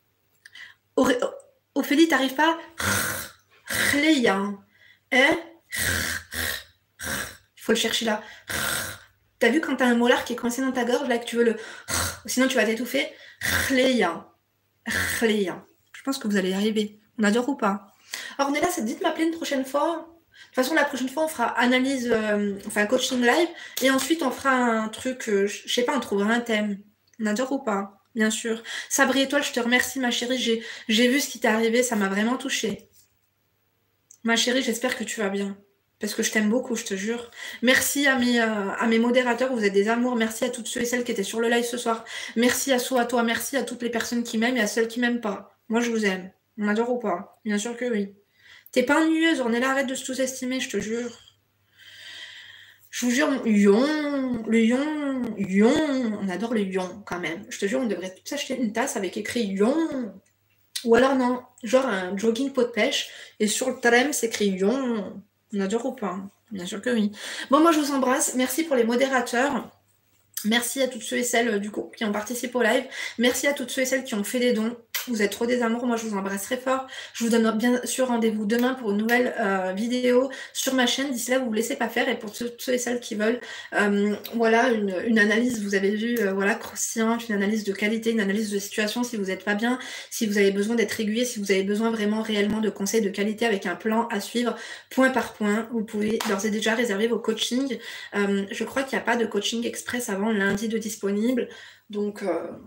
Speaker 1: Ophélie, t'arrives pas? Khleya. Il faut le chercher là. T'as vu quand t'as un molar qui est coincé dans ta gorge, là, que tu veux le... Sinon, tu vas t'étouffer. Khleya. Khleya. Je pense que vous allez y arriver. On adore ou pas? Alors, Ornella, ça te dit de m'appeler une prochaine fois? De toute façon, la prochaine fois, on fera analyse, enfin, coaching live. Et ensuite, on fera un truc, je sais pas, on trouvera un thème. On adore ou pas? Bien sûr. Sabri Étoile, je te remercie, ma chérie. J'ai vu ce qui t'est arrivé, ça m'a vraiment touchée. Ma chérie, j'espère que tu vas bien. Parce que je t'aime beaucoup, je te jure. Merci à mes modérateurs, vous êtes des amours. Merci à toutes ceux et celles qui étaient sur le live ce soir. Merci à toi, merci à toutes les personnes qui m'aiment et à celles qui m'aiment pas. Moi, je vous aime. On adore ou pas? Bien sûr que oui. T'es pas ennuyeuse, on est là, arrête de se sous-estimer, je te jure. Je vous jure, le yon, on adore le yon quand même. Je te jure, on devrait tous acheter une tasse avec écrit yon. Ou alors non, genre un jogging pot de pêche et sur le tram, c'est écrit yon. On adore ou pas? Bien sûr que oui. Bon, moi, je vous embrasse. Merci pour les modérateurs. Merci à toutes ceux et celles, du coup, qui ont participé au live. Merci à toutes ceux et celles qui ont fait des dons. Vous êtes trop des amours. Moi, je vous embrasse très fort. Je vous donne bien sûr rendez-vous demain pour une nouvelle vidéo sur ma chaîne. D'ici là, vous ne vous laissez pas faire. Et pour ceux et celles qui veulent, voilà, une analyse, vous avez vu, voilà, croustillante, une analyse de qualité, une analyse de situation si vous n'êtes pas bien, si vous avez besoin d'être aiguillé, si vous avez besoin vraiment, réellement de conseils de qualité avec un plan à suivre, point par point. Vous pouvez d'ores et déjà réserver vos coachings. Je crois qu'il n'y a pas de coaching express avant lundi de disponible. Donc,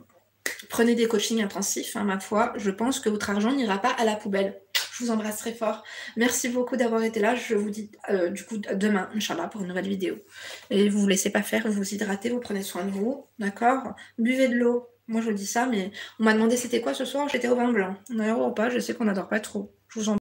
Speaker 1: Prenez des coachings intensifs, hein, ma foi. Je pense que votre argent n'ira pas à la poubelle. Je vous embrasse très fort. Merci beaucoup d'avoir été là. Je vous dis du coup demain, Inch'Allah, pour une nouvelle vidéo. Et vous vous laissez pas faire, vous vous hydratez, vous prenez soin de vous, d'accord? Buvez de l'eau. Moi je dis ça, mais on m'a demandé c'était quoi ce soir, j'étais au vin blanc. D'ailleurs au repas, je sais qu'on n'adore pas trop. Je vous embrasse.